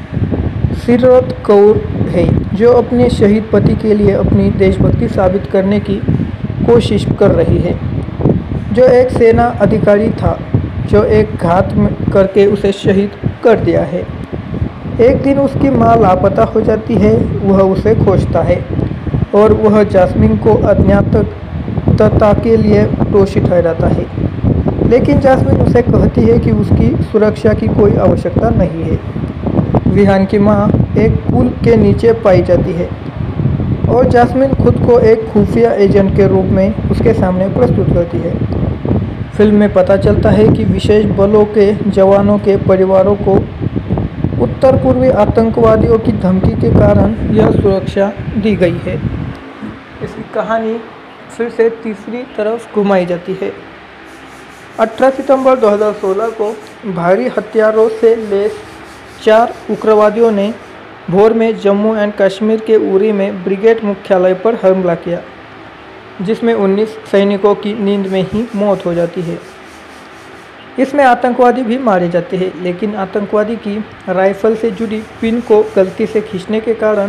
सीरत कौर है, जो अपने शहीद पति के लिए अपनी देशभक्ति साबित करने की कोशिश कर रही है, जो एक सेना अधिकारी था जो एक घात करके उसे शहीद कर दिया है। एक दिन उसकी मां लापता हो जाती है। वह उसे खोजता है और वह जास्मिन को अज्ञातता के लिए दोषी ठहराता है, लेकिन जास्मिन उसे कहती है कि उसकी सुरक्षा की कोई आवश्यकता नहीं है। विहान की मां एक पुल के नीचे पाई जाती है और जास्मिन खुद को एक खुफिया एजेंट के रूप में उसके सामने प्रस्तुत करती है। फिल्म में पता चलता है कि विशेष बलों के जवानों के परिवारों को उत्तर पूर्वी आतंकवादियों की धमकी के कारण यह सुरक्षा दी गई है। इसकी कहानी फिर से तीसरी तरफ घुमाई जाती है। अठारह सितंबर दो हज़ार सोलह को भारी हथियारों से लैस चार उग्रवादियों ने भोर में जम्मू एंड कश्मीर के उरी में ब्रिगेड मुख्यालय पर हमला किया, जिसमें उन्नीस सैनिकों की नींद में ही मौत हो जाती है। इसमें आतंकवादी भी मारे जाते हैं, लेकिन आतंकवादी की राइफल से जुड़ी पिन को गलती से खींचने के कारण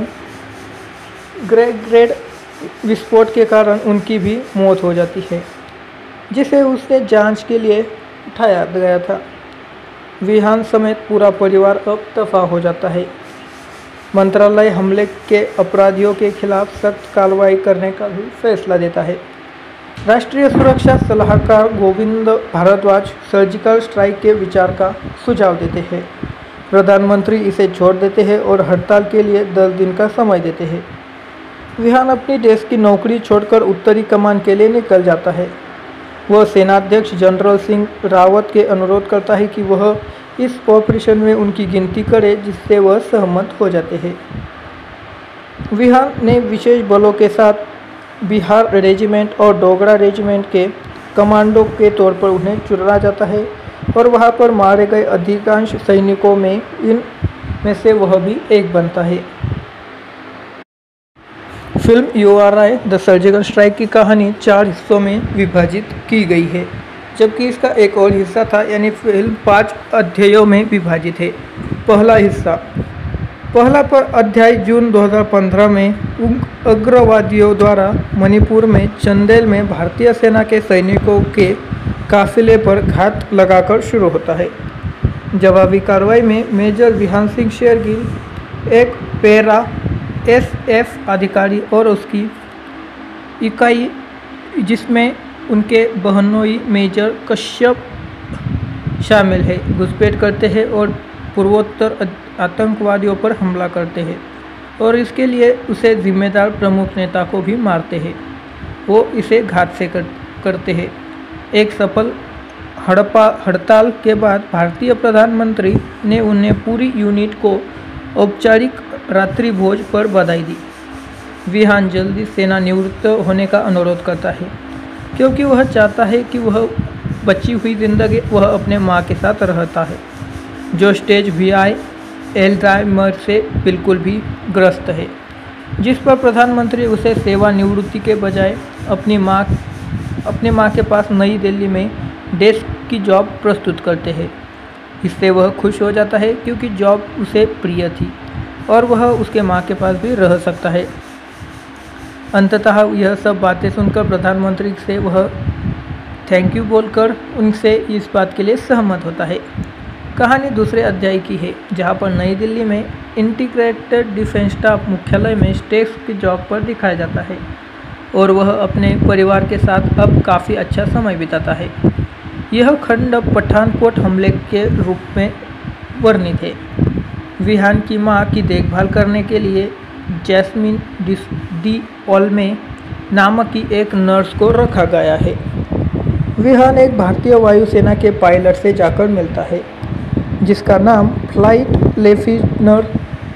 ग्रेड विस्फोट के कारण उनकी भी मौत हो जाती है, जिसे उसने जांच के लिए उठाया गया था। विहान समेत पूरा परिवार अब दफा हो जाता है। मंत्रालय हमले के अपराधियों के खिलाफ सख्त कार्रवाई करने का भी फैसला देता है। राष्ट्रीय सुरक्षा सलाहकार गोविंद भारद्वाज सर्जिकल स्ट्राइक के विचार का सुझाव देते हैं। प्रधानमंत्री इसे छोड़ देते हैं और हड़ताल के लिए दस दिन का समय देते हैं। विहान अपनी देश की नौकरी छोड़कर उत्तरी कमान के लिए निकल जाता है। वह सेनाध्यक्ष जनरल सिंह रावत के अनुरोध करता है कि वह इस ऑपरेशन में उनकी गिनती करे जिससे वह सहमत हो जाते हैं। विहान ने विशेष बलों के साथ बिहार रेजिमेंट और डोगरा रेजिमेंट के कमांडो के तौर पर उन्हें चुना जाता है और वहां पर मारे गए अधिकांश सैनिकों में इन में से वह भी एक बनता है। Film U R I the surgical strike की कहानी चार हिस्सों में विभाजित की गई है, जबकि इसका एक और हिस्सा था, यानी फिल्म पाँच अध्यायों में विभाजित है। पहला हिस्सा पहला पर अध्याय जून दो हज़ार पंद्रह में उग्रवादियों द्वारा मणिपुर में चंदेल में भारतीय सेना के सैनिकों के काफिले पर घात लगाकर शुरू होता है। जवाबी कार्रवाई में मेजर विहान सिंह शेरगिल, एक पैरा एस एफ अधिकारी और उसकी इकाई जिसमें उनके बहनोई मेजर कश्यप शामिल है, घुसपैठ करते हैं और पूर्वोत्तर आतंकवादियों पर हमला करते हैं और इसके लिए उसे जिम्मेदार प्रमुख नेता को भी मारते हैं। वो इसे घात से कर, करते हैं। एक सफल हड़पा हड़ताल के बाद भारतीय प्रधानमंत्री ने उन्हें पूरी यूनिट को औपचारिक रात्रि भोज पर बधाई दी। विहान जल्दी सेना निवृत्त होने का अनुरोध करता है क्योंकि वह चाहता है कि वह बची हुई जिंदगी वह अपने माँ के साथ रहता है, जो स्टेज वी आई एल्जाइमर से बिल्कुल भी ग्रस्त है, जिस पर प्रधानमंत्री उसे सेवानिवृत्ति के बजाय अपनी माँ अपने माँ के पास नई दिल्ली में डेस्क की जॉब प्रस्तुत करते हैं। इससे वह खुश हो जाता है क्योंकि जॉब उसे प्रिय थी और वह उसके माँ के पास भी रह सकता है। अंततः यह सब बातें सुनकर प्रधानमंत्री से वह थैंक यू बोलकर उनसे इस बात के लिए सहमत होता है। कहानी दूसरे अध्याय की है, जहां पर नई दिल्ली में इंटीग्रेटेड डिफेंस स्टाफ मुख्यालय में स्टेक्स की जॉब पर दिखाया जाता है और वह अपने परिवार के साथ अब काफ़ी अच्छा समय बिताता है। यह खंड पठानकोट हमले के रूप में वर्णित है। विहान की मां की देखभाल करने के लिए जैस्मिन डी ओल्मे नामक की एक नर्स को रखा गया है। विहान एक भारतीय वायुसेना के पायलट से जाकर मिलता है जिसका नाम फ्लाइट लेफ्टिनेंट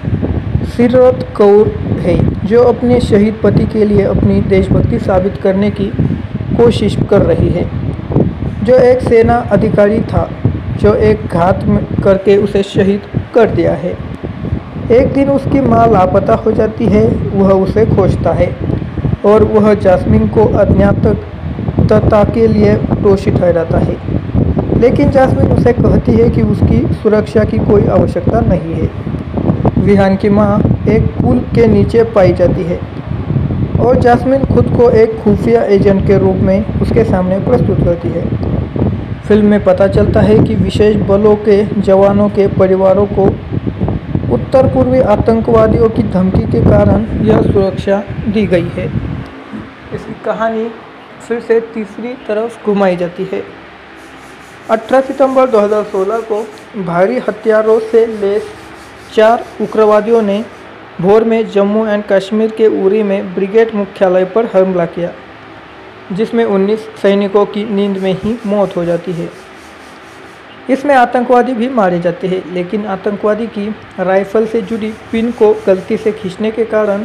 सीरत कौर है, जो अपने शहीद पति के लिए अपनी देशभक्ति साबित करने की कोशिश कर रही है, जो एक सेना अधिकारी था जो एक घात करके उसे शहीद कर दिया है। एक दिन उसकी मां लापता हो जाती है। वह उसे खोजता है और वह जास्मिन को अज्ञातता के लिए दोषी ठहराता है, लेकिन जास्मिन उसे कहती है कि उसकी सुरक्षा की कोई आवश्यकता नहीं है। विहान की मां एक पुल के नीचे पाई जाती है और जास्मिन खुद को एक खुफिया एजेंट के रूप में उसके सामने प्रस्तुत करती है। फिल्म में पता चलता है कि विशेष बलों के जवानों के परिवारों को उत्तर पूर्वी आतंकवादियों की धमकी के कारण यह सुरक्षा दी गई है। इसकी कहानी फिर से तीसरी तरफ घुमाई जाती है। अठारह सितंबर दो हज़ार सोलह को भारी हथियारों से लैस चार उग्रवादियों ने भोर में जम्मू एंड कश्मीर के उरी में ब्रिगेड मुख्यालय पर हमला किया, जिसमें उन्नीस सैनिकों की नींद में ही मौत हो जाती है। इसमें आतंकवादी भी मारे जाते हैं, लेकिन आतंकवादी की राइफल से जुड़ी पिन को गलती से खींचने के कारण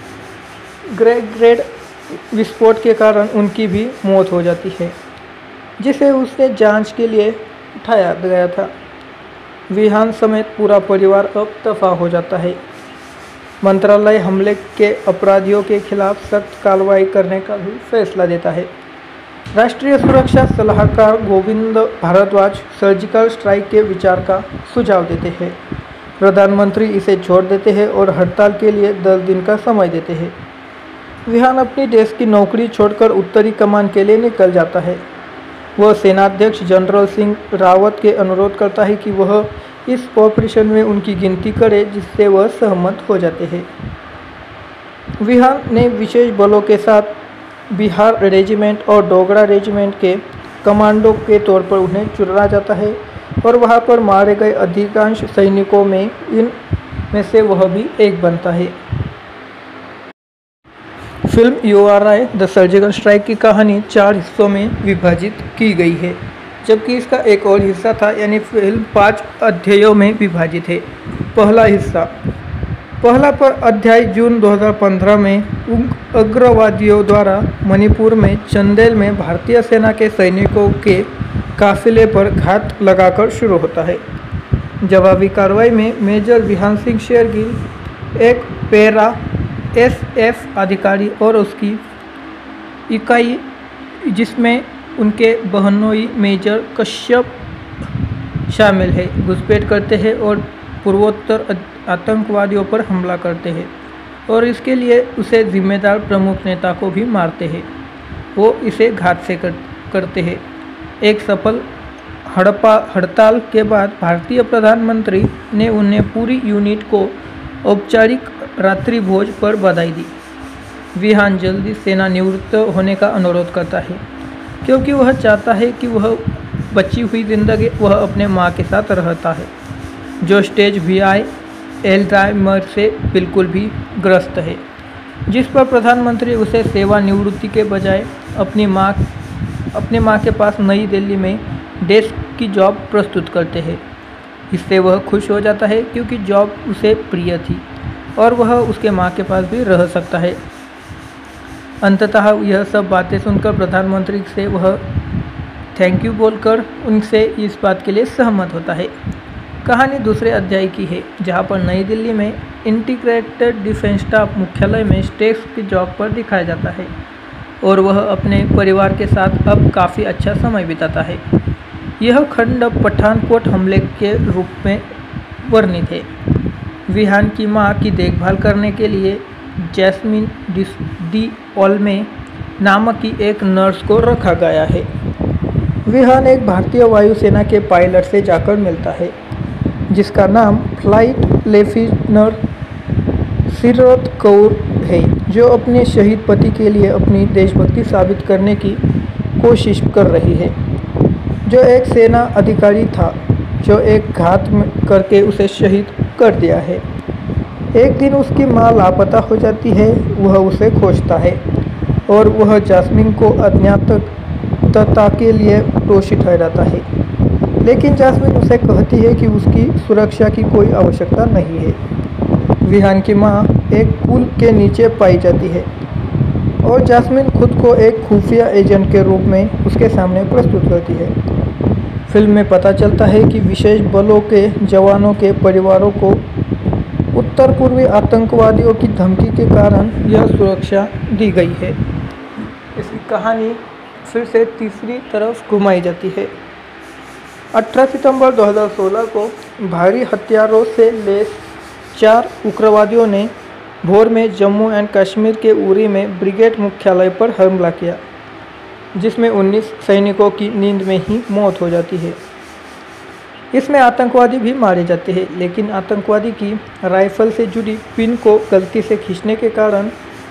ग्रेड विस्फोट के कारण उनकी भी मौत हो जाती है, जिसे उसने जांच के लिए उठाया गया था। विहान समेत पूरा परिवार अब दफा हो जाता है। मंत्रालय हमले के अपराधियों के खिलाफ सख्त कार्रवाई करने का भी फैसला देता है। राष्ट्रीय सुरक्षा सलाहकार गोविंद भारद्वाज सर्जिकल स्ट्राइक के विचार का सुझाव देते हैं। प्रधानमंत्री इसे छोड़ देते हैं और हड़ताल के लिए दस दिन का समय देते हैं। विहान अपनी देश की नौकरी छोड़कर उत्तरी कमान के लिए निकल जाता है। वह सेनाध्यक्ष जनरल सिंह रावत के अनुरोध करता है कि वह इस ऑपरेशन में उनकी गिनती करे, जिससे वह सहमत हो जाते हैं। विहान ने विशेष बलों के साथ बिहार रेजिमेंट और डोगरा रेजिमेंट के कमांडो के तौर पर उन्हें चुना जाता है और वहां पर मारे गए अधिकांश सैनिकों में इन में से वह भी एक बनता है। Film U R I the surgical strike की कहानी चार हिस्सों में विभाजित की गई है, जबकि इसका एक और हिस्सा था, यानी फिल्म पाँच अध्यायों में विभाजित है। पहला हिस्सा। पहला पर अध्याय जून दो हज़ार पंद्रह में उग्रवादियों द्वारा मणिपुर में चंदेल में भारतीय सेना के सैनिकों के काफिले पर घात लगाकर शुरू होता है। जवाबी कार्रवाई में मेजर विहान सिंह शेरगिल, एक पैरा एसएफ अधिकारी और उसकी इकाई जिसमें उनके बहनोई मेजर कश्यप शामिल है, घुसपैठ करते हैं और पूर्वोत्तर आतंकवादियों पर हमला करते हैं और इसके लिए उसे जिम्मेदार प्रमुख नेता को भी मारते हैं। वो इसे घात से कर, करते हैं। एक सफल हड़पा हड़ताल के बाद भारतीय प्रधानमंत्री ने उन्हें पूरी यूनिट को औपचारिक रात्रि भोज पर बधाई दी। विहान जल्दी सेना निवृत्त होने का अनुरोध करता है क्योंकि वह चाहता है कि वह बची हुई जिंदगी वह अपने मां के साथ रहता है, जो स्टेज वी आई एल्जाइमर से बिल्कुल भी ग्रस्त है, जिस पर प्रधानमंत्री उसे सेवानिवृत्ति के बजाय अपनी मां अपने मां के पास नई दिल्ली में डेस्क की जॉब प्रस्तुत करते हैं। इससे वह खुश हो जाता है क्योंकि जॉब उसे प्रिय थी और वह उसके मां के पास भी रह सकता है। अंततः यह सब बातें सुनकर प्रधानमंत्री से वह थैंक यू बोलकर उनसे इस बात के लिए सहमत होता है। कहानी दूसरे अध्याय की है, जहां पर नई दिल्ली में इंटीग्रेटेड डिफेंस स्टाफ मुख्यालय में स्टेक्स की जॉब पर दिखाया जाता है और वह अपने परिवार के साथ अब काफ़ी अच्छा समय बिताता है। यह खंड पठानकोट हमले के रूप में वर्णित है। विहान की मां की देखभाल करने के लिए जैस्मिन डी ओल्मे नामक की एक नर्स को रखा गया है। विहान एक भारतीय वायुसेना के पायलट से जाकर मिलता है जिसका नाम फ्लाइट लेफ्टिनेंट सिरत कौर है, जो अपने शहीद पति के लिए अपनी देशभक्ति साबित करने की कोशिश कर रही है, जो एक सेना अधिकारी था जो एक घात करके उसे शहीद कर दिया है। एक दिन उसकी मां लापता हो जाती है। वह उसे खोजता है और वह जास्मिन को अज्ञातता के लिए दोषी ठहराता है, लेकिन जास्मिन उसे कहती है कि उसकी सुरक्षा की कोई आवश्यकता नहीं है। विहान की मां एक पुल के नीचे पाई जाती है और जास्मिन खुद को एक खुफिया एजेंट के रूप में उसके सामने प्रस्तुत करती है। फिल्म में पता चलता है कि विशेष बलों के जवानों के परिवारों को उत्तर पूर्वी आतंकवादियों की धमकी के कारण यह सुरक्षा दी गई है। इसकी कहानी फिर से तीसरी तरफ घुमाई जाती है। अठारह सितंबर दो हज़ार सोलह को भारी हथियारों से लैस चार उग्रवादियों ने भोर में जम्मू एंड कश्मीर के उरी में ब्रिगेड मुख्यालय पर हमला किया, जिसमें उन्नीस सैनिकों की नींद में ही मौत हो जाती है। इसमें आतंकवादी भी मारे जाते हैं, लेकिन आतंकवादी की राइफल से जुड़ी पिन को गलती से खींचने के कारण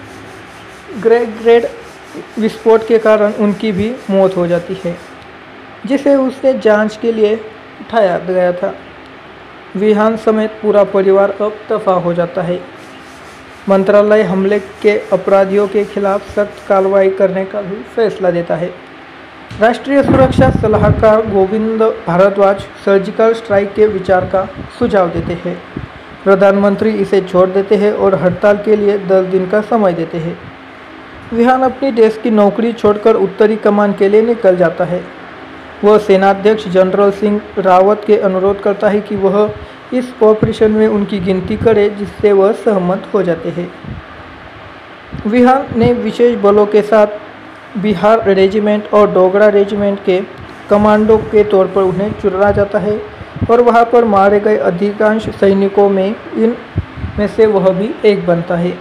ग्रेनेड विस्फोट के कारण उनकी भी मौत हो जाती है, जिसे उसने जांच के लिए उठाया गया था। विहान समेत पूरा परिवार अब दफा हो जाता है। मंत्रालय हमले के अपराधियों के खिलाफ सख्त कार्रवाई करने का भी फैसला देता है। राष्ट्रीय सुरक्षा सलाहकार गोविंद भारद्वाज सर्जिकल स्ट्राइक के विचार का सुझाव देते हैं। प्रधानमंत्री इसे छोड़ देते हैं और हड़ताल के लिए दस दिन का समय देते हैं। विहान अपनी देश की नौकरी छोड़कर उत्तरी कमान के लिए निकल जाता है। वह सेनाध्यक्ष जनरल सिंह रावत के अनुरोध करता है कि वह इस ऑपरेशन में उनकी गिनती करे, जिससे वह सहमत हो जाते हैं। विहान ने विशेष बलों के साथ बिहार रेजिमेंट और डोगरा रेजिमेंट के कमांडो के तौर पर उन्हें चुना जाता है और वहां पर मारे गए अधिकांश सैनिकों में इन में से वह भी एक बनता है।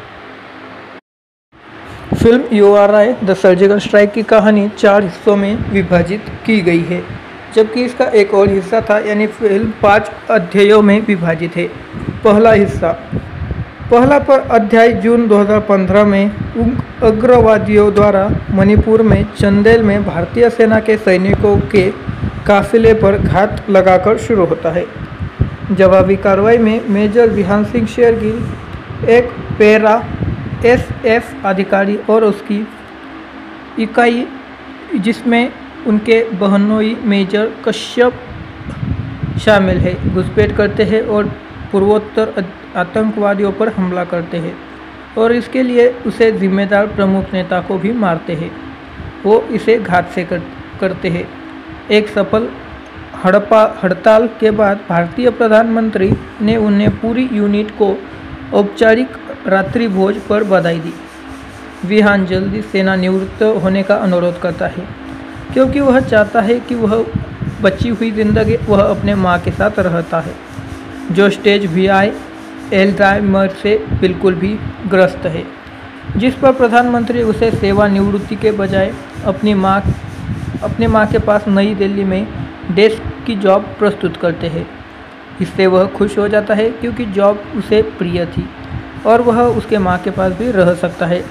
Film U R I the surgical strike की कहानी चार हिस्सों में विभाजित की गई है, जबकि इसका एक और हिस्सा था, यानी फिल्म पाँच अध्यायों में विभाजित है। पहला हिस्सा। पहला पर अध्याय जून दो हज़ार पंद्रह में उग्रवादियों द्वारा मणिपुर में चंदेल में भारतीय सेना के सैनिकों के काफिले पर घात लगाकर शुरू होता है। जवाबी कार्रवाई में मेजर विहान सिंह शेरगिल, एक पैरा एसएफ अधिकारी और उसकी इकाई जिसमें उनके बहनोई मेजर कश्यप शामिल है, घुसपैठ करते हैं और पूर्वोत्तर आतंकवादियों पर हमला करते हैं और इसके लिए उसे जिम्मेदार प्रमुख नेता को भी मारते हैं। वो इसे घात से कर, करते हैं। एक सफल हड़पा हड़ताल के बाद भारतीय प्रधानमंत्री ने उन्हें पूरी यूनिट को औपचारिक रात्रि भोज पर बधाई दी। विहान जल्दी सेना निवृत्त होने का अनुरोध करता है क्योंकि वह चाहता है कि वह बची हुई जिंदगी वह अपने मां के साथ रहता है, जो स्टेज वी आई एल्जाइमर से बिल्कुल भी ग्रस्त है, जिस पर प्रधानमंत्री उसे सेवानिवृत्ति के बजाय अपनी मां अपने मां के पास नई दिल्ली में डेस्क की जॉब प्रस्तुत करते हैं। इससे वह खुश हो जाता है क्योंकि जॉब उसे प्रिय थी और वह उसके मां के पास भी रह सकता है।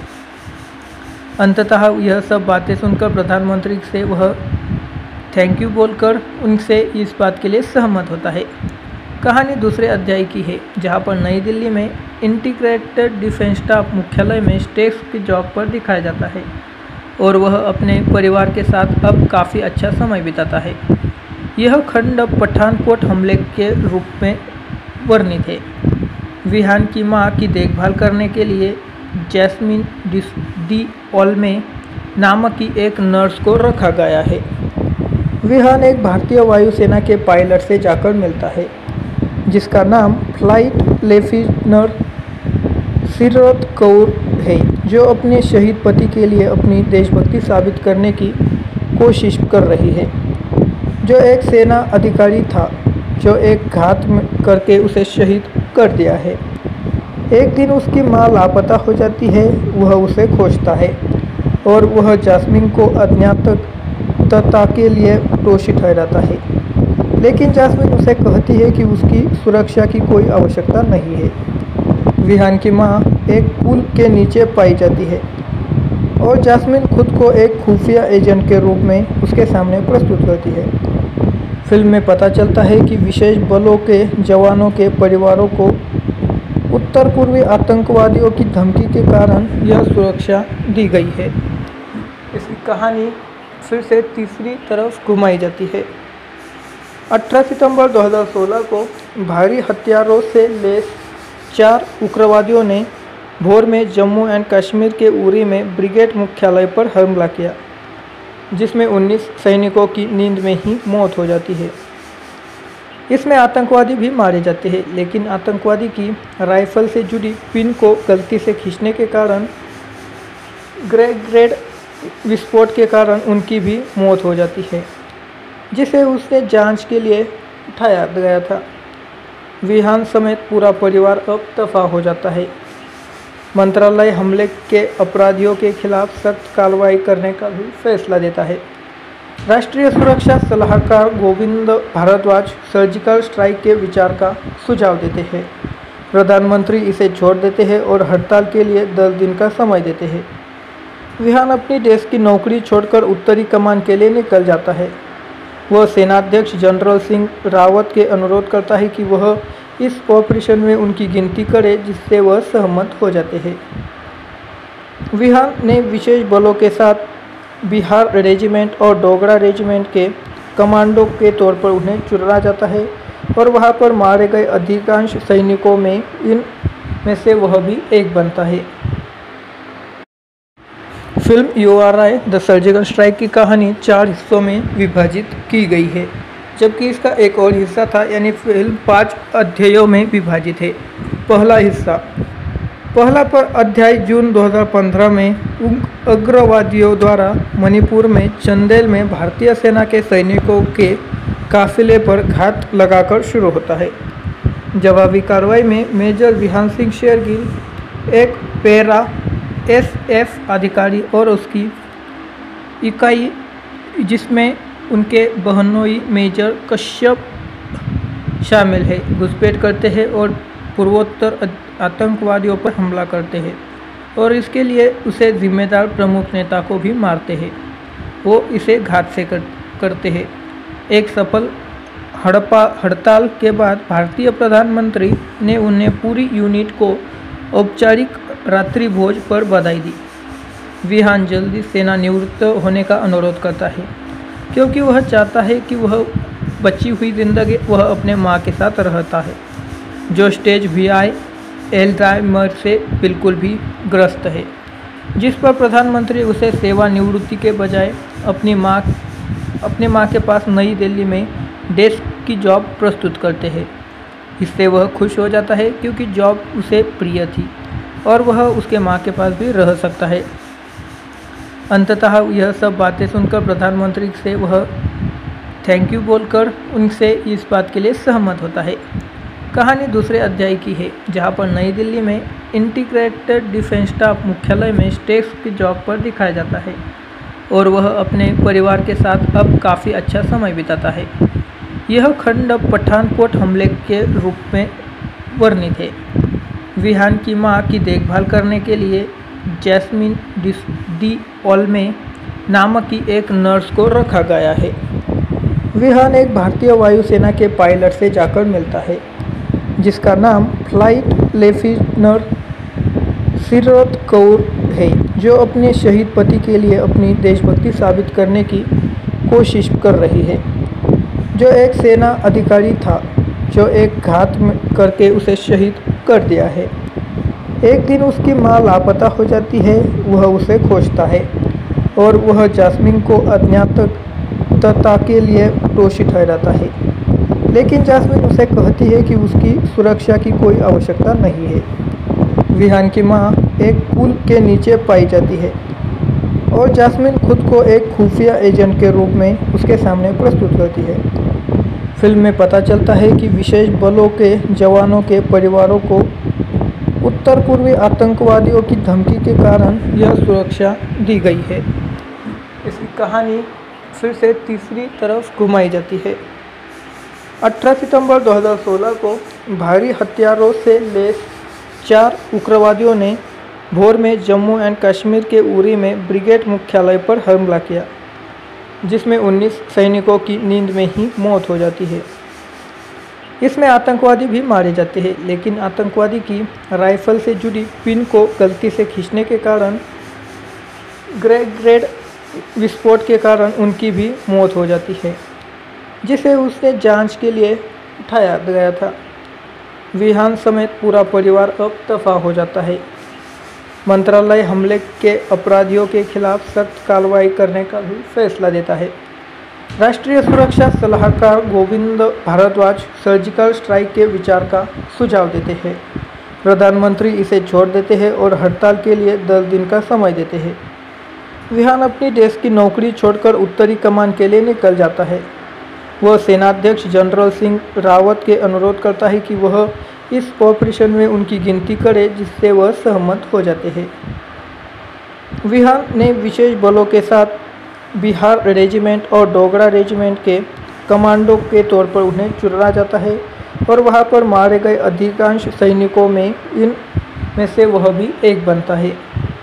अंततः यह सब बातें सुनकर प्रधानमंत्री से वह थैंक यू बोलकर उनसे इस बात के लिए सहमत होता है। कहानी दूसरे अध्याय की है, जहां पर नई दिल्ली में इंटीग्रेटेड डिफेंस स्टाफ मुख्यालय में स्टेक्स की जॉब पर दिखाया जाता है और वह अपने परिवार के साथ अब काफ़ी अच्छा समय बिताता है। यह खंड पठानकोट हमले के रूप में वर्णित है। विहान की मां की देखभाल करने के लिए जैस्मिन डी ओल्मे नामक की एक नर्स को रखा गया है। विहान एक भारतीय वायुसेना के पायलट से जाकर मिलता है जिसका नाम फ्लाइट लेफ्टिनेंट सीरत कौर है, जो अपने शहीद पति के लिए अपनी देशभक्ति साबित करने की कोशिश कर रही है, जो एक सेना अधिकारी था जो एक घात करके उसे शहीद कर दिया है। एक दिन उसकी मां लापता हो जाती है। वह उसे खोजता है और वह जास्मिन को अज्ञातता के लिए दोषी ठहराता है, लेकिन जास्मिन उसे कहती है कि उसकी सुरक्षा की कोई आवश्यकता नहीं है। विहान की मां एक पुल के नीचे पाई जाती है और जास्मिन खुद को एक खुफिया एजेंट के रूप में उसके सामने प्रस्तुत करती है। फिल्म में पता चलता है कि विशेष बलों के जवानों के परिवारों को उत्तर पूर्वी आतंकवादियों की धमकी के कारण यह सुरक्षा दी गई है। इसकी कहानी फिर से तीसरी तरफ घुमाई जाती है। अठारह सितंबर दो हज़ार सोलह को भारी हथियारों से लैस चार उग्रवादियों ने भोर में जम्मू एंड कश्मीर के उरी में ब्रिगेड मुख्यालय पर हमला किया, जिसमें उन्नीस सैनिकों की नींद में ही मौत हो जाती है। इसमें आतंकवादी भी मारे जाते हैं, लेकिन आतंकवादी की राइफल से जुड़ी पिन को गलती से खींचने के कारण ग्रेड विस्फोट के कारण उनकी भी मौत हो जाती है, जिसे उसने जांच के लिए उठाया गया था। विहान समेत पूरा परिवार अब दफा हो जाता है। मंत्रालय हमले के अपराधियों के खिलाफ सख्त कार्रवाई करने का भी फैसला देता है। राष्ट्रीय सुरक्षा सलाहकार गोविंद भारद्वाज सर्जिकल स्ट्राइक के विचार का सुझाव देते हैं। प्रधानमंत्री इसे छोड़ देते हैं और हड़ताल के लिए दस दिन का समय देते हैं। विहान अपनी देश की नौकरी छोड़कर उत्तरी कमान के लिए निकल जाता है। वह सेनाध्यक्ष जनरल सिंह रावत के अनुरोध करता है कि वह इस ऑपरेशन में उनकी गिनती करे, जिससे वह सहमत हो जाते हैं। विहान ने विशेष बलों के साथ बिहार रेजिमेंट और डोगरा रेजिमेंट के कमांडो के तौर पर उन्हें चुना जाता है और वहां पर मारे गए अधिकांश सैनिकों में इन में से वह भी एक बनता है। Film U R I the surgical strike की कहानी चार हिस्सों में विभाजित की गई है, जबकि इसका एक और हिस्सा था, यानी फिल्म पाँच अध्यायों में विभाजित है। पहला हिस्सा पहला पर अध्याय जून दो हज़ार पंद्रह में उग्रवादियों द्वारा मणिपुर में चंदेल में भारतीय सेना के सैनिकों के काफिले पर घात लगाकर शुरू होता है। जवाबी कार्रवाई में मेजर विहान सिंह शेरगिल, एक पैरा एस एफ अधिकारी और उसकी इकाई जिसमें उनके बहनोई मेजर कश्यप शामिल है, घुसपैठ करते हैं और पूर्वोत्तर आतंकवादियों पर हमला करते हैं और इसके लिए उसे जिम्मेदार प्रमुख नेता को भी मारते हैं। वो इसे घात से कर, करते हैं। एक सफल हड़पा हड़ताल के बाद भारतीय प्रधानमंत्री ने उन्हें पूरी यूनिट को औपचारिक रात्रि भोज पर बधाई दी। विहान जल्दी सेना निवृत्त होने का अनुरोध करता है क्योंकि वह चाहता है कि वह बची हुई ज़िंदगी वह अपने माँ के साथ रहता है, जो स्टेज वी आई एल्जाइमर से बिल्कुल भी ग्रस्त है, जिस पर प्रधानमंत्री उसे सेवानिवृत्ति के बजाय अपनी माँ अपने माँ के पास नई दिल्ली में डेस्क की जॉब प्रस्तुत करते हैं। इससे वह खुश हो जाता है क्योंकि जॉब उसे प्रिय थी और वह उसके माँ के पास भी रह सकता है। अंततः यह सब बातें सुनकर प्रधानमंत्री से वह थैंक यू बोलकर उनसे इस बात के लिए सहमत होता है। कहानी दूसरे अध्याय की है, जहां पर नई दिल्ली में इंटीग्रेटेड डिफेंस स्टाफ मुख्यालय में स्टेक्स की जॉब पर दिखाया जाता है और वह अपने परिवार के साथ अब काफ़ी अच्छा समय बिताता है। यह खंड पठानकोट हमले के रूप में वर्णित है। विहान की मां की देखभाल करने के लिए जैस्मिन डी ओल्मे नामक की एक नर्स को रखा गया है। विहान एक भारतीय वायुसेना के पायलट से जाकर मिलता है, जिसका नाम फ्लाइट लेफ्टिनेंट सीरत कौर है, जो अपने शहीद पति के लिए अपनी देशभक्ति साबित करने की कोशिश कर रही है, जो एक सेना अधिकारी था जो एक घात करके उसे शहीद कर दिया है। एक दिन उसकी मां लापता हो जाती है। वह उसे खोजता है और वह जास्मिन को अज्ञातता के लिए दोषी ठहराता है, लेकिन जास्मिन उसे कहती है कि उसकी सुरक्षा की कोई आवश्यकता नहीं है। विहान की मां एक पुल के नीचे पाई जाती है और जास्मिन खुद को एक खुफिया एजेंट के रूप में उसके सामने प्रस्तुत करती है। फिल्म में पता चलता है कि विशेष बलों के जवानों के परिवारों को उत्तर पूर्वी आतंकवादियों की धमकी के कारण यह सुरक्षा दी गई है। इसकी कहानी फिर से तीसरी तरफ घुमाई जाती है। अठारह सितंबर दो हज़ार सोलह को भारी हथियारों से लैस चार उग्रवादियों ने भोर में जम्मू एंड कश्मीर के उरी में ब्रिगेड मुख्यालय पर हमला किया, जिसमें उन्नीस सैनिकों की नींद में ही मौत हो जाती है। इसमें आतंकवादी भी मारे जाते हैं, लेकिन आतंकवादी की राइफल से जुड़ी पिन को गलती से खींचने के कारण ग्रेड विस्फोट के कारण उनकी भी मौत हो जाती है, जिसे उसने जांच के लिए उठाया गया था। विहान समेत पूरा परिवार अब दफा हो जाता है। मंत्रालय हमले के अपराधियों के खिलाफ सख्त कार्रवाई करने का भी फैसला देता है। राष्ट्रीय सुरक्षा सलाहकार गोविंद भारद्वाज सर्जिकल स्ट्राइक के विचार का सुझाव देते हैं। प्रधानमंत्री इसे छोड़ देते हैं और हड़ताल के लिए दस दिन का समय देते हैं। विहान अपनी देश की नौकरी छोड़कर उत्तरी कमान के लिए निकल जाता है। वह सेनाध्यक्ष जनरल सिंह रावत के अनुरोध करता है कि वह इस ऑपरेशन में उनकी गिनती करे, जिससे वह सहमत हो जाते हैं। विहान ने विशेष बलों के साथ बिहार रेजिमेंट और डोगरा रेजिमेंट के कमांडो के तौर पर उन्हें चुना जाता है और वहां पर मारे गए अधिकांश सैनिकों में इन में से वह भी एक बनता है।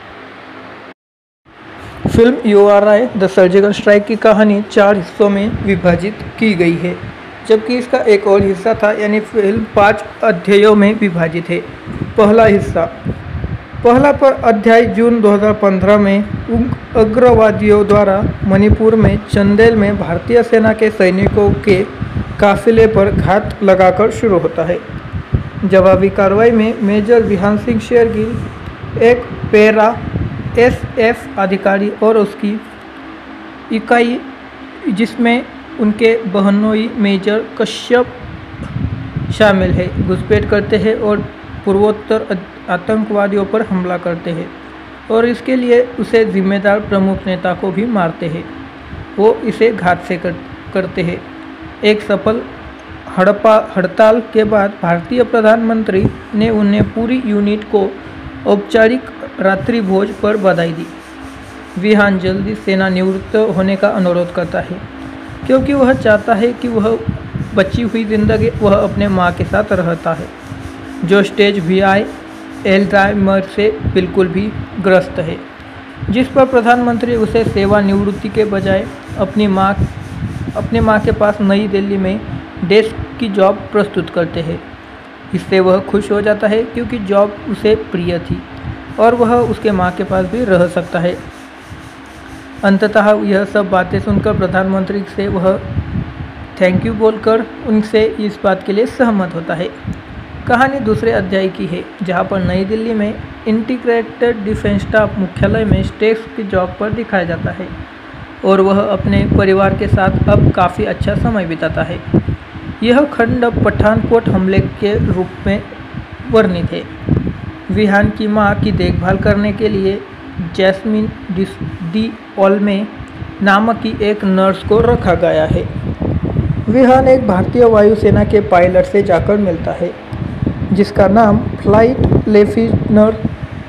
Film U R I the surgical strike की कहानी चार हिस्सों में विभाजित की गई है, जबकि इसका एक और हिस्सा था, यानी फिल्म पाँच अध्यायों में विभाजित है। पहला हिस्सा पहला पर अध्याय जून दो हज़ार पंद्रह में उग्रवादियों द्वारा मणिपुर में चंदेल में भारतीय सेना के सैनिकों के काफिले पर घात लगाकर शुरू होता है। जवाबी कार्रवाई में मेजर विहान सिंह शेरगिल, एक पैरा एस एफ अधिकारी और उसकी इकाई जिसमें उनके बहनोई मेजर कश्यप शामिल है, घुसपैठ करते हैं और पूर्वोत्तर आतंकवादियों पर हमला करते हैं और इसके लिए उसे जिम्मेदार प्रमुख नेता को भी मारते हैं। वो इसे घात से कर, करते हैं। एक सफल हड़पा हड़ताल के बाद भारतीय प्रधानमंत्री ने उन्हें पूरी यूनिट को औपचारिक रात्रि भोज पर बधाई दी। विहान जल्दी सेना निवृत्त होने का अनुरोध करता है, क्योंकि वह चाहता है कि वह बची हुई ज़िंदगी वह अपने माँ के साथ रहता है, जो स्टेज वी आई एल्जाइमर से बिल्कुल भी ग्रस्त है, जिस पर प्रधानमंत्री उसे सेवानिवृत्ति के बजाय अपनी माँ अपने माँ के पास नई दिल्ली में डेस्क की जॉब प्रस्तुत करते हैं। इससे वह खुश हो जाता है क्योंकि जॉब उसे प्रिय थी और वह उसके माँ के पास भी रह सकता है। अंततः यह सब बातें सुनकर प्रधानमंत्री से वह थैंक यू बोलकर उनसे इस बात के लिए सहमत होता है। कहानी दूसरे अध्याय की है, जहां पर नई दिल्ली में इंटीग्रेटेड डिफेंस स्टाफ मुख्यालय में स्टेक्स की जॉब पर दिखाया जाता है और वह अपने परिवार के साथ अब काफ़ी अच्छा समय बिताता है। यह खंड पठानकोट हमले के रूप में वर्णित है। विहान की मां की देखभाल करने के लिए जैस्मिन डी ओल्मे नामक की एक नर्स को रखा गया है। विहान एक भारतीय वायुसेना के पायलट से जाकर मिलता है, जिसका नाम फ्लाइट लेफ्टिनेंट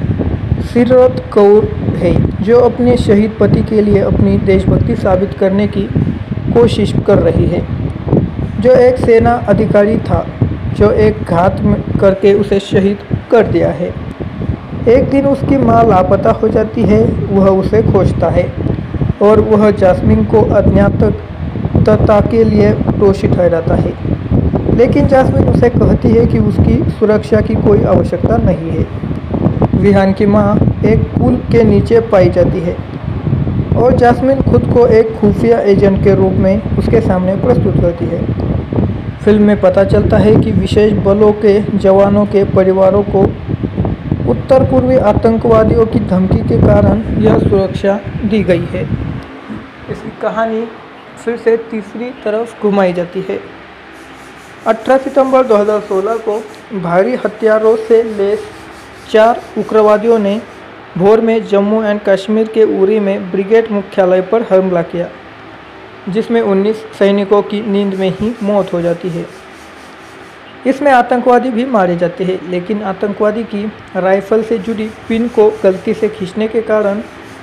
सीरत कौर है, जो अपने शहीद पति के लिए अपनी देशभक्ति साबित करने की कोशिश कर रही है, जो एक सेना अधिकारी था जो एक घात करके उसे शहीद कर दिया है। एक दिन उसकी मां लापता हो जाती है। वह उसे खोजता है और वह जास्मिन को अज्ञातता के लिए दोषी ठहराता है, लेकिन जास्मिन उसे कहती है कि उसकी सुरक्षा की कोई आवश्यकता नहीं है। विहान की मां एक पुल के नीचे पाई जाती है और जास्मिन खुद को एक खुफिया एजेंट के रूप में उसके सामने प्रस्तुत करती है। फिल्म में पता चलता है कि विशेष बलों के जवानों के परिवारों को उत्तर पूर्वी आतंकवादियों की धमकी के कारण यह सुरक्षा दी गई है। इसकी कहानी फिर से तीसरी तरफ घुमाई जाती है। अठारह सितंबर दो हज़ार सोलह को भारी हथियारों से लैस चार उग्रवादियों ने भोर में जम्मू एंड कश्मीर के उरी में ब्रिगेड मुख्यालय पर हमला किया, जिसमें उन्नीस सैनिकों की नींद में ही मौत हो जाती है। इसमें आतंकवादी भी मारे जाते हैं, लेकिन आतंकवादी की राइफल से जुड़ी पिन को गलती से खींचने के कारण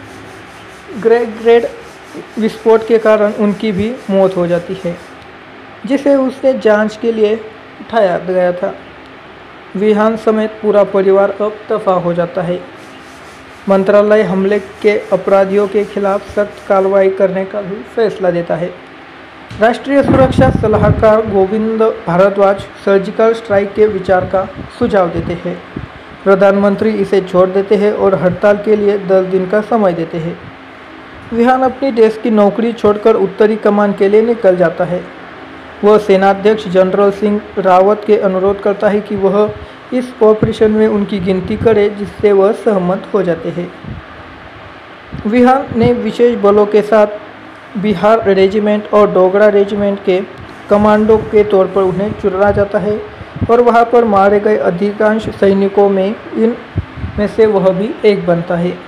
ग्रेनेड विस्फोट के कारण उनकी भी मौत हो जाती है, जिसे उसने जांच के लिए उठाया गया था। विहान समेत पूरा परिवार अब दफा हो जाता है। मंत्रालय हमले के अपराधियों के खिलाफ सख्त कार्रवाई करने का भी फैसला देता है। राष्ट्रीय सुरक्षा सलाहकार गोविंद भारद्वाज सर्जिकल स्ट्राइक के विचार का सुझाव देते हैं। प्रधानमंत्री इसे छोड़ देते हैं और हड़ताल के लिए दस दिन का समय देते हैं। विहान अपनी देश की नौकरी छोड़कर उत्तरी कमान के लिए निकल जाता है। वह सेनाध्यक्ष जनरल सिंह रावत के अनुरोध करता है कि वह इस ऑपरेशन में उनकी गिनती करे, जिससे वह सहमत हो जाते हैं। विहान ने विशेष बलों के साथ बिहार रेजिमेंट और डोगरा रेजिमेंट के कमांडो के तौर पर उन्हें चुना जाता है और वहां पर मारे गए अधिकांश सैनिकों में इन में से वह भी एक बनता है।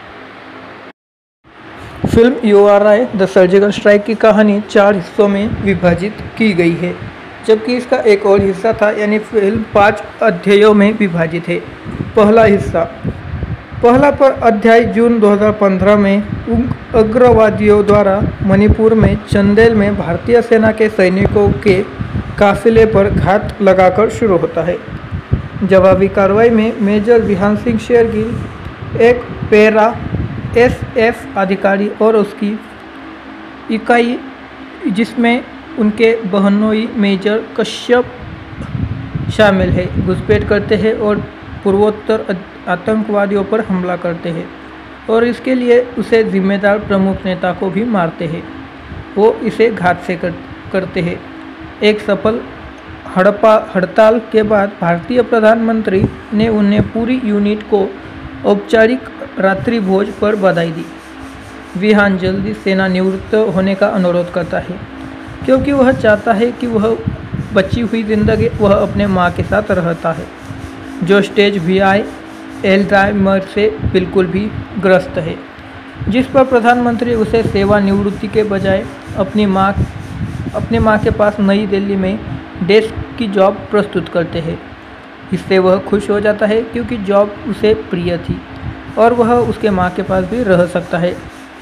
Film U R I the surgical strike की कहानी चार हिस्सों में विभाजित की गई है, जबकि इसका एक और हिस्सा था, यानी फिल्म पाँच अध्यायों में विभाजित है। पहला हिस्सा पहला पर अध्याय जून दो हज़ार पंद्रह में उग्रवादियों द्वारा मणिपुर में चंदेल में भारतीय सेना के सैनिकों के काफिले पर घात लगाकर शुरू होता है। जवाबी कार्रवाई में मेजर विहान सिंह शेरगिल, एक पैरा एस एफ अधिकारी और उसकी इकाई, जिसमें उनके बहनोई मेजर कश्यप शामिल है, घुसपैठ करते हैं और पूर्वोत्तर आतंकवादियों पर हमला करते हैं और इसके लिए उसे जिम्मेदार प्रमुख नेता को भी मारते हैं। वो इसे घात से कर, करते हैं। एक सफल हड़पा हड़ताल के बाद भारतीय प्रधानमंत्री ने उन्हें पूरी यूनिट को औपचारिक रात्रि भोज पर बधाई दी। विहान जल्दी सेना निवृत्त होने का अनुरोध करता है, क्योंकि वह चाहता है कि वह बची हुई जिंदगी वह अपने मां के साथ रहता है, जो स्टेज वी आई एल्जाइमर से बिल्कुल भी ग्रस्त है, जिस पर प्रधानमंत्री उसे सेवानिवृत्ति के बजाय अपनी मां अपने मां के पास नई दिल्ली में डेस्क की जॉब प्रस्तुत करते हैं। इससे वह खुश हो जाता है, क्योंकि जॉब उसे प्रिय थी और वह उसके मां के पास भी रह सकता है।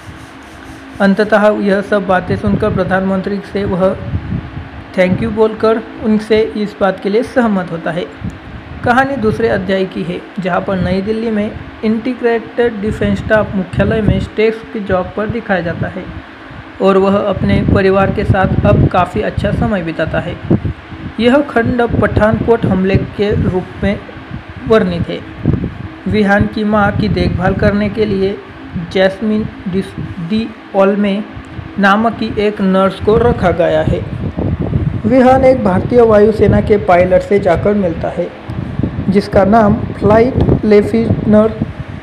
अंततः यह सब बातें सुनकर प्रधानमंत्री से वह थैंक यू बोलकर उनसे इस बात के लिए सहमत होता है। कहानी दूसरे अध्याय की है, जहां पर नई दिल्ली में इंटीग्रेटेड डिफेंस स्टाफ मुख्यालय में स्टेक्स की जॉब पर दिखाया जाता है और वह अपने परिवार के साथ अब काफ़ी अच्छा समय बिताता है। यह खंड पठानकोट हमले के रूप में वर्णित है। विहान की मां की देखभाल करने के लिए जैस्मिन डी ओल्मे नामक की एक नर्स को रखा गया है। विहान एक भारतीय वायुसेना के पायलट से जाकर मिलता है जिसका नाम फ्लाइट लेफ्टिनेंट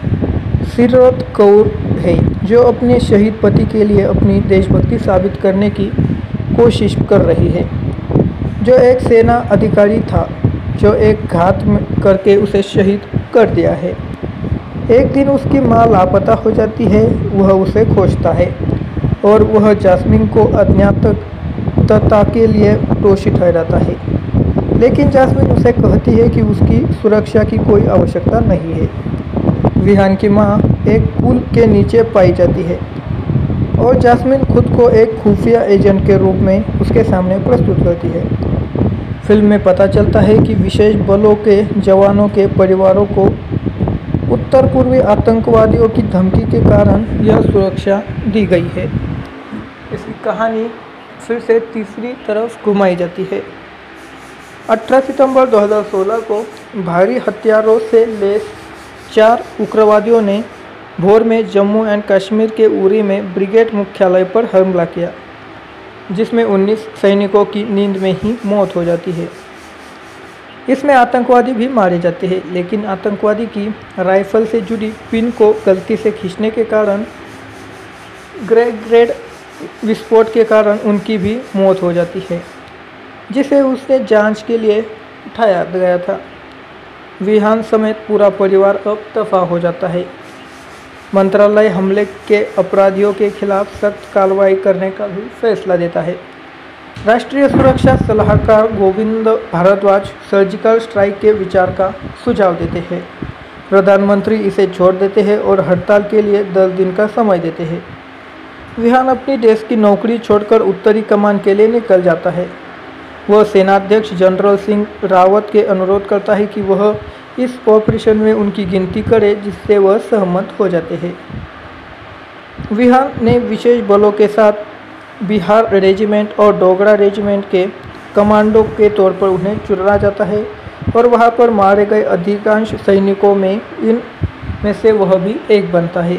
सिरत कौर है, जो अपने शहीद पति के लिए अपनी देशभक्ति साबित करने की कोशिश कर रही है। जो एक सेना अधिकारी था जो एक घात करके उसे शहीद कर दिया है। एक दिन उसकी मां लापता हो जाती है। वह उसे खोजता है और वह जैस्मिन को अज्ञातता के लिए दोषी ठहराता है, लेकिन जैस्मिन उसे कहती है कि उसकी सुरक्षा की कोई आवश्यकता नहीं है। विहान की मां एक पुल के नीचे पाई जाती है और जैस्मिन खुद को एक खुफिया एजेंट के रूप में उसके सामने प्रस्तुत करती है। फिल्म में पता चलता है कि विशेष बलों के जवानों के परिवारों को उत्तर पूर्वी आतंकवादियों की धमकी के कारण यह सुरक्षा दी गई है। इसकी कहानी फिर से तीसरी तरफ घुमाई जाती है। अठारह सितंबर दो हज़ार सोलह को भारी हथियारों से लैस चार उग्रवादियों ने भोर में जम्मू एंड कश्मीर के उरी में ब्रिगेड मुख्यालय पर हमला किया, जिसमें उन्नीस सैनिकों की नींद में ही मौत हो जाती है। इसमें आतंकवादी भी मारे जाते हैं, लेकिन आतंकवादी की राइफल से जुड़ी पिन को गलती से खींचने के कारण ग्रेनेड विस्फोट के कारण उनकी भी मौत हो जाती है, जिसे उसने जांच के लिए उठाया गया था। विहान समेत पूरा परिवार अब दफा हो जाता है। मंत्रालय हमले के अपराधियों के खिलाफ सख्त कार्रवाई करने का भी फैसला देता है। राष्ट्रीय सुरक्षा सलाहकार गोविंद भारद्वाज सर्जिकल स्ट्राइक के विचार का सुझाव देते हैं। प्रधानमंत्री इसे छोड़ देते हैं और हड़ताल के लिए दस दिन का समय देते हैं। विहान अपनी देश की नौकरी छोड़कर उत्तरी कमान के लिए निकल जाता है। वह सेनाध्यक्ष जनरल सिंह रावत के अनुरोध करता है कि वह इस ऑपरेशन में उनकी गिनती करे, जिससे वह सहमत हो जाते हैं। विहान ने विशेष बलों के साथ बिहार रेजिमेंट और डोगरा रेजिमेंट के कमांडो के तौर पर उन्हें चुना जाता है और वहां पर मारे गए अधिकांश सैनिकों में इन में से वह भी एक बनता है।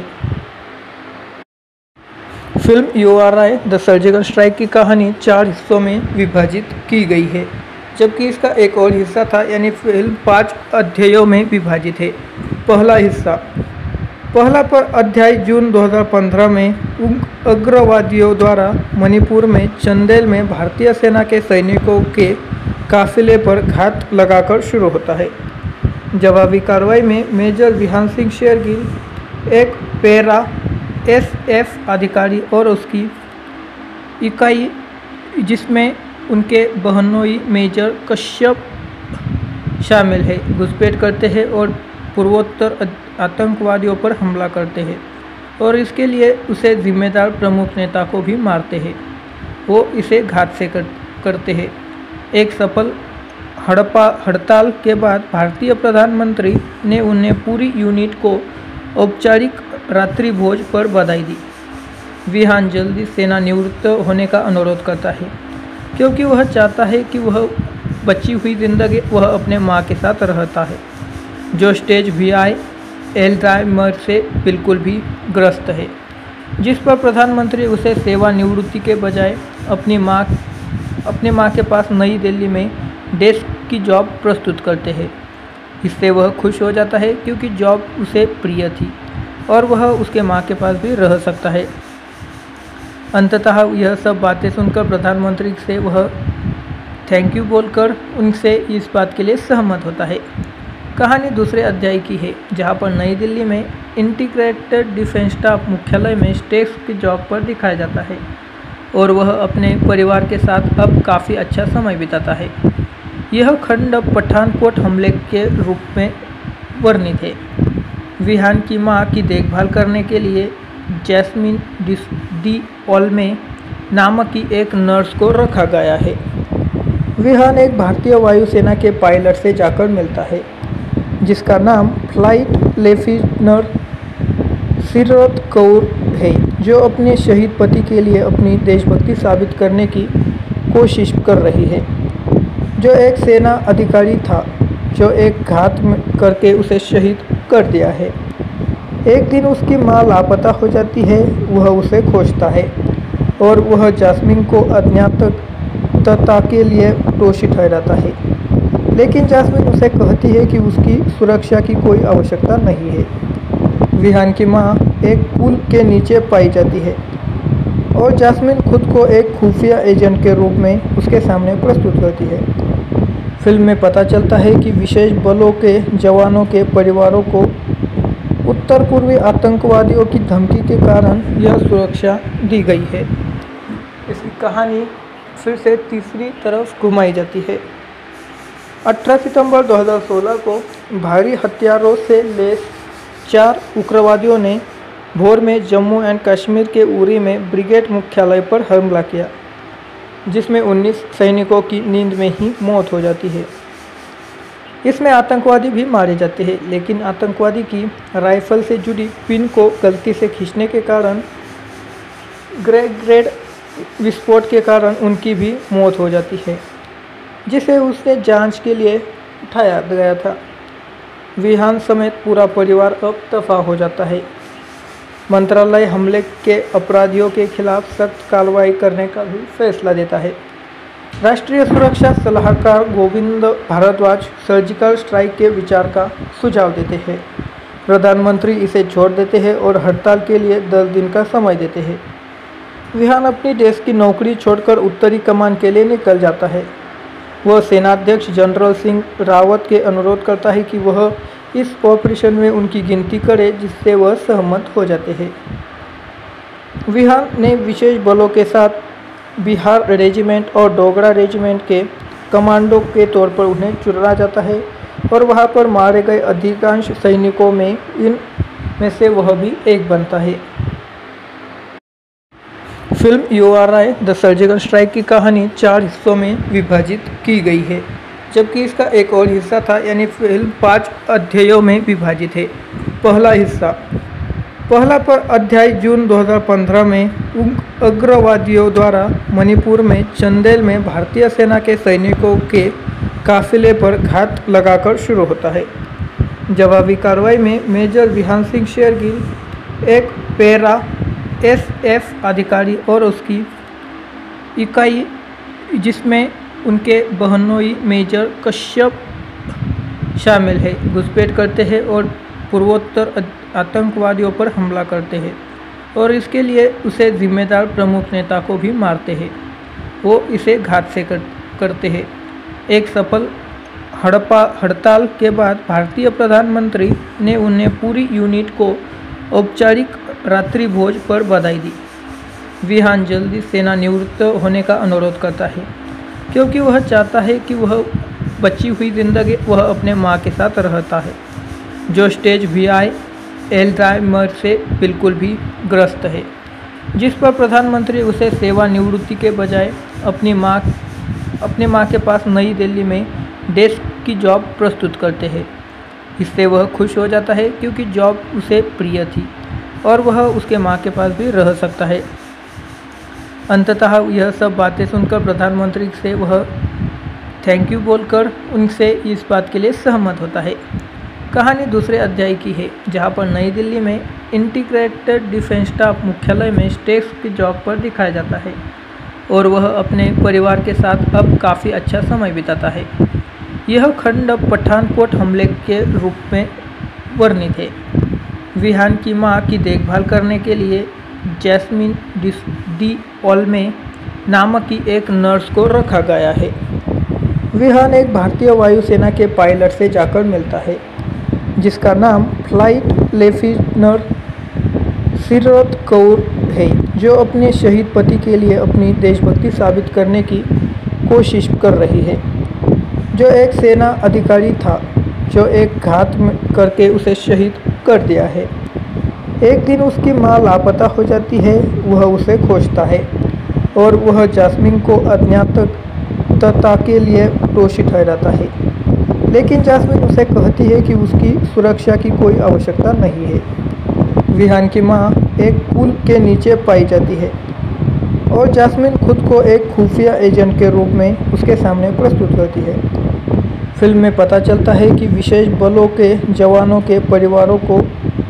Film U R I the surgical strike की कहानी चार हिस्सों में विभाजित की गई है, जबकि इसका एक और हिस्सा था, यानी फिल्म पाँच अध्यायों में विभाजित है। पहला हिस्सा पहला पर अध्याय जून दो हज़ार पंद्रह में उग्रवादियों द्वारा मणिपुर में चंदेल में भारतीय सेना के सैनिकों के काफिले पर घात लगाकर शुरू होता है। जवाबी कार्रवाई में मेजर विहान सिंह शेरगिल, एक पैरा एस एफ अधिकारी और उसकी इकाई जिसमें उनके बहनोई मेजर कश्यप शामिल है, घुसपैठ करते हैं और पूर्वोत्तर आतंकवादियों पर हमला करते हैं और इसके लिए उसे जिम्मेदार प्रमुख नेता को भी मारते हैं। वो इसे घात से कर, करते हैं। एक सफल हड़पा हड़ताल के बाद भारतीय प्रधानमंत्री ने उन्हें पूरी यूनिट को औपचारिक रात्रि भोज पर बधाई दी। विहान जल्दी सेना निवृत्त होने का अनुरोध करता है, क्योंकि वह चाहता है कि वह बची हुई जिंदगी वह अपने मां के साथ रहता है, जो स्टेज वी आई एल्जाइमर से बिल्कुल भी ग्रस्त है, जिस पर प्रधानमंत्री उसे सेवानिवृत्ति के बजाय अपनी मां अपने मां के पास नई दिल्ली में डेस्क की जॉब प्रस्तुत करते हैं। इससे वह खुश हो जाता है, क्योंकि जॉब उसे प्रिय थी और वह उसके मां के पास भी रह सकता है। अंततः यह सब बातें सुनकर प्रधानमंत्री से वह थैंक यू बोलकर उनसे इस बात के लिए सहमत होता है। कहानी दूसरे अध्याय की है, जहां पर नई दिल्ली में इंटीग्रेटेड डिफेंस स्टाफ मुख्यालय में स्टेक्स की जॉब पर दिखाया जाता है और वह अपने परिवार के साथ अब काफ़ी अच्छा समय बिताता है। यह खंड पठानकोट हमले के रूप में वर्णित है। विहान की मां की देखभाल करने के लिए जैस्मिन डी ओल्मे नामक की एक नर्स को रखा गया है। विहान एक भारतीय वायुसेना के पायलट से जाकर मिलता है, जिसका नाम फ्लाइट लेफ्टिनेंट सिरत कौर है, जो अपने शहीद पति के लिए अपनी देशभक्ति साबित करने की कोशिश कर रही है। जो एक सेना अधिकारी था जो एक घात करके उसे शहीद कर दिया है। एक दिन उसकी माँ लापता हो जाती है। वह उसे खोजता है और वह जास्मिन को अज्ञातता के लिए दोषी ठहराता है, लेकिन जास्मिन उसे कहती है कि उसकी सुरक्षा की कोई आवश्यकता नहीं है। विहान की माँ एक पुल के नीचे पाई जाती है और जास्मिन खुद को एक खुफिया एजेंट के रूप में उसके सामने प्रस्तुत करती है। फिल्म में पता चलता है कि विशेष बलों के जवानों के परिवारों को उत्तर पूर्वी आतंकवादियों की धमकी के कारण यह सुरक्षा दी गई है। इसकी कहानी फिर से तीसरी तरफ घुमाई जाती है। अठारह सितंबर दो हज़ार सोलह को भारी हथियारों से लैस चार उग्रवादियों ने भोर में जम्मू एंड कश्मीर के उरी में ब्रिगेड मुख्यालय पर हमला किया, जिसमें उन्नीस सैनिकों की नींद में ही मौत हो जाती है। इसमें आतंकवादी भी मारे जाते हैं, लेकिन आतंकवादी की राइफल से जुड़ी पिन को गलती से खींचने के कारण ग्रे ग्रेड विस्फोट के कारण उनकी भी मौत हो जाती है, जिसे उसने जांच के लिए उठाया गया था। विहान समेत पूरा परिवार अब दफा हो जाता है। मंत्रालय हमले के अपराधियों के खिलाफ सख्त कार्रवाई करने का भी फैसला देता है। राष्ट्रीय सुरक्षा सलाहकार गोविंद भारद्वाज सर्जिकल स्ट्राइक के विचार का सुझाव देते हैं। प्रधानमंत्री इसे छोड़ देते हैं और हड़ताल के लिए दस दिन का समय देते हैं। विहान अपनी देश की नौकरी छोड़कर उत्तरी कमान के लिए निकल जाता है। वह सेनाध्यक्ष जनरल सिंह रावत के अनुरोध करता है कि वह इस ऑपरेशन में उनकी गिनती करे, जिससे वह सहमत हो जाते हैं। विहान ने विशेष बलों के साथ बिहार रेजिमेंट और डोगरा रेजिमेंट के कमांडो के तौर पर उन्हें चुना जाता है और वहां पर मारे गए अधिकांश सैनिकों में इन में से वह भी एक बनता है। Film U R I the surgical strike की कहानी चार हिस्सों में विभाजित की गई है, जबकि इसका एक और हिस्सा था, यानी फिल्म पाँच अध्यायों में विभाजित है। पहला हिस्सा पहला पर अध्याय जून दो हज़ार पंद्रह में उग्रवादियों द्वारा मणिपुर में चंदेल में भारतीय सेना के सैनिकों के काफिले पर घात लगाकर शुरू होता है। जवाबी कार्रवाई में मेजर विहान सिंह शेरगिल, एक पैरा एस एफ अधिकारी और उसकी इकाई जिसमें उनके बहनोई मेजर कश्यप शामिल है, घुसपैठ करते हैं और पूर्वोत्तर आतंकवादियों पर हमला करते हैं और इसके लिए उसे जिम्मेदार प्रमुख नेता को भी मारते हैं। वो इसे घात से कर, करते हैं। एक सफल हड़पा हड़ताल के बाद भारतीय प्रधानमंत्री ने उन्हें पूरी यूनिट को औपचारिक रात्रि भोज पर बधाई दी। विहान जल्दी सेना निवृत्त होने का अनुरोध करता है, क्योंकि वह चाहता है कि वह बची हुई जिंदगी वह अपने माँ के साथ रहता है, जो स्टेज वी आई एल्जाइमर से बिल्कुल भी ग्रस्त है, जिस पर प्रधानमंत्री उसे सेवानिवृत्ति के बजाय अपनी माँ अपने माँ के पास नई दिल्ली में डेस्क की जॉब प्रस्तुत करते हैं। इससे वह खुश हो जाता है, क्योंकि जॉब उसे प्रिय थी और वह उसके माँ के पास भी रह सकता है। अंततः यह सब बातें सुनकर प्रधानमंत्री से वह थैंक यू बोलकर उनसे इस बात के लिए सहमत होता है। कहानी दूसरे अध्याय की है, जहां पर नई दिल्ली में इंटीग्रेटेड डिफेंस स्टाफ मुख्यालय में स्टेक्स की जॉब पर दिखाया जाता है और वह अपने परिवार के साथ अब काफ़ी अच्छा समय बिताता है। यह खंड पठानकोट हमले के रूप में वर्णित है। विहान की मां की देखभाल करने के लिए जैस्मिन डी ओल्मे नामक की एक नर्स को रखा गया है। विहान एक भारतीय वायुसेना के पायलट से जाकर मिलता है, जिसका नाम फ्लाइट लेफ्टिनेंट सीरत कौर है, जो अपने शहीद पति के लिए अपनी देशभक्ति साबित करने की कोशिश कर रही है, जो एक सेना अधिकारी था जो एक घात करके उसे शहीद कर दिया है। एक दिन उसकी मां लापता हो जाती है। वह उसे खोजता है और वह जास्मिन को अज्ञातता के लिए दोषी ठहराता है, लेकिन जास्मिन उसे कहती है कि उसकी सुरक्षा की कोई आवश्यकता नहीं है। विहान की मां एक पुल के नीचे पाई जाती है और जास्मिन खुद को एक खुफिया एजेंट के रूप में उसके सामने प्रस्तुत करती है। फिल्म में पता चलता है कि विशेष बलों के जवानों के परिवारों को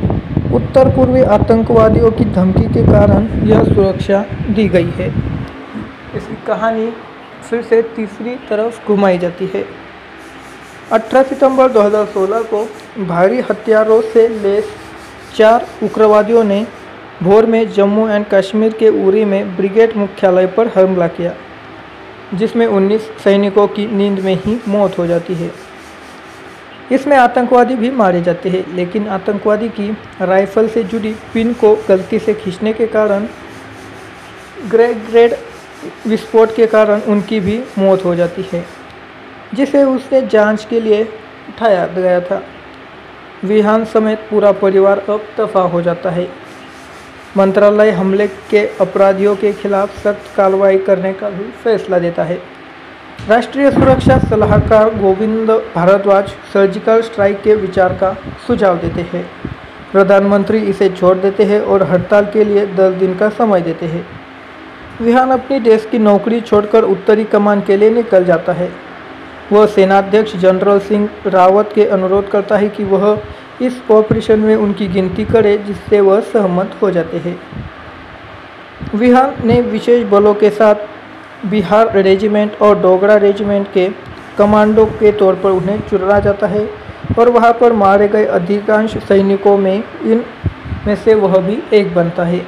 उत्तर पूर्वी आतंकवादियों की धमकी के कारण यह सुरक्षा दी गई है। इसकी कहानी फिर से तीसरी तरफ घुमाई जाती है। अठारह सितंबर दो हज़ार सोलह को भारी हथियारों से लैस चार उग्रवादियों ने भोर में जम्मू एंड कश्मीर के उरी में ब्रिगेड मुख्यालय पर हमला किया, जिसमें उन्नीस सैनिकों की नींद में ही मौत हो जाती है। इसमें आतंकवादी भी मारे जाते हैं, लेकिन आतंकवादी की राइफल से जुड़ी पिन को गलती से खींचने के कारण ग्रेनेड विस्फोट के कारण उनकी भी मौत हो जाती है, जिसे उसने जांच के लिए उठाया गया था। विहान समेत पूरा परिवार अब दफा हो जाता है। मंत्रालय हमले के अपराधियों के खिलाफ सख्त कार्रवाई करने का भी फैसला देता है। राष्ट्रीय सुरक्षा सलाहकार गोविंद भारद्वाज सर्जिकल स्ट्राइक के विचार का सुझाव देते हैं। प्रधानमंत्री इसे छोड़ देते हैं और हड़ताल के लिए दस दिन का समय देते हैं। विहान अपनी देश की नौकरी छोड़कर उत्तरी कमान के लिए निकल जाता है। वह सेनाध्यक्ष जनरल सिंह रावत के अनुरोध करता है कि वह इस ऑपरेशन में उनकी गिनती करे, जिससे वह सहमत हो जाते हैं। विहान ने विशेष बलों के साथ बिहार रेजिमेंट और डोगरा रेजिमेंट के कमांडो के तौर पर उन्हें चुना जाता है और वहां पर मारे गए अधिकांश सैनिकों में इन में से वह भी एक बनता है।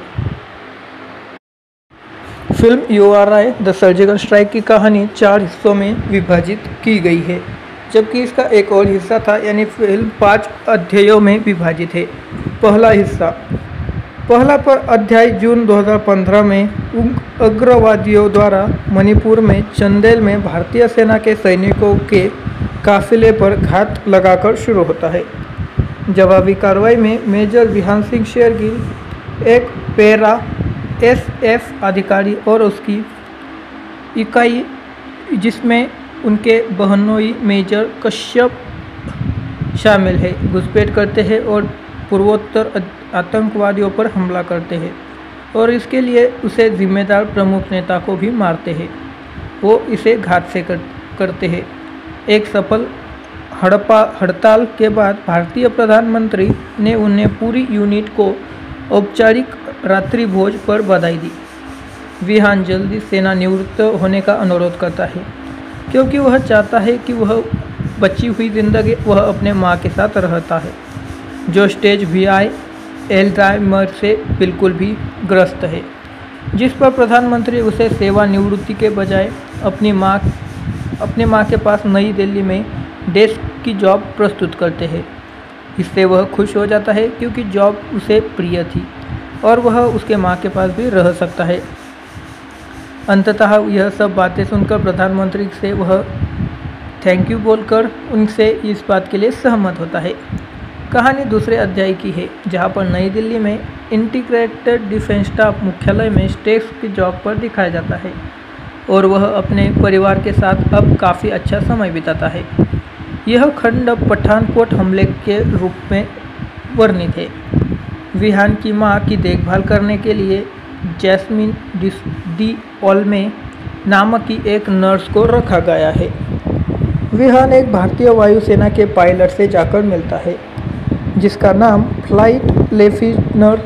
Film U R I the surgical strike की कहानी चार हिस्सों में विभाजित की गई है, जबकि इसका एक और हिस्सा था, यानी फिल्म पाँच अध्यायों में विभाजित है। पहला हिस्सा पहला पर अध्याय जून दो हज़ार पंद्रह में उग्रवादियों द्वारा मणिपुर में चंदेल में भारतीय सेना के सैनिकों के काफिले पर घात लगाकर शुरू होता है। जवाबी कार्रवाई में मेजर विहान सिंह शेरगिल, एक पैरा एस एफ अधिकारी और उसकी इकाई जिसमें उनके बहनोई मेजर कश्यप शामिल है, घुसपैठ करते हैं और पूर्वोत्तर आतंकवादियों पर हमला करते हैं और इसके लिए उसे जिम्मेदार प्रमुख नेता को भी मारते हैं। वो इसे घात से कर, करते हैं। एक सफल हड़पा हड़ताल के बाद भारतीय प्रधानमंत्री ने उन्हें पूरी यूनिट को औपचारिक रात्रि भोज पर बधाई दी। विहान जल्दी सेना निवृत्त होने का अनुरोध करता है, क्योंकि वह चाहता है कि वह बची हुई जिंदगी वह अपने माँ के साथ रहता है, जो स्टेज वी आई एल्जाइमर से बिल्कुल भी ग्रस्त है, जिस पर प्रधानमंत्री उसे सेवानिवृत्ति के बजाय अपनी माँ अपने माँ के पास नई दिल्ली में डेस्क की जॉब प्रस्तुत करते हैं। इससे वह खुश हो जाता है, क्योंकि जॉब उसे प्रिय थी और वह उसके माँ के पास भी रह सकता है। अंततः यह सब बातें सुनकर प्रधानमंत्री से वह थैंक यू बोलकर उनसे इस बात के लिए सहमत होता है। कहानी दूसरे अध्याय की है, जहां पर नई दिल्ली में इंटीग्रेटेड डिफेंस स्टाफ मुख्यालय में स्टेक्स की जॉब पर दिखाया जाता है और वह अपने परिवार के साथ अब काफ़ी अच्छा समय बिताता है। यह खंड पठानकोट हमले के रूप में वर्णित है। विहान की मां की देखभाल करने के लिए जैस्मिन डी ओल्मे नामक की एक नर्स को रखा गया है। विहान एक भारतीय वायुसेना के पायलट से जाकर मिलता है, जिसका नाम फ्लाइट लेफ्टिनेंट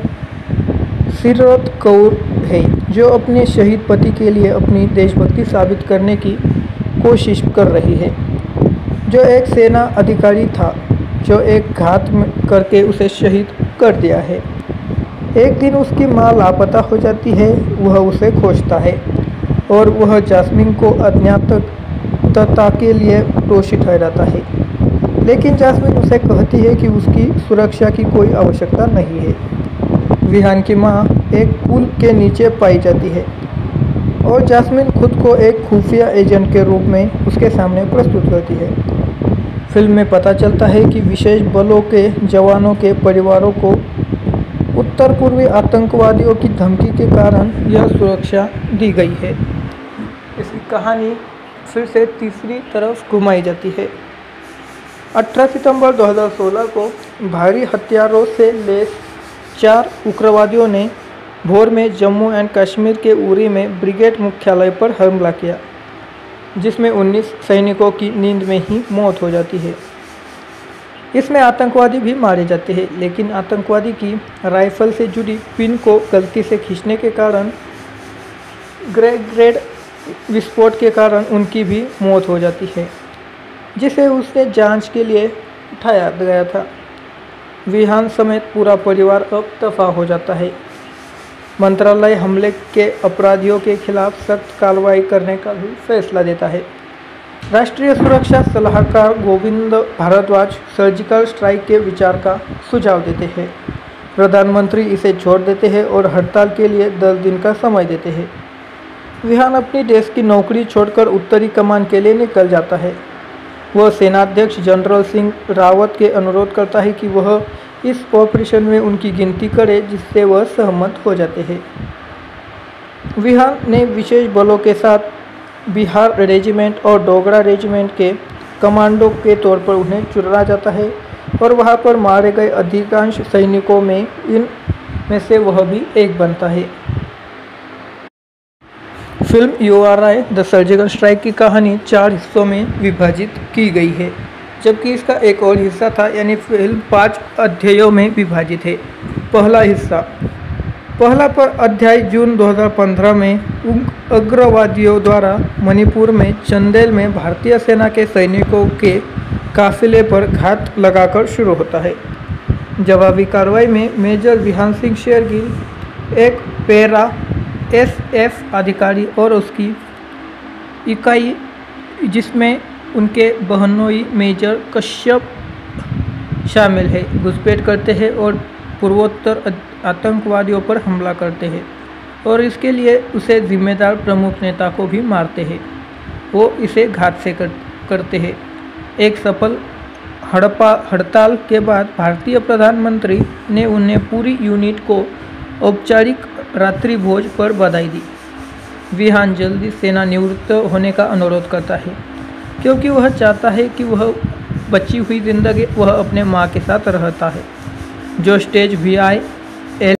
सिरत कौर है, जो अपने शहीद पति के लिए अपनी देशभक्ति साबित करने की कोशिश कर रही है, जो एक सेना अधिकारी था जो एक घात करके उसे शहीद कर दिया है। एक दिन उसकी मां लापता हो जाती है। वह उसे खोजता है और वह जास्मिन को अज्ञातता के लिए दोषी ठहराता है, लेकिन जास्मिन उसे कहती है कि उसकी सुरक्षा की कोई आवश्यकता नहीं है। विहान की मां एक पुल के नीचे पाई जाती है और जास्मिन खुद को एक खुफिया एजेंट के रूप में उसके सामने प्रस्तुत करती है। फिल्म में पता चलता है कि विशेष बलों के जवानों के परिवारों को उत्तर पूर्वी आतंकवादियों की धमकी के कारण यह सुरक्षा दी गई है। इसकी कहानी फिर से तीसरी तरफ घुमाई जाती है। अठारह सितंबर दो हज़ार सोलह को भारी हथियारों से लैस चार उग्रवादियों ने भोर में जम्मू एंड कश्मीर के उरी में ब्रिगेड मुख्यालय पर हमला किया, जिसमें उन्नीस सैनिकों की नींद में ही मौत हो जाती है। इसमें आतंकवादी भी मारे जाते हैं, लेकिन आतंकवादी की राइफल से जुड़ी पिन को गलती से खींचने के कारण ग्रेड विस्फोट के कारण उनकी भी मौत हो जाती है, जिसे उसने जांच के लिए उठाया गया था। विहान समेत पूरा परिवार अब दफा हो जाता है। मंत्रालय हमले के अपराधियों के खिलाफ सख्त कार्रवाई करने का भी फैसला देता है। राष्ट्रीय सुरक्षा सलाहकार गोविंद भारद्वाज सर्जिकल स्ट्राइक के विचार का सुझाव देते हैं। प्रधानमंत्री इसे छोड़ देते हैं और हड़ताल के लिए दस दिन का समय देते हैं। विहान अपनी देश की नौकरी छोड़कर उत्तरी कमान के लिए निकल जाता है। वह सेनाध्यक्ष जनरल सिंह रावत के अनुरोध करता है कि वह इस ऑपरेशन में उनकी गिनती करे, जिससे वह सहमत हो जाते हैं। विहान ने विशेष बलों के साथ बिहार रेजिमेंट और डोगरा रेजिमेंट के कमांडो के तौर पर उन्हें चुना जाता है और वहां पर मारे गए अधिकांश सैनिकों में इन में से वह भी एक बनता है। Film U R I the surgical strike की कहानी चार हिस्सों में विभाजित की गई है, जबकि इसका एक और हिस्सा था, यानी फिल्म पाँच अध्यायों में विभाजित है। पहला हिस्सा पहला पर अध्याय जून दो हज़ार पंद्रह में उग्रवादियों द्वारा मणिपुर में चंदेल में भारतीय सेना के सैनिकों के काफिले पर घात लगाकर शुरू होता है। जवाबी कार्रवाई में मेजर विहान सिंह शेरगिल, एक पैरा एस एफ अधिकारी और उसकी इकाई जिसमें उनके बहनोई मेजर कश्यप शामिल है, घुसपैठ करते हैं और पूर्वोत्तर आतंकवादियों पर हमला करते हैं और इसके लिए उसे जिम्मेदार प्रमुख नेता को भी मारते हैं। वो इसे घात से कर, करते हैं। एक सफल हड़पा हड़ताल के बाद भारतीय प्रधानमंत्री ने उन्हें पूरी यूनिट को औपचारिक रात्रि भोज पर बधाई दी। विहान जल्दी सेना निवृत्त होने का अनुरोध करता है, क्योंकि वह चाहता है कि वह बची हुई जिंदगी वह अपने माँ के साथ रहता है, जो स्टेज वी आई